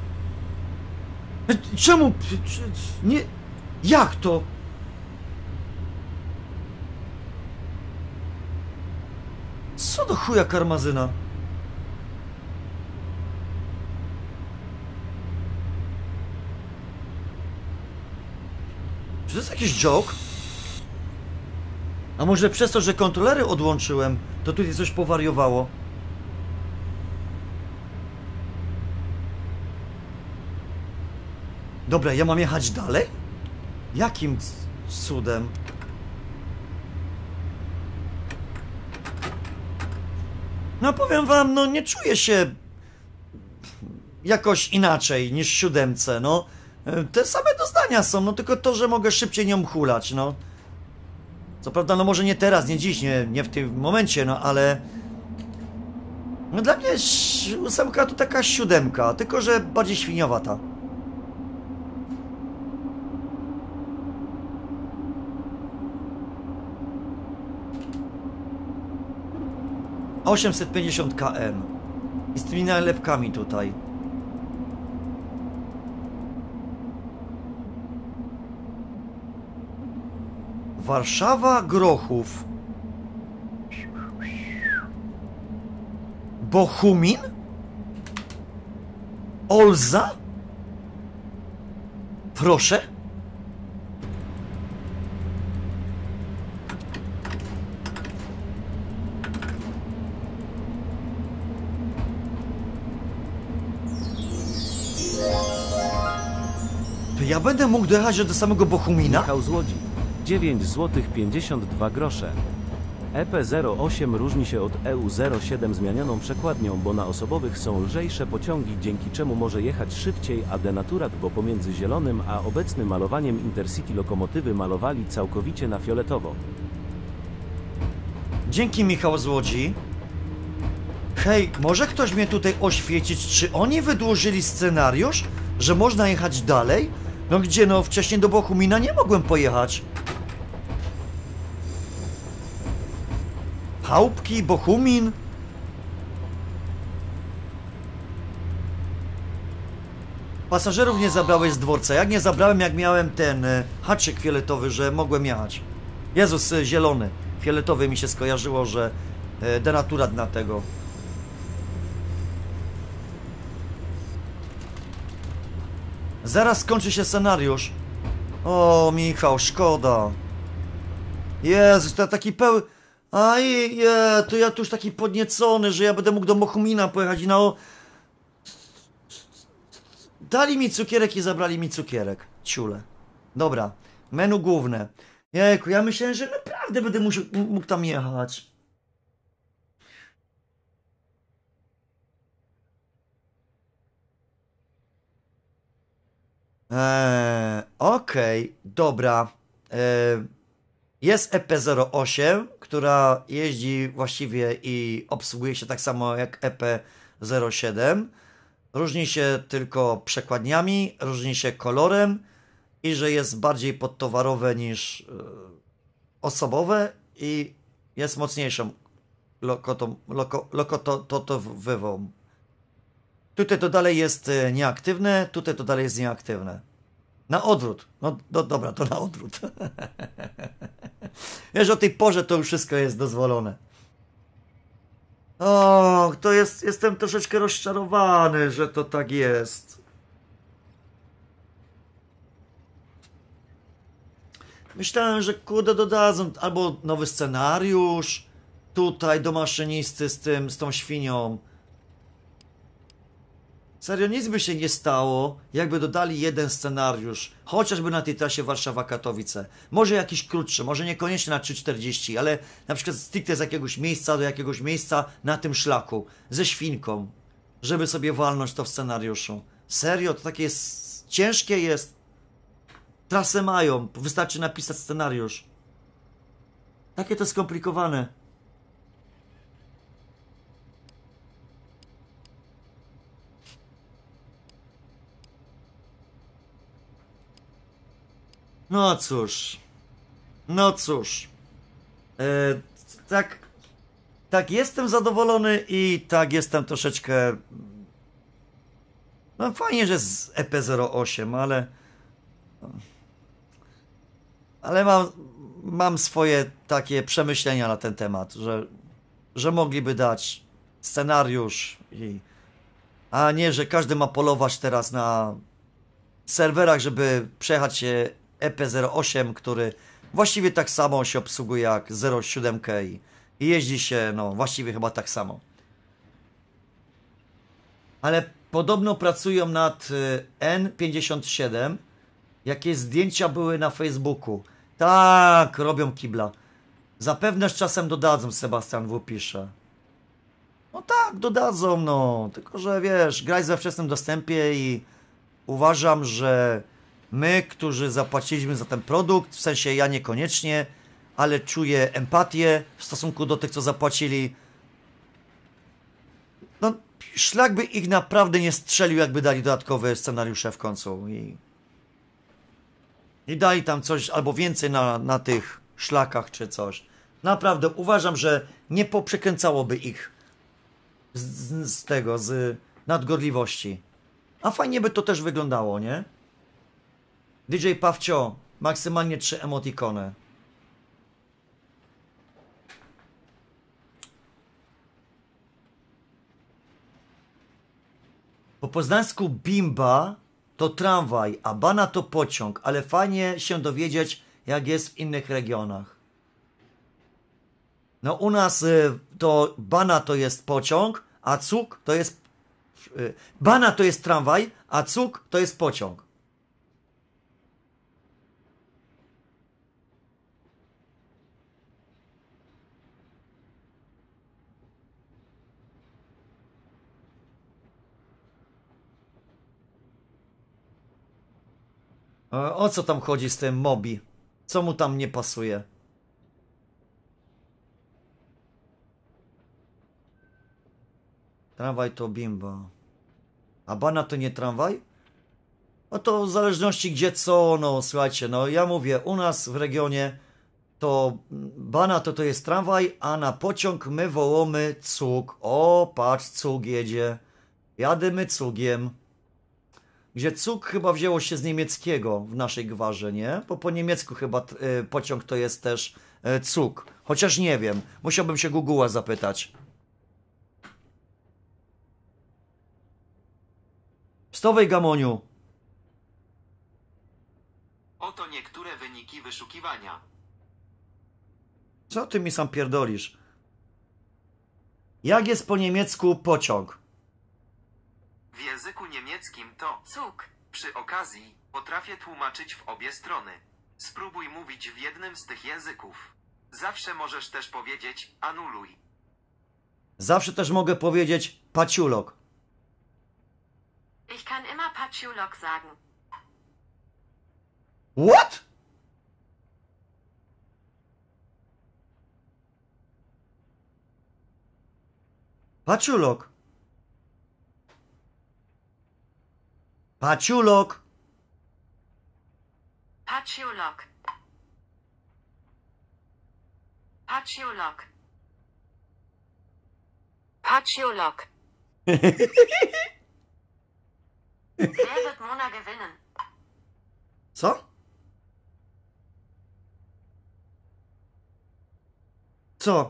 Czemu? Nie... Jak to? Co do chuja karmazyna? Czy to jest jakiś joke? A może przez to, że kontrolery odłączyłem, to tutaj coś powariowało? Dobra, ja mam jechać dalej? Jakim cudem? No powiem wam, no nie czuję się jakoś inaczej niż w siódemce, no. Te same doznania są, no tylko to, że mogę szybciej nią hulać, no. Co prawda, no może nie teraz, nie dziś, nie, nie w tym momencie, no ale... No dla mnie ósemka to taka siódemka, tylko że bardziej świniowata. osiemset pięćdziesiąt kilometrów. I z tymi nalepkami tutaj. Warszawa, Grochów. Bochumin? Olza? Proszę? To ja będę mógł dojechać do samego Bochumina? Michał z Łodzi. dziewięć złotych pięćdziesiąt dwa grosze. E P zero osiem różni się od E U zero siedem zmienioną przekładnią, bo na osobowych są lżejsze pociągi, dzięki czemu może jechać szybciej, a denaturat, bo pomiędzy zielonym a obecnym malowaniem Intercity lokomotywy malowali całkowicie na fioletowo. Dzięki, Michał z Łodzi. Hej, może ktoś mnie tutaj oświecić, czy oni wydłużyli scenariusz, że można jechać dalej? No gdzie, no wcześniej do Bochumina nie mogłem pojechać. Chałupki, Bochumin. Pasażerów nie zabrałeś z dworca. Jak nie zabrałem, jak miałem ten e, haczyk fioletowy, że mogłem jechać. Jezus, e, zielony. Fioletowy mi się skojarzyło, że e, denaturat na tego. Zaraz skończy się scenariusz. O, Michał, szkoda. Jezus, to ja taki pełny... Aj, je, to ja tu już taki podniecony, że ja będę mógł do Bochumina pojechać i no... Dali mi cukierek i zabrali mi cukierek. Ciule. Dobra, menu główne. Jejku, ja myślałem, że naprawdę będę musiał, mógł tam jechać. Eee, okej, okay, dobra. Eee, jest E P zero osiem, która jeździ właściwie i obsługuje się tak samo jak E P zero siedem. Różni się tylko przekładniami, różni się kolorem i że jest bardziej podtowarowe niż e, osobowe i jest mocniejszą lokotą, loko, lokotowywą. Tutaj to dalej jest nieaktywne, tutaj to dalej jest nieaktywne. Na odwrót. No do, dobra, to na odwrót. Wiesz, o tej porze to już wszystko jest dozwolone. O, to jest, jestem troszeczkę rozczarowany, że to tak jest. Myślałem, że kurde dodadzą albo nowy scenariusz tutaj do maszynisty z tym, z tą świnią. Serio, nic by się nie stało, jakby dodali jeden scenariusz, chociażby na tej trasie Warszawa-Katowice. Może jakiś krótszy, może niekoniecznie na trzy czterdzieści, ale na przykład stricte z jakiegoś miejsca do jakiegoś miejsca na tym szlaku, ze świnką, żeby sobie walnąć to w scenariuszu. Serio, to takie jest, ciężkie jest. Trasę mają, wystarczy napisać scenariusz. Takie to skomplikowane. No cóż, no cóż, e, tak, tak jestem zadowolony i tak jestem troszeczkę, no fajnie, że z E P zero osiem, ale, ale mam, mam swoje takie przemyślenia na ten temat, że, że mogliby dać scenariusz, i, a nie, że każdy ma polować teraz na serwerach, żeby przejechać się E P zero osiem, który właściwie tak samo się obsługuje jak zero siedem i, i jeździ się, no właściwie chyba tak samo. Ale podobno pracują nad N pięćdziesiąt siedem. Jakieś zdjęcia były na Facebooku. Tak, robią kibla. Zapewne z czasem dodadzą, Sebastian W. pisze. No tak, dodadzą, no. Tylko, że wiesz, grać we wczesnym dostępie i uważam, że my, którzy zapłaciliśmy za ten produkt, w sensie ja niekoniecznie, ale czuję empatię w stosunku do tych, co zapłacili. No, szlak by ich naprawdę nie strzelił, jakby dali dodatkowe scenariusze w końcu. I, i dali tam coś albo więcej na, na tych szlakach czy coś. Naprawdę uważam, że nie poprzekręcałoby ich z, z, z tego, z nadgorliwości. A fajnie by to też wyglądało, nie? D J Pawcio, maksymalnie trzy emotikony. Po poznańsku bimba to tramwaj, a bana to pociąg, ale fajnie się dowiedzieć, jak jest w innych regionach. No u nas y, to bana to jest pociąg, a cuk to jest... Y, bana to jest tramwaj, a cuk to jest pociąg. O co tam chodzi z tym Mobi? Co mu tam nie pasuje? Tramwaj to bimba. A bana to nie tramwaj? No to w zależności gdzie co, no słuchajcie, no ja mówię, u nas w regionie to bana to to jest tramwaj, a na pociąg my wołamy cug. O, patrz, cug jedzie. Jadymy cugiem. Gdzie cug chyba wzięło się z niemieckiego w naszej gwarze, nie? Bo po niemiecku chyba y, pociąg to jest też y, cug. Chociaż nie wiem. Musiałbym się Google'a zapytać. Wstawaj, Gamoniu. Oto niektóre wyniki wyszukiwania. Co ty mi sam pierdolisz? Jak jest po niemiecku pociąg? W języku niemieckim to Zug. Przy okazji potrafię tłumaczyć w obie strony. Spróbuj mówić w jednym z tych języków. Zawsze możesz też powiedzieć anuluj. Zawsze też mogę powiedzieć paciulok. Ich kann immer Paciulok sagen. What? Paciulok. Paciulok. Paciulok. Paciulok. Paciulok. Wer wird Mona gewinnen? Co? Co?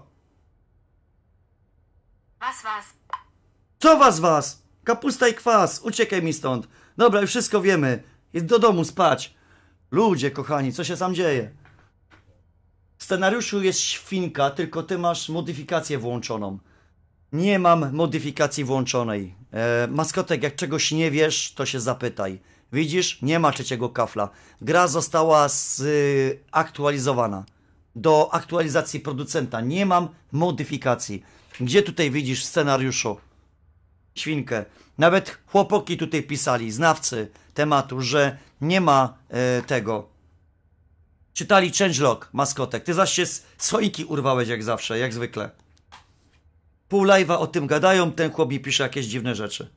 Was was? Co was was? Kapusta i kwas. Uciekaj mi stąd. Dobra, już wszystko wiemy. Jest do domu spać. Ludzie, kochani, co się tam dzieje? W scenariuszu jest świnka, tylko ty masz modyfikację włączoną. Nie mam modyfikacji włączonej. E, maskotek, jak czegoś nie wiesz, to się zapytaj. Widzisz? Nie ma trzeciego kafla. Gra została zaktualizowana. Do aktualizacji producenta. Nie mam modyfikacji. Gdzie tutaj widzisz w scenariuszu? Świnkę. Nawet chłopaki tutaj pisali, znawcy tematu, że nie ma e, tego. Czytali changelog, maskotek. Ty zaś się z słoiki urwałeś jak zawsze, jak zwykle. Pół live'a o tym gadają, ten chłop mi pisze jakieś dziwne rzeczy.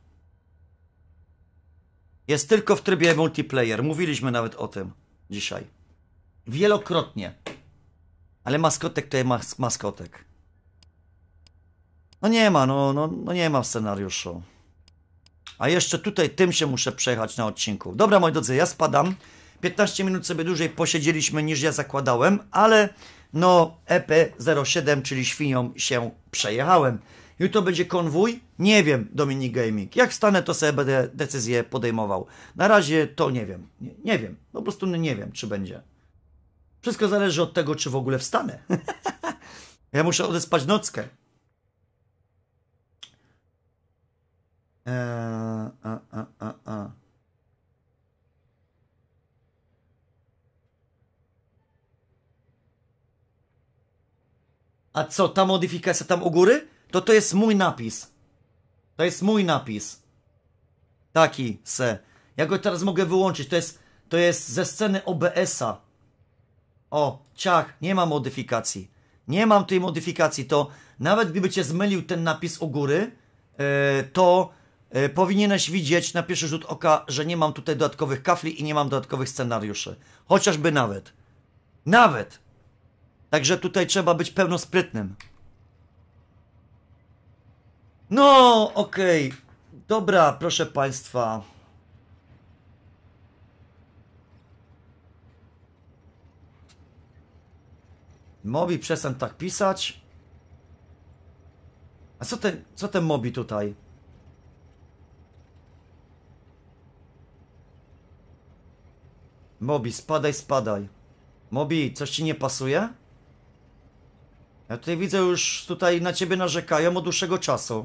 Jest tylko w trybie multiplayer. Mówiliśmy nawet o tym dzisiaj. Wielokrotnie. Ale maskotek to jest mas maskotek. No nie ma, no, no, no nie ma w scenariuszu. A jeszcze tutaj tym się muszę przejechać na odcinku. Dobra, moi drodzy, ja spadam. piętnaście minut sobie dłużej posiedzieliśmy niż ja zakładałem, ale no E P zero siedem, czyli świnią się przejechałem. Jutro będzie konwój? Nie wiem, Dominik Gaming. Jak wstanę, to sobie będę decyzję podejmował. Na razie to nie wiem. Nie, nie wiem. Po prostu nie wiem, czy będzie. Wszystko zależy od tego, czy w ogóle wstanę. Ja muszę odespać nockę. Eee, a, a, a, a. A co, ta modyfikacja tam u góry? To to jest mój napis. To jest mój napis. Taki se. Ja go teraz mogę wyłączyć. To jest, to jest ze sceny O B S-a. O, ciach, nie ma modyfikacji. Nie mam tej modyfikacji. To nawet gdyby cię zmylił ten napis u góry, yy, to yy, powinieneś widzieć na pierwszy rzut oka, że nie mam tutaj dodatkowych kafli i nie mam dodatkowych scenariuszy. Chociażby nawet. Nawet. Także tutaj trzeba być pełnosprytnym. No, okej. Okay. Dobra, proszę państwa. Mobi, przestań tak pisać. A co ten, co ten Mobi tutaj? Mobi, spadaj, spadaj. Mobi, coś ci nie pasuje? Ja tutaj widzę, już tutaj na ciebie narzekają od dłuższego czasu.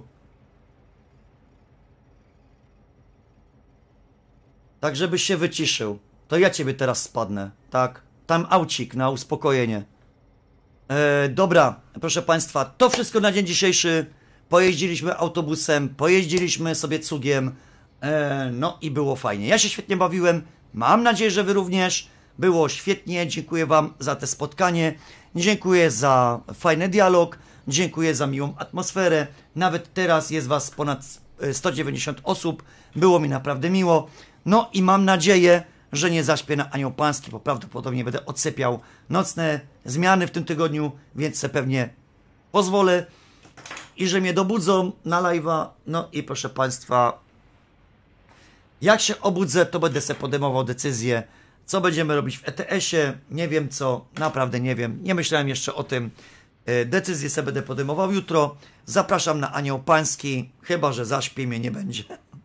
Tak, żebyś się wyciszył. To ja ciebie teraz spadnę, tak? Tam aucik na uspokojenie. E, dobra, proszę państwa, to wszystko na dzień dzisiejszy. Pojeździliśmy autobusem, pojeździliśmy sobie cugiem. E, no i było fajnie. Ja się świetnie bawiłem. Mam nadzieję, że wy również. Było świetnie. Dziękuję wam za to spotkanie. Dziękuję za fajny dialog. Dziękuję za miłą atmosferę. Nawet teraz jest was ponad sto dziewięćdziesiąt osób. Było mi naprawdę miło. No i mam nadzieję, że nie zaśpię na Anioł Pański, bo prawdopodobnie będę odsypiał nocne zmiany w tym tygodniu, więc se pewnie pozwolę. I że mnie dobudzą na live'a. No i proszę państwa, jak się obudzę, to będę sobie podejmował decyzję, co będziemy robić w E T S-ie. Nie wiem co, naprawdę nie wiem. Nie myślałem jeszcze o tym. Decyzję sobie będę podejmował jutro. Zapraszam na Anioł Pański, chyba że zaśpię, mnie nie będzie.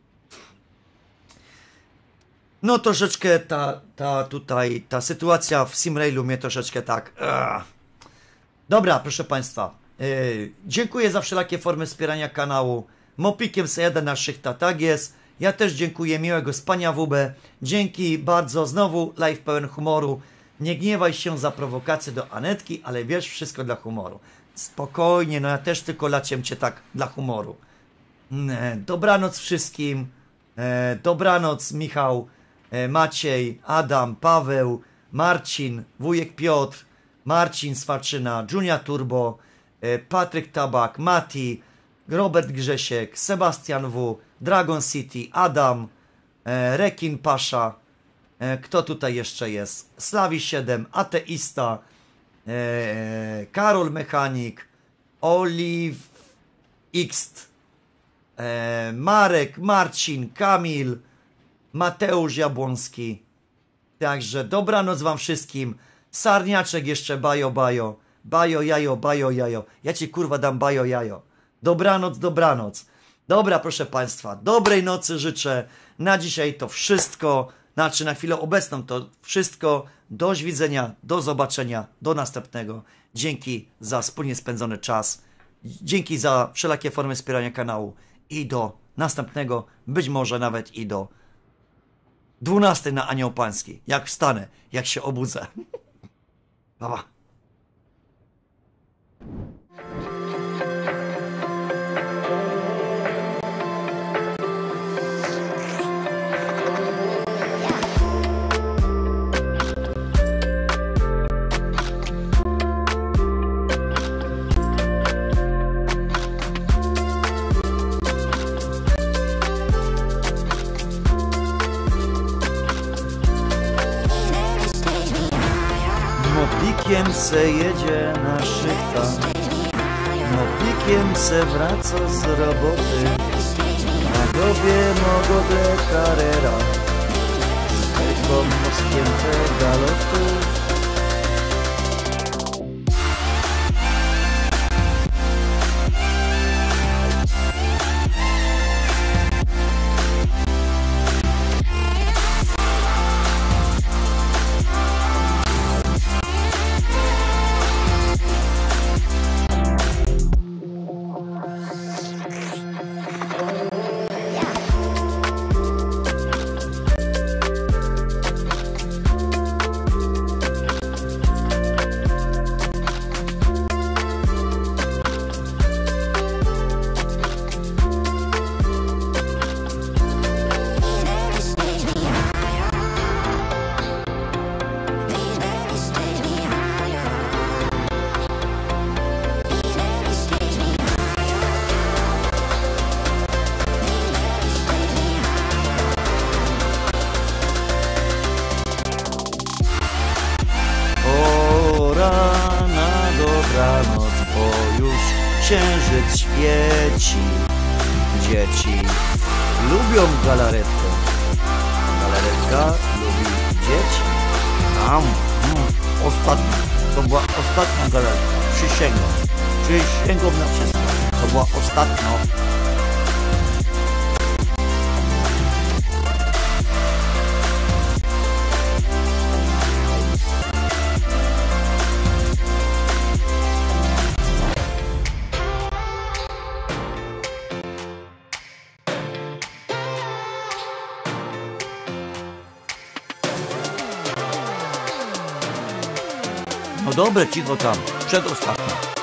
No troszeczkę ta, ta tutaj, ta sytuacja w Simrailu mnie troszeczkę tak... Ugh. Dobra, proszę państwa. Yy, dziękuję za wszelakie formy wspierania kanału. Mopikiem se jeden na szychta, tak jest. Ja też dziękuję, miłego spania W B. Dzięki bardzo, znowu live pełen humoru. Nie gniewaj się za prowokację do Anetki, ale wiesz, wszystko dla humoru. Spokojnie, no ja też tylko laciem cię tak dla humoru. E, dobranoc wszystkim. E, dobranoc Michał, e, Maciej, Adam, Paweł, Marcin, wujek Piotr, Marcin Swarczyna, Junia Turbo, e, Patryk Tabak, Mati, Robert Grzesiek, Sebastian W, Dragon City, Adam, e, Rekin Pasza, e, kto tutaj jeszcze jest? Slawi siedem, Ateista, e, Karol Mechanik, Olive X, e, Marek, Marcin, Kamil, Mateusz Jabłoński. Także dobranoc wam wszystkim. Sarniaczek jeszcze, bajo, bajo, bajo, jajo, bajo, jajo. Ja ci kurwa dam bajo, jajo. Dobranoc, dobranoc. Dobra, proszę państwa, dobrej nocy życzę. Na dzisiaj to wszystko. Znaczy na chwilę obecną to wszystko. Do widzenia, do zobaczenia, do następnego. Dzięki za wspólnie spędzony czas. Dzięki za wszelakie formy wspierania kanału. I do następnego, być może nawet i do dwunastej na Anioł Pański. Jak wstanę, jak się obudzę. Pa, pa. Moplikiem se jedzie na szychta, moplikiem se wraca z roboty, na głowie mogodę karera, z tylko moskięte galoty. dzieci, dzieci lubią galaretkę. Galaretka lubi dzieci. Am, mm, ostatnia, to była ostatnia galaretka. Przysięgam, przysięgam na wszystko. To była ostatnia. No dobre, cicho tam, przedostatnia.